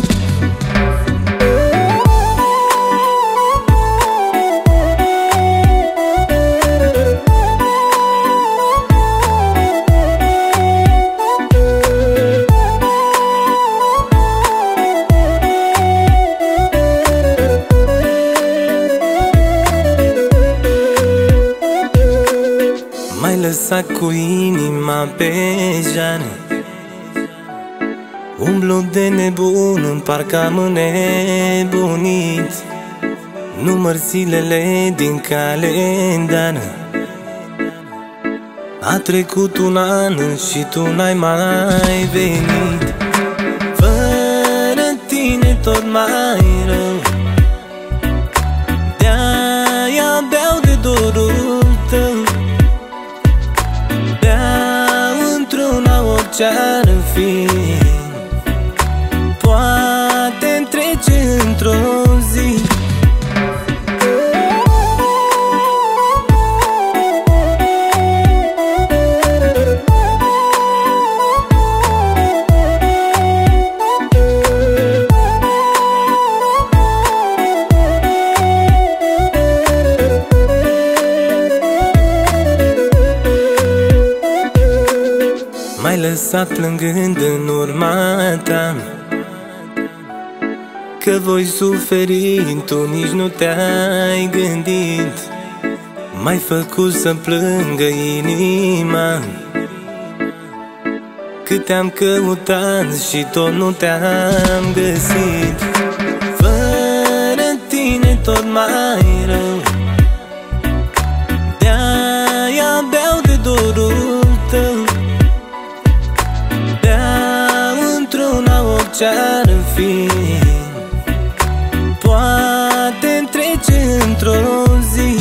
M-ai lăsat cu inima pe jale, umblu de nebun în parc am înnebunit. Număr zilele din calendar, a trecut un an și tu n-ai mai venit. Fără tine tot mai rău, de-aia beau de dorul tău, beau într-una orice-ar fi. Poate-mi trece într-o zi. M-ai lăsat plângând în urma ta, că voi suferi, tu nici nu te-ai gândit. M-ai făcut să plângă inima, cât te-am căutat și tot nu te-am găsit. Fără tine tot mai rău, de-aia beau de dorul tău, beau într-una orice-ar fi. Poate-mi trece într-o zi.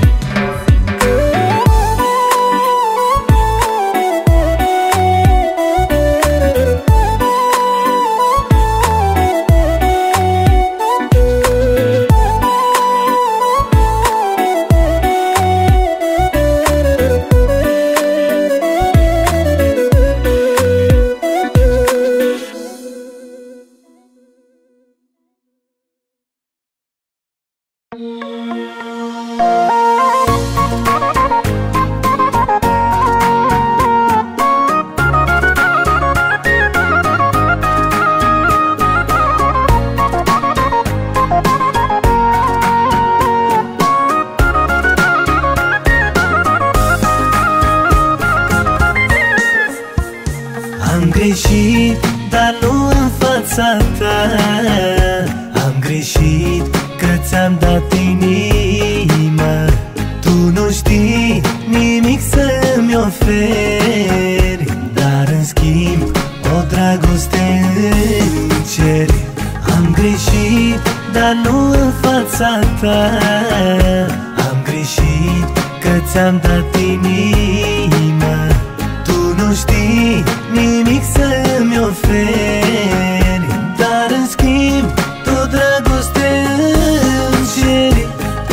Am greșit, dar nu în fața ta. Am greșit că ți-am dat inima. Tu nu știi nimic să-mi oferi, dar în schimb o dragoste îmi ceri. Am greșit, dar nu în fața ta. Am greșit că ți-am dat inima. Tu nu știi nimic să-mi oferi, dar în schimb tot dragoste îmi ceri.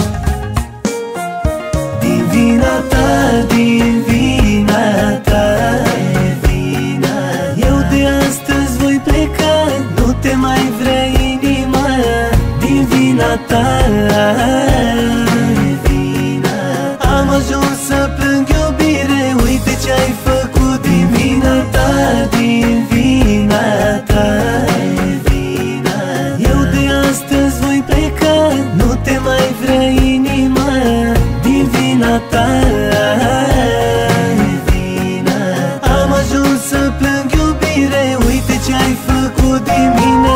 Din vina ta, din vina ta, vina. Eu de astăzi voi pleca, nu te mai vrea inima. Din vina ta, vina. Am ajuns să plâng iubire, uite ce-ai făcut. Din vina ta, din vina ta, vina. Eu de astăzi voi pleca, nu te mai vrea inima. Din vina ta, vina. Am ajuns să plâng iubire, uite ce-ai făcut din mine.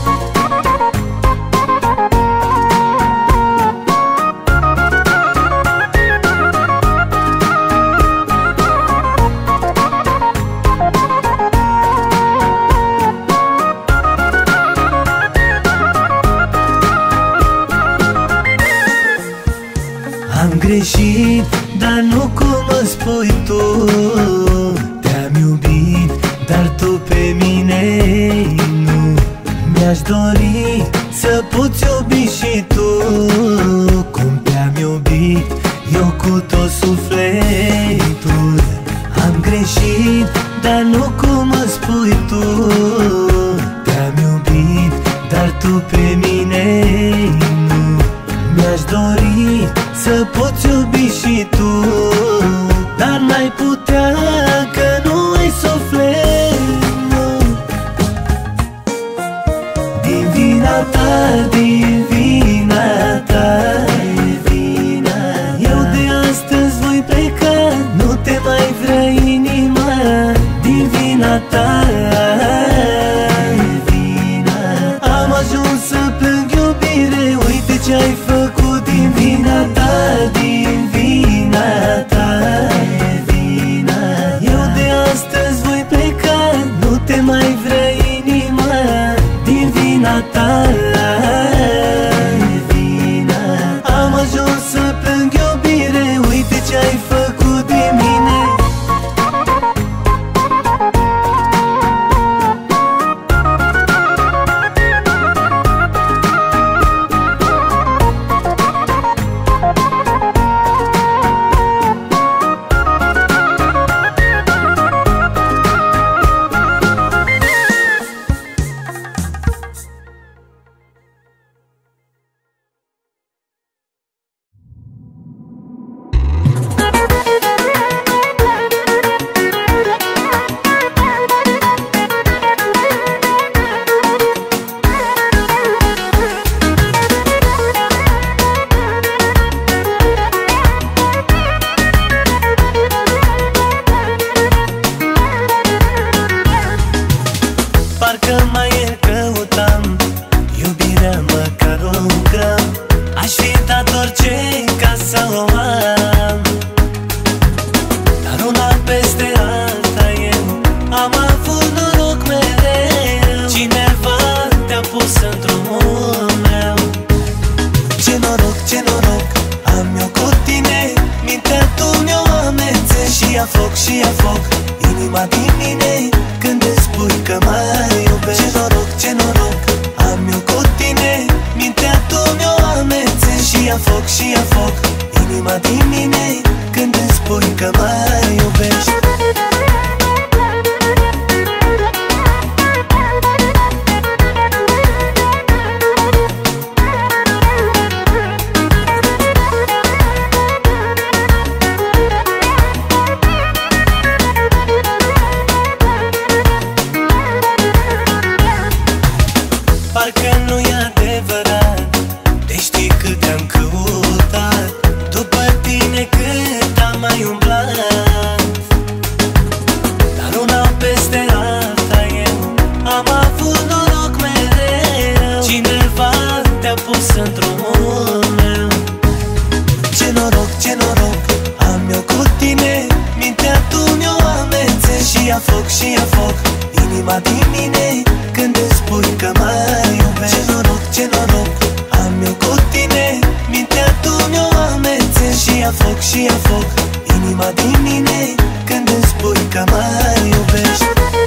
Am greșit, dar nu cum îmi spui tu. Te-am iubit, dar tu pe mine nu. Mi-aș dori să poți iubi și tu cum te-am iubit eu cu tot sufletul. Am greșit, dar nu cum îmi spui tu. Te-am iubit, dar tu pe mine nu. Mi-aș dori să poți iubi și tu, dar n-ai putea că nu ai suflet, nu. Din vina ta, din vina ta, eu de astăzi voi pleca, nu te mai vrea inima. Din vina ta, am ajuns să plâng iubire, uite ce-ai făcut. Din vina ta, din vina ta, eu de astăzi voi pleca, nu te mai vrea inima. Din vina ta, am ajuns să plâng iubire, uite ce-ai făcut din mine. Parcă mai ieri căutam iubirea măcar un gram. Aș fi dat orice ca să o am, dar una peste alta eu am avut noroc mereu. Cineva te-a pus în drumul meu. Ce noroc, ce noroc am eu cu tine. Mintea tu mi-o amețe și ia foc, și ia foc inima din mine când îți spui că mă iubești. Ce noroc, ce noroc am eu cu tine. Mintea tu mi-o amețe și ia foc, și ia foc inima din mine când îți spui că mă iubești. Parcă nu e adevărat, te știi cât te-am căutat, după tine cât am mai umblat. Dar una peste alta eu am avut noroc mereu. Cineva te-a pus în drumul meu. Ce noroc, ce noroc am eu cu tine. Mintea tu mi-o amețe și ia foc, și ia foc inima din mine când îți spui că mă iubești. Ce noroc, ce noroc am eu cu tine. Mintea tu mi-o amețe și ia foc, și ia foc inima din mine când îți spui că mă iubești.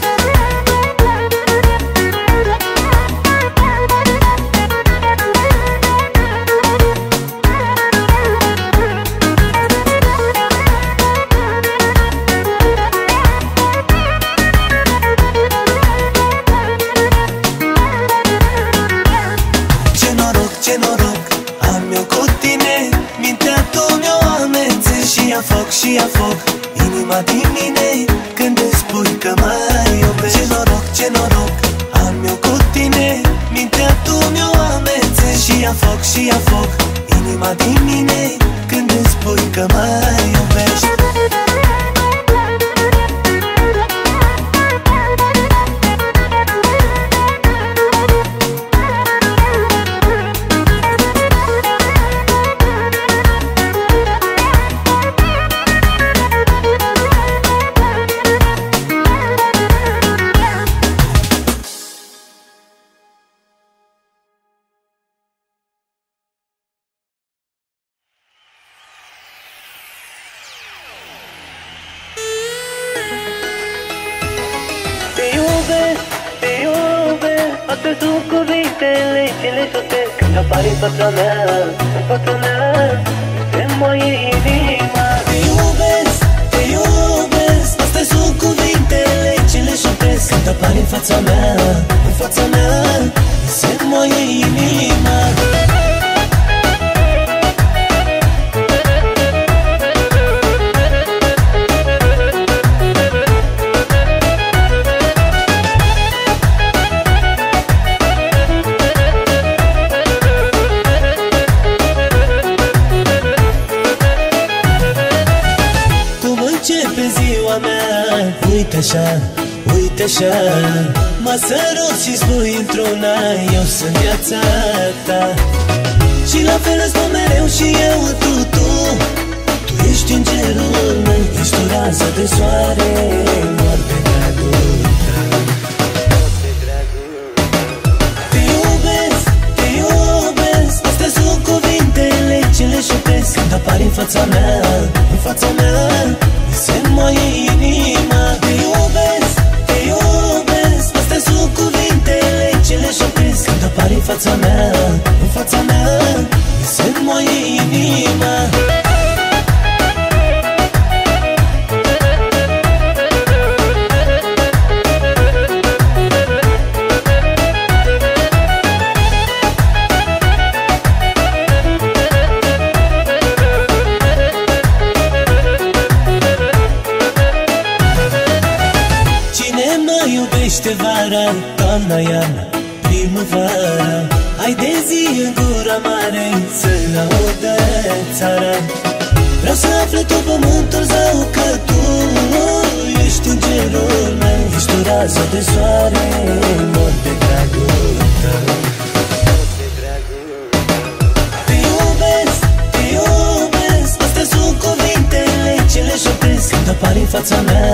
Ce noroc am eu cu tine. Mintea tu mi-o amețe și ia foc, și ia foc inima din mine când îți spui că mă iubești. Ce noroc, ce noroc am eu cu tine. Mintea tu mi-o amețe și ia foc, și ia foc inima din mine când îți spui că mă iubești. apari în fața mea, în fața mea, te moaie inima. Te iubesc, astea sunt cuvintele ce le șoptesc. Când apari în fața mea, se moaie inima. Uite așa, uite așa, mă sărut și spui într-una, eu sunt viața ta. Și la fel îți spun mereu și eu, tu ești îngerul meu, ești o rază de soare, mor de dragul tău. Te iubesc, astea sunt cuvintele ce le șoptesc. Când apari în fața mea, se moaie inima. Te iubesc, astea sunt cuvintele ce le șoptesc. Când apari în fața mea, se moaie inima. Vara, toamna, iarna, primăvara, ai de zi în gura mare să-l audă țara. Vreau să afle tot pământul zău că tu ești îngerul meu, ești o rază de soare, mor de dragul tău. Te iubesc, astea sunt cuvintele ce le șoptesc. Când apari în fața mea,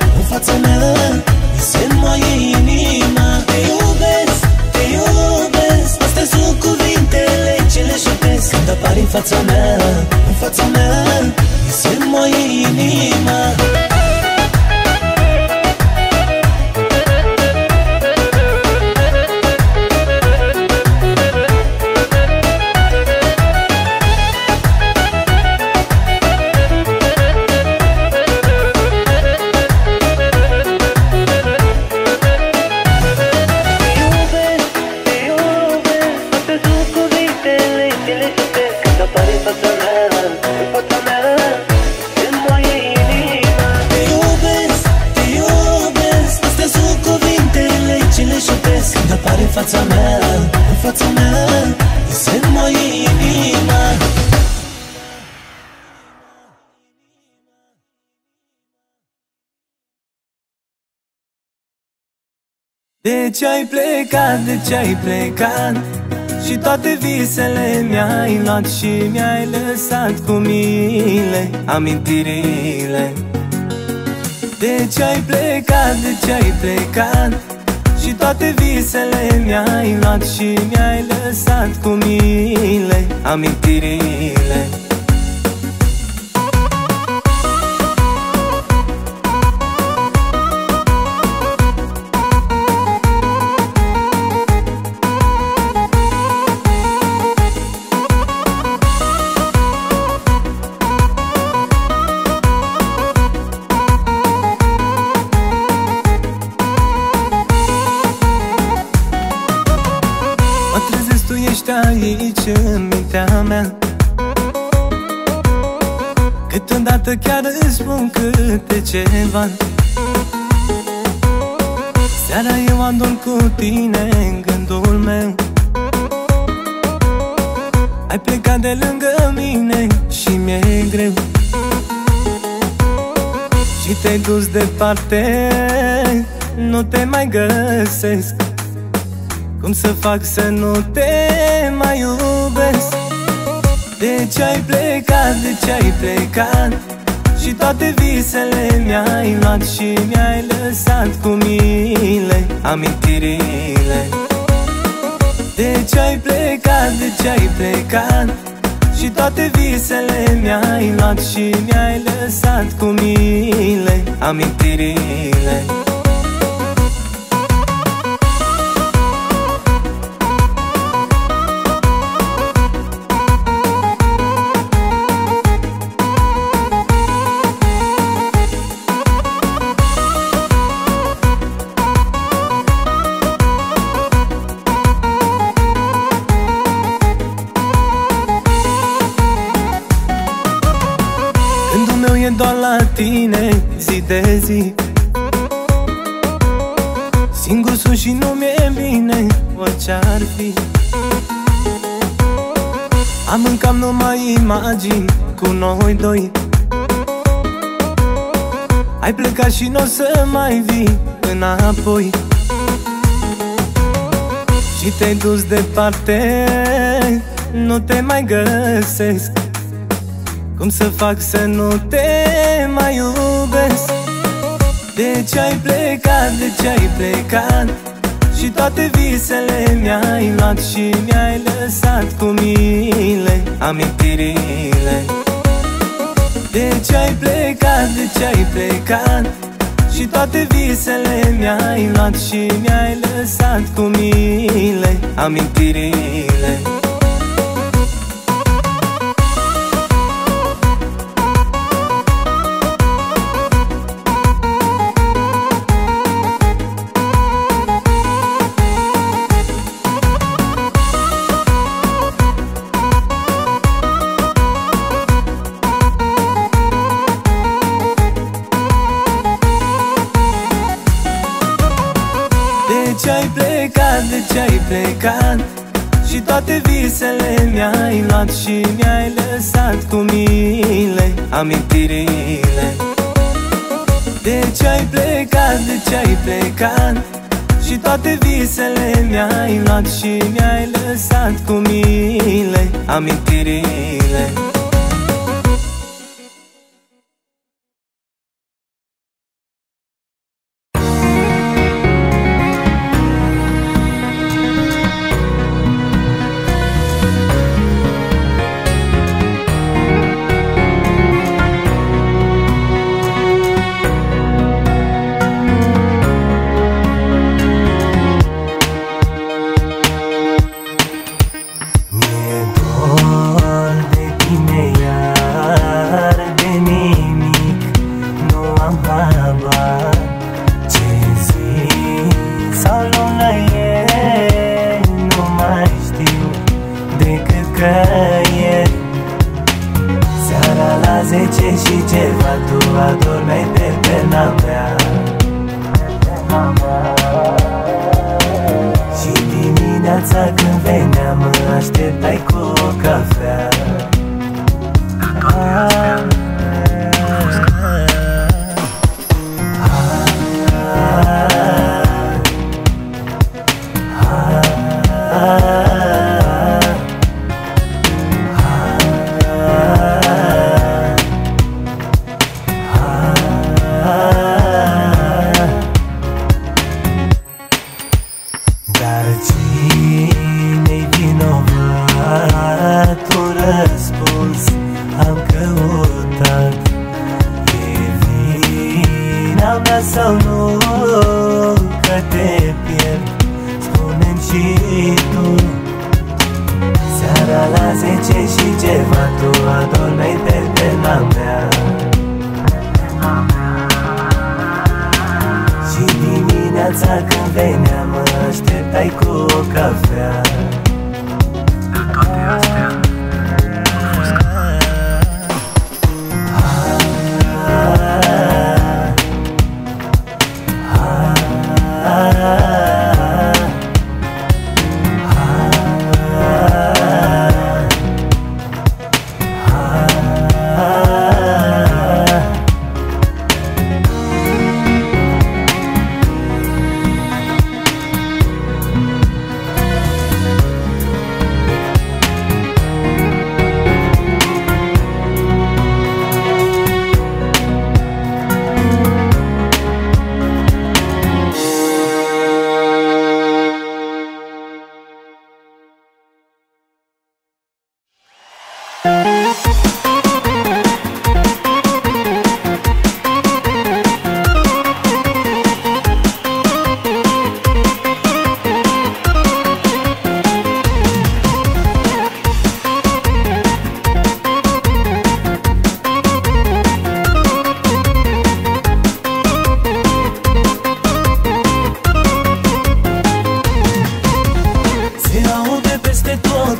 se moaie inima. Te iubesc, astea sunt cuvintele ce le șoptesc. Când apari în fața mea, se moaie inima. În fața mea, se moaie inima. De ce ai plecat? Și toate visele mi-ai luat și mi-ai lăsat cu mile amintirile. De ce ai plecat? Și toate visele mi-ai luat și mi-ai lăsat cu mile amintirile. Aici în mintea mea, câteodată chiar îți spun câte ceva. Seara eu adorm cu tine în gândul meu. Ai plecat de lângă mine și mi-e greu. Și te-ai dus departe, nu te mai găsesc. Cum să fac să nu te mai iubesc? De ce ai plecat? Și toate visele mi-ai luat și mi-ai lăsat cu mile amintirile. De ce ai plecat? Și toate visele mi-ai luat și mi-ai lăsat cu mile amintirile. doar la tine zi de zi. Singur sunt și nu mi-e bine, orice-ar fi. Am în cap numai imagini cu noi doi. Ai plecat și n-o să mai vii înapoi. Și te-ai dus departe, nu te mai găsesc. Cum să fac să nu te mai iubesc? De ce ai plecat, de ce ai plecat? Și toate visele mi-ai luat și mi-ai lăsat cu mile amintirile. De ce ai plecat, de ce ai plecat? Și toate visele mi-ai luat și mi-ai lăsat cu mile amintirile. De ce ai plecat, de ce ai plecat? Și toate visele mi-ai luat și mi-ai lăsat cu mile amintirile. De ce ai plecat, de ce ai plecat? Și toate visele mi-ai luat și mi-ai lăsat cu mile amintirile.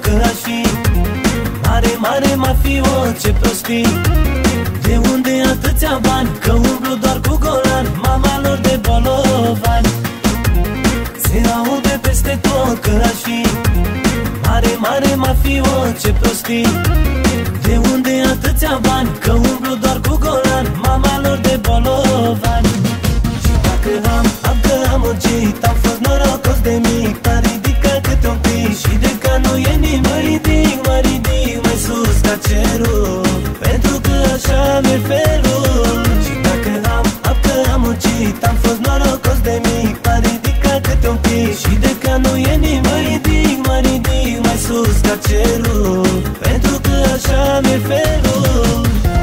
mare mafiot, ce prostii. De unde atât atâția bani, că umblu doar cu golan, mama lor de bolovani. Se aude peste tot că aș fi mare, mare mafiot, ce prostii. De unde atâția bani, că umblu doar cu golan, mama lor de bolovani. Și dacă am muncit, am fost norocos de mic, am ridicat câte un pic. Și de că nu e nimic, mă ridic mai sus ca cerul, pentru că așa mi-e felul. Și dacă am muncit, am fost norocos de mic, am ridicat câte un pic. Și de că nu e nimic, mă ridic mai sus ca cerul, pentru că așa mi-e felul.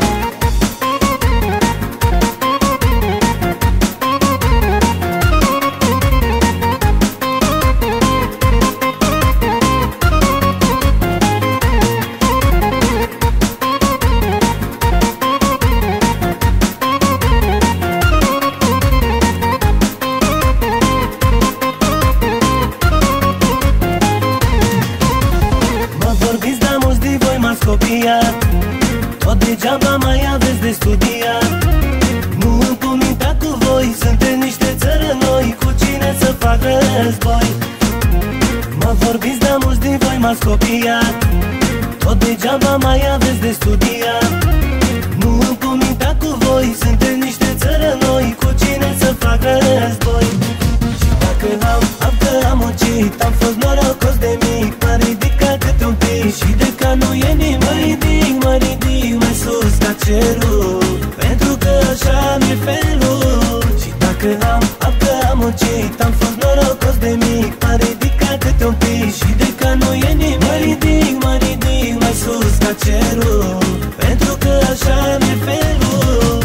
Tot degeaba mai aveți de studiat. Nu îmi cominta cu voi, suntem niște țărănoi, cu cine să fac război. Mă vorbiți, dar mulți din voi m-ați copiat. Tot degeaba mai aveți de studiat. Nu îmi cominta cu voi, suntem niște țărănoi, cu cine să fac război. Și dacă am muncit, am fost norocos de mic, m-am ridicat câte un pic. Și de că nu e nimic, mă ridic mai sus ca cerul, pentru că așa mi-e felul. Și dacă am muncit, am fost norocos de mic, m-am ridicat câte un pic. Și de că nu e nimic, mă ridic mai sus ca cerul, pentru că așa mi-e felul.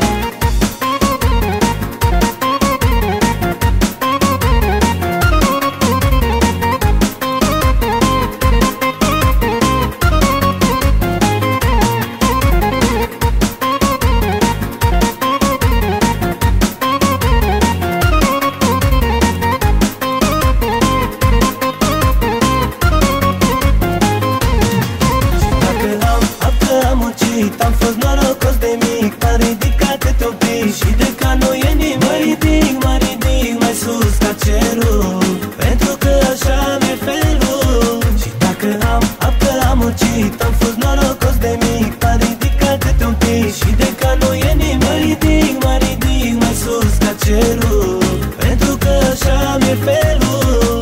Am fost norocos de mic, m-am ridicat câte un pic. Și de că nu e nimic, mă ridic mai sus ca cerul, pentru că așa mi-e felul. Și dacă am muncit, am fost norocos de mic, m-am ridicat câte un pic. Și de că nu e nimic, mă ridic mai sus ca cerul, pentru că așa mi-e felul.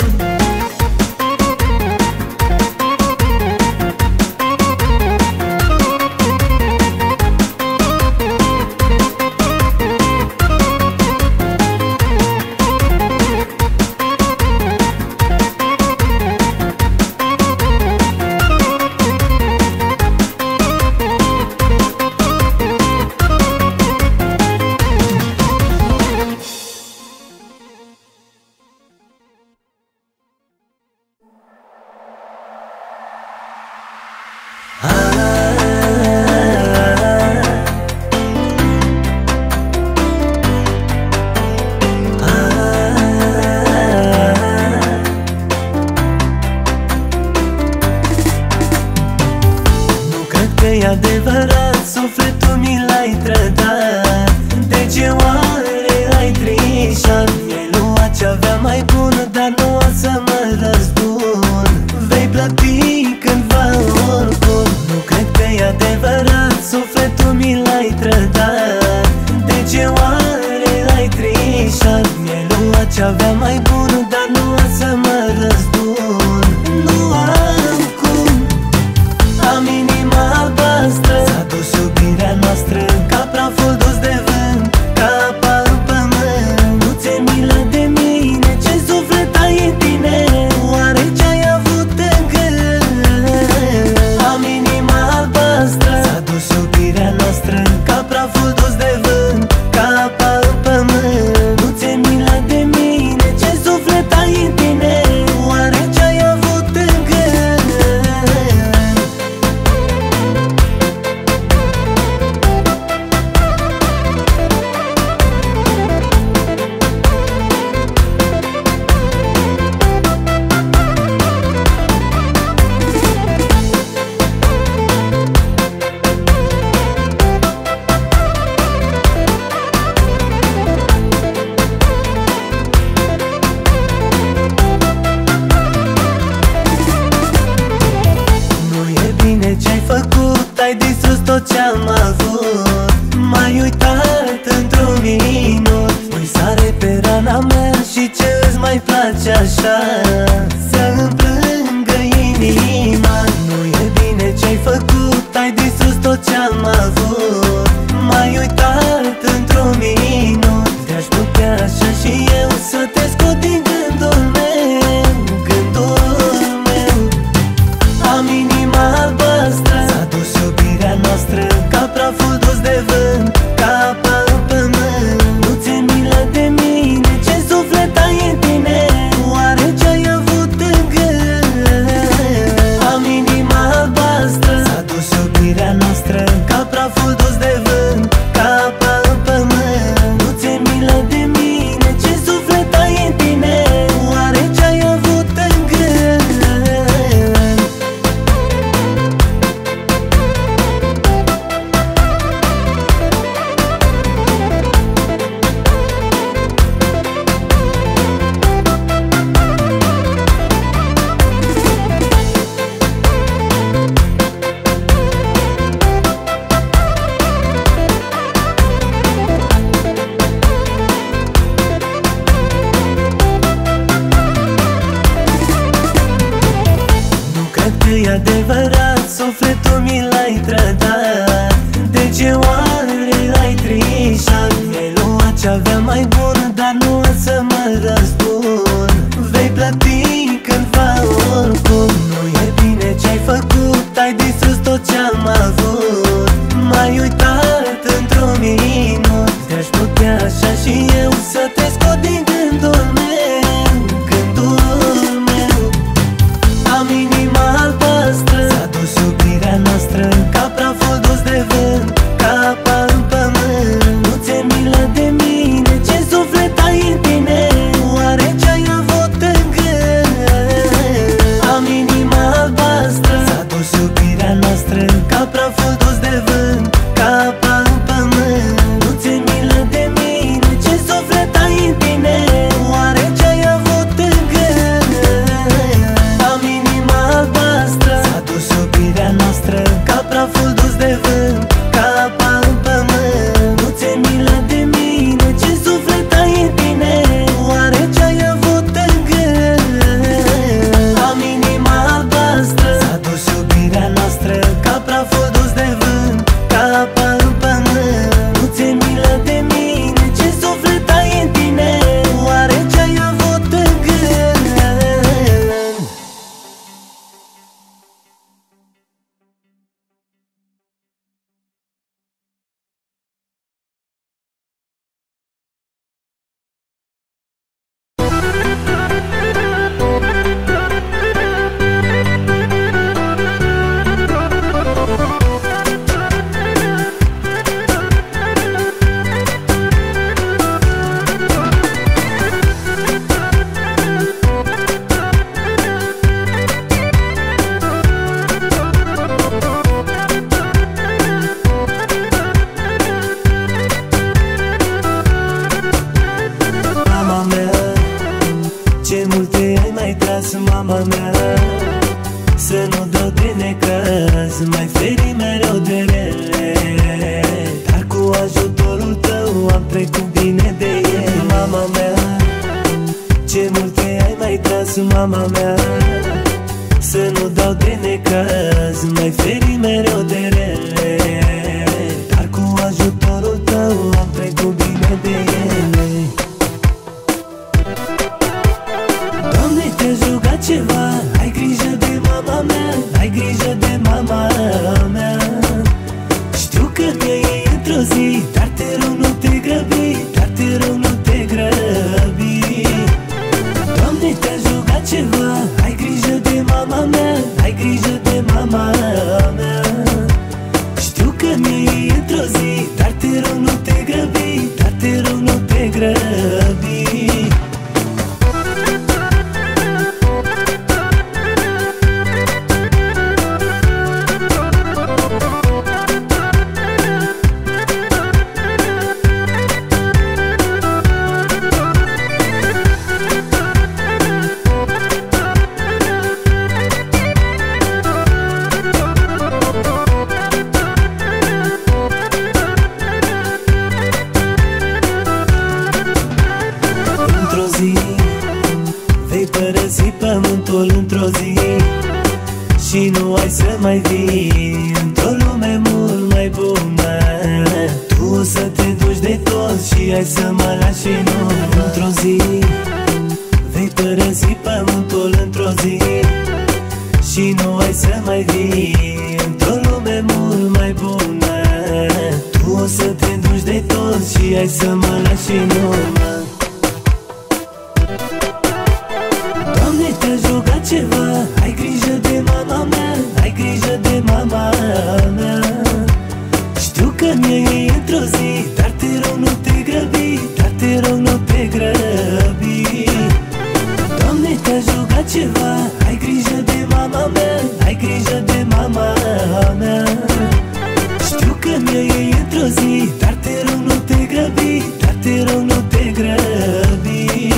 E adevărat, sufletul mi l-ai trădat. De ce oare ai trișat? Mi-ai luat ce avea mai bun, dar nu o să mă răzbun. Vei plăti cândva oricum. Nu cred că e adevărat, sufletul mi l-ai trădat. De ce oare ai trișat? Mi-ai luat ce avea mai bun, dar nu o să mă răzbun. Nu am cum, am inima albastră, s-a dus iubirea noastră ca praful dus de vânt, ca apa în pământ. Nu ți-e milă de mine, ce suflet ai în tine, oare ce-ai avut în gând? Am inima albastră, s-a dus iubirea noastră ca praful dus de vânt, ca apa în pământ. Nu ți-e milă de mine, ce suflet așa să-mi plângă inima. Nu e bine ce-ai făcut, ai distrus tot ce-am avut. M-ai uitat într-un minut, te-aș putea așa și eu să te scot din gândul meu, gândul meu. Am inima albastră, s-a dus iubirea noastră ca praful dus de vânt, ca apa în pământ. Nu ți-e milă de mine, ce suflet ai în tine, oare ce-ai avut în gând? Am inima albastră, s-a dus iubirea noastră ca praful dus de vânt, ca apa în pământ. Nu ți-e milă de mine, ce suflet ai în tine, oare ce-ai avut în gând? E adevărat, sufletul mi l-ai trădat. De ce oare ai trișat? Mi-ai luat ce aveam mai bun, dar nu o să mă răzbun. Vei plăti cândva oricum. Nu e bine ce-ai făcut, ai distrus tot ce-am avut. M-ai uitat într-un minut, te-aș putea așa și eu să te scot din gândul meu, gândul meu. Am inima albastră, s-a dus iubirea noastră ca praful dus de vânt, ca apa în pământ. Nu ți-e milă de mine, ce suflet ai în tine, oare ce-ai avut în gând? Am inima albastră, s-a dus iubirea noastră ca praful dus de vânt, ca apa în pământ. Nu ți-e milă de mine, ce suflet ai în tine, oare ce-ai avut în gând? Am inima albastră, s-a dus iubirea noastră ca praful dus de vânt, ca apa în pământ. Nu ți-e milă de mine, ce suflet ai în tine, oare ce-ai avut în gând? Am inima albastră, s-a dus iubirea noastră ca praful dus de vânt, ca apa în pământ. Nu ți-e milă de mine, ce suflet ai în tine, oare ce-ai avut în gând? Mama mea, ce multe ai mai tras, mama mea, să nu dau de necaz, mai feri mereu de rele. Dar cu ajutorul tău am trecut bine de el. Mama mea, ce multe ai mai tras, mama mea, să nu dau de necaz, mai feri mereu de rele. Dar cu ajutorul tău am trecut bine de ele. Doamne, te-aș ruga ceva, ai grijă de mama mea, ai grijă de mama mea. Știu că te iei într-o zi, dar te rog nu te grăbi, dar te rog nu te grăbi. Doamne, te-aș ruga ceva, ai grijă de mama mea, ai grijă de mama mea. Știu că ne iei într-o zi, dar te rog nu te grăbi, dar te rog nu te grăbi. într-o zi și nu ai să mai vii într-o lume mult mai bună. Tu o să te duci de tot și ai să mă lași în urmă. Într-o zi vei părăsi pământul, într-o zi, și nu ai să mai vii într-o lume mult mai bună. Tu o să te duci de tot și ai să mă lași în urmă. Doamne, te-aș ruga ceva, ai grijă de mama mea, ai grijă de mama mea. Știu că mi-e ei într-o zi, dar te rog nu te grăbi, dar te rog nu te grăbi. Doamne, te-aș ruga ceva, ai grijă de mama mea, ai grijă de mama mea. Știu că mi-e ei într-o zi, dar te rog nu te grăbi, dar te rog nu te grăbi.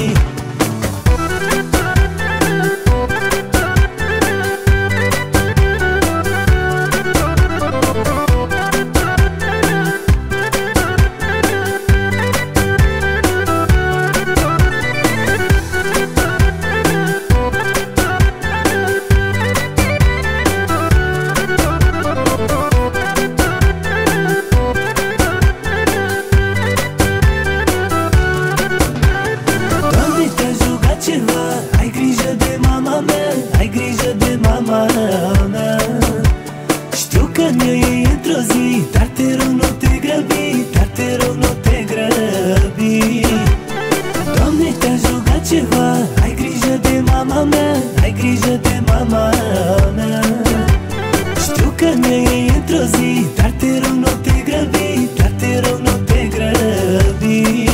Ai grijă de mama mea, ai grijă de mama mea. Știu că mi-e ei într-o zi, dar te rog nu te grăbi, dar te rog nu te grăbi. Doamne, te-aș ruga ceva, ai grijă de mama mea, ai grijă de mama mea. Știu că mi-e ei într-o zi, dar te rog nu te grăbi, dar te rog nu te grăbi.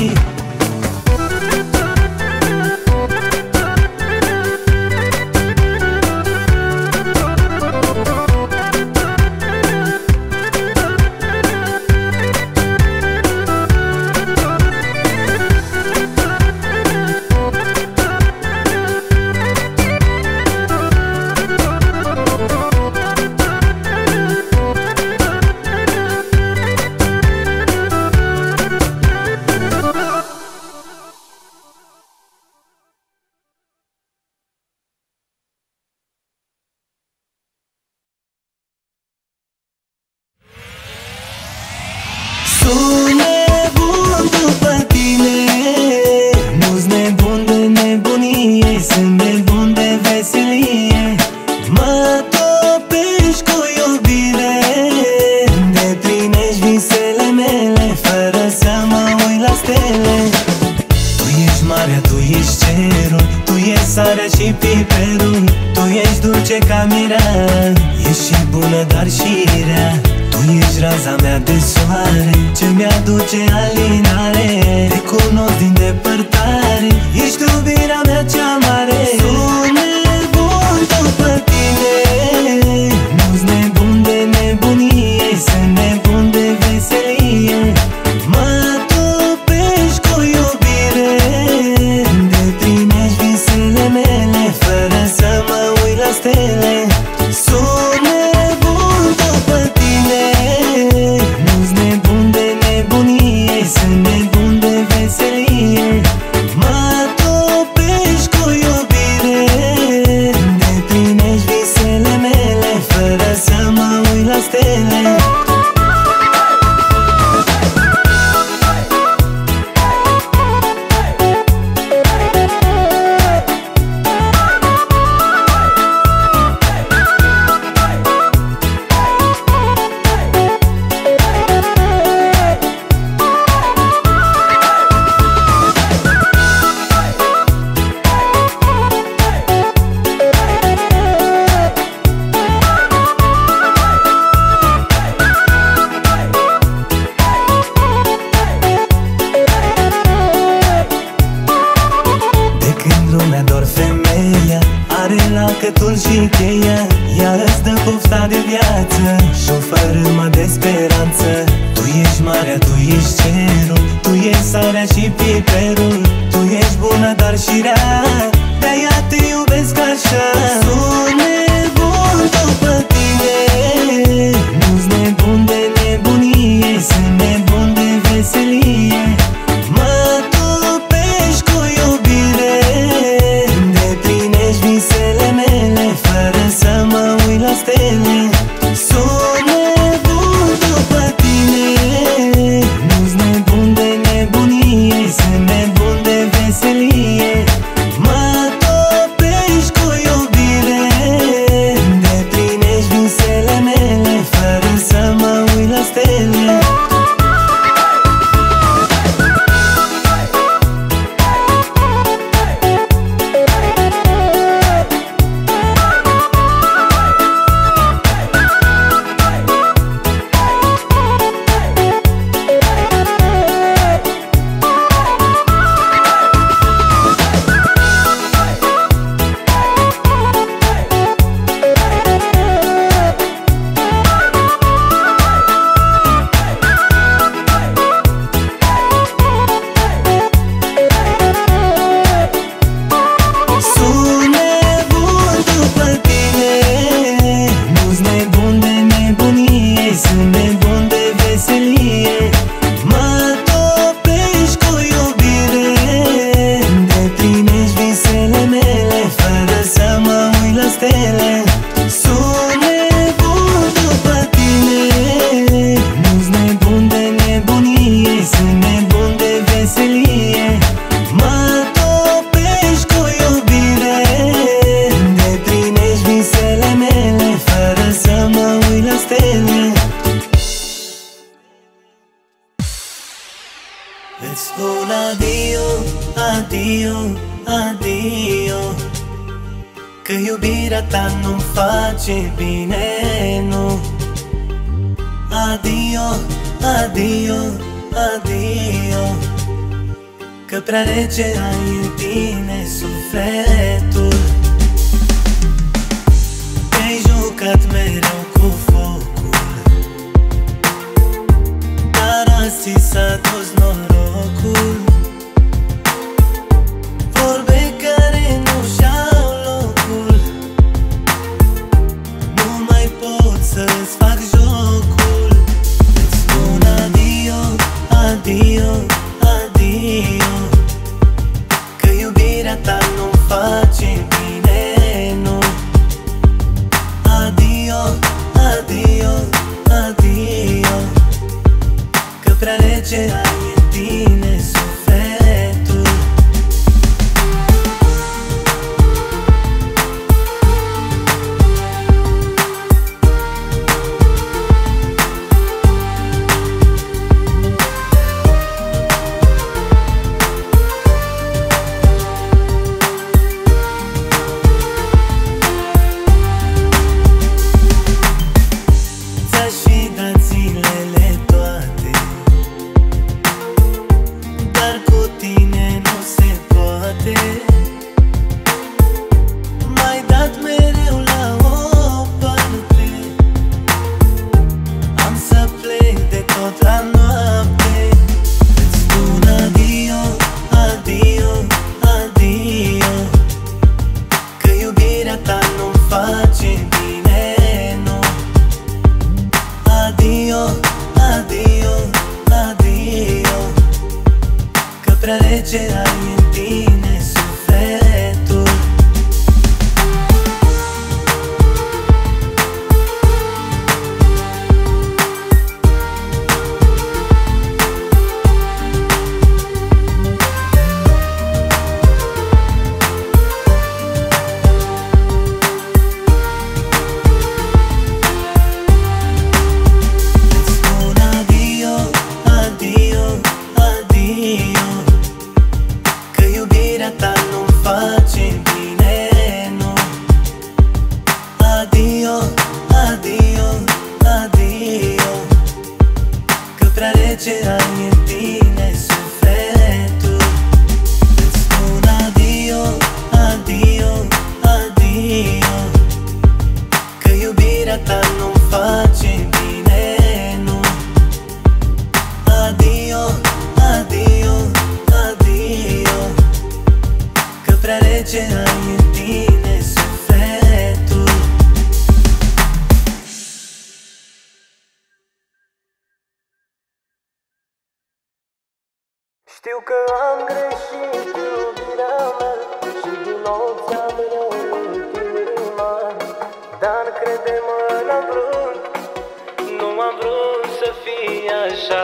Sunt nebun după tine, nu-s nebun de nebunie, sunt nebun de veselie. Mă topești cu iubire, îndeplinești visele mele, fără să mă uit la stele. Tu ești marea, tu ești cerul, tu ești sarea și piperul, tu ești dulce ca mirea, ești și bună, dar și rea. Tu ești raza mea de soare, ce mi-aduce alinare, te cunosc din depărtare, ești iubirea mea cea mare. Sunt nebun după tine, nu-s nebun de nebunie, sunt nebun de veselie. Mă topești cu iubire, îndeplinești visele mele, fără să mă uit la stele. Sunt nebun după tine, nu-s nebun de nebunie, sunt nebun de veselie. Mă topești cu iubire, îndeplinești visele mele, fără să mă uit la stele. Lacătul și cheia, ea îți dă pofta de viață și o fărâmă de speranță. Tu ești marea, tu ești cerul, tu ești sarea și piperul, tu ești bună, dar și rea, de-aia te iubesc așa. Sunt nebun după tine, nu-s nebun de nebunie, sunt nebun de veselie. Mă topești cu iubire, îndeplinești visele mele, stele. Sunt nebun după tine, nu-s nebun de nebunie, sunt nebun de veselie. Mă topești cu iubire, îndeplinești visele mele, fără să mă uit la stele. Îți spun adio, adio, adio, că iubirea ta nu-mi face bine, nu. Adio, adio, adio, că prea rece ai în tine sufletul. Te-ai jucat mereu cu focul, dar azi s-a dus norocul. Vorbe care nu și-au locul, nu mai pot să-ți fac jocul. Îți spun adio, adio, adio, că iubirea ta nu-mi face bine, nu. Adio, adio, adio, că prea rece ai în tine sufletul. Ți-aș fi dat zilele toate, dar cu tine nu se poate. M-ai dat mereu la o parte, am să plec de tot la noapte. Îți spun adio, adio, adio, că iubirea ta nu-mi face bine, nu. Adio, adio, adio, că prea rece ai în tine sufletul. Îți spun adio, adio, adio, că iubirea ta nu-mi face bine, nu. Adio, adio, adio, că prea rece ai în tine sufletul. Îți spun adio, adio, adio, că iubirea ta nu-mi face bine, nu. Adio, adio, adio, că prea rece ai în tine sufletul. Știu că am greșit, iubirea mea, și din nou ți-am rănit inima, dar crede-mă, n-am vrut, nu am vrut să fie așa.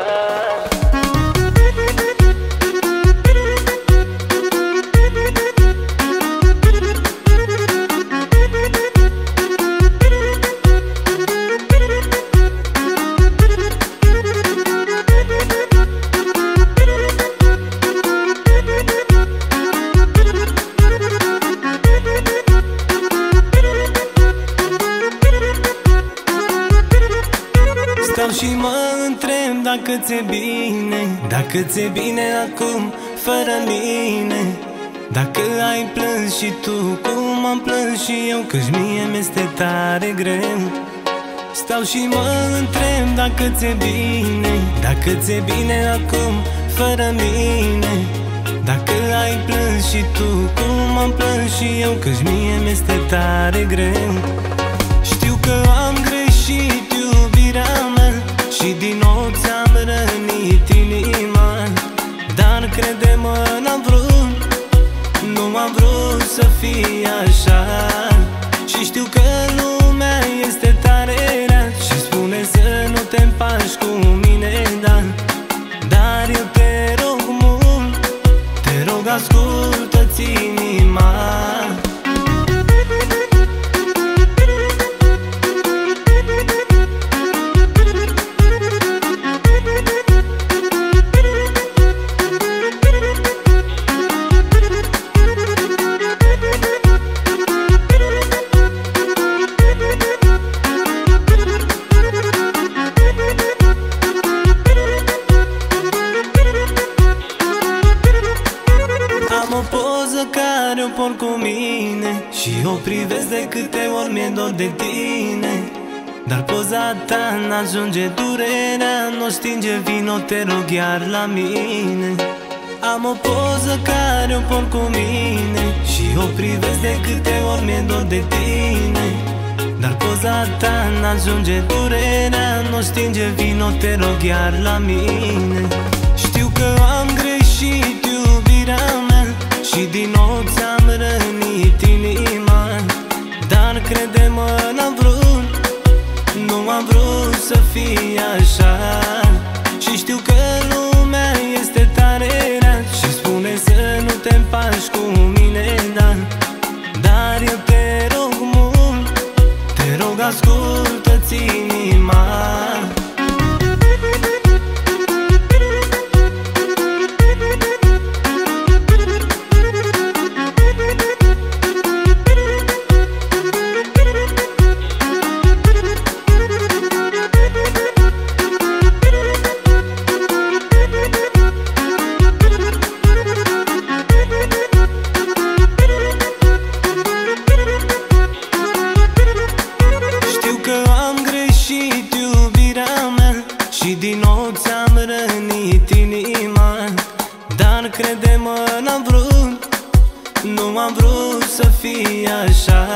Stau și mă întreb dacă ți-e bine, dacă ți-e bine acum fără mine. Dacă ai plâns și tu cum am plâns și eu, căci mie mi-este tare greu. Stau și mă întreb dacă ți-e bine, dacă ți-e bine acum fără mine. Dacă ai plâns și tu cum am plâns și eu, căci mie mi-este tare greu. Știu că am greșit, iubirea mea, și din nou ți-am rănit inima, dar crede-mă, n-am vrut, nu am vrut să fie așa. Și privesc de câte ori mi-e dor de tine. Dar poza ta n-ajunge durerea, n-o stinge, vino te rog iar la mine. Am o poză care o port cu mine și o privesc de câte ori mi-e dor de tine. Dar poza ta n-ajunge durerea, n-o stinge, vino te rog iar la mine. Știu că am greșit, iubirea mea, și din nou ți-am rănit inima. Dar crede-mă, n-am vrut, nu am vrut să fie așa. Și știu că lumea este tare rea și spune să nu te împaci cu mine, dar eu te rog mult, te rog ascultă-ți inima. Și din nou ți-am rănit inima. Dar crede-mă, n-am vrut, nu am vrut să fie așa.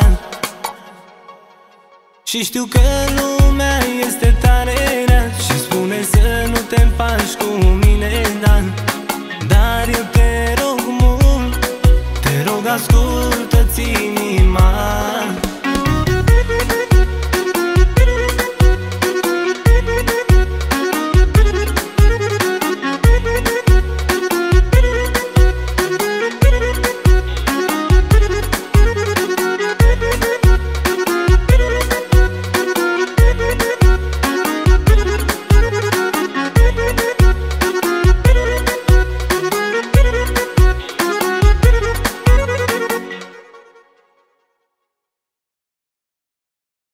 Și știu că lumea este tare rea și spune să nu te împaci cu mine, dar eu te rog mult, te rog ascultă-ți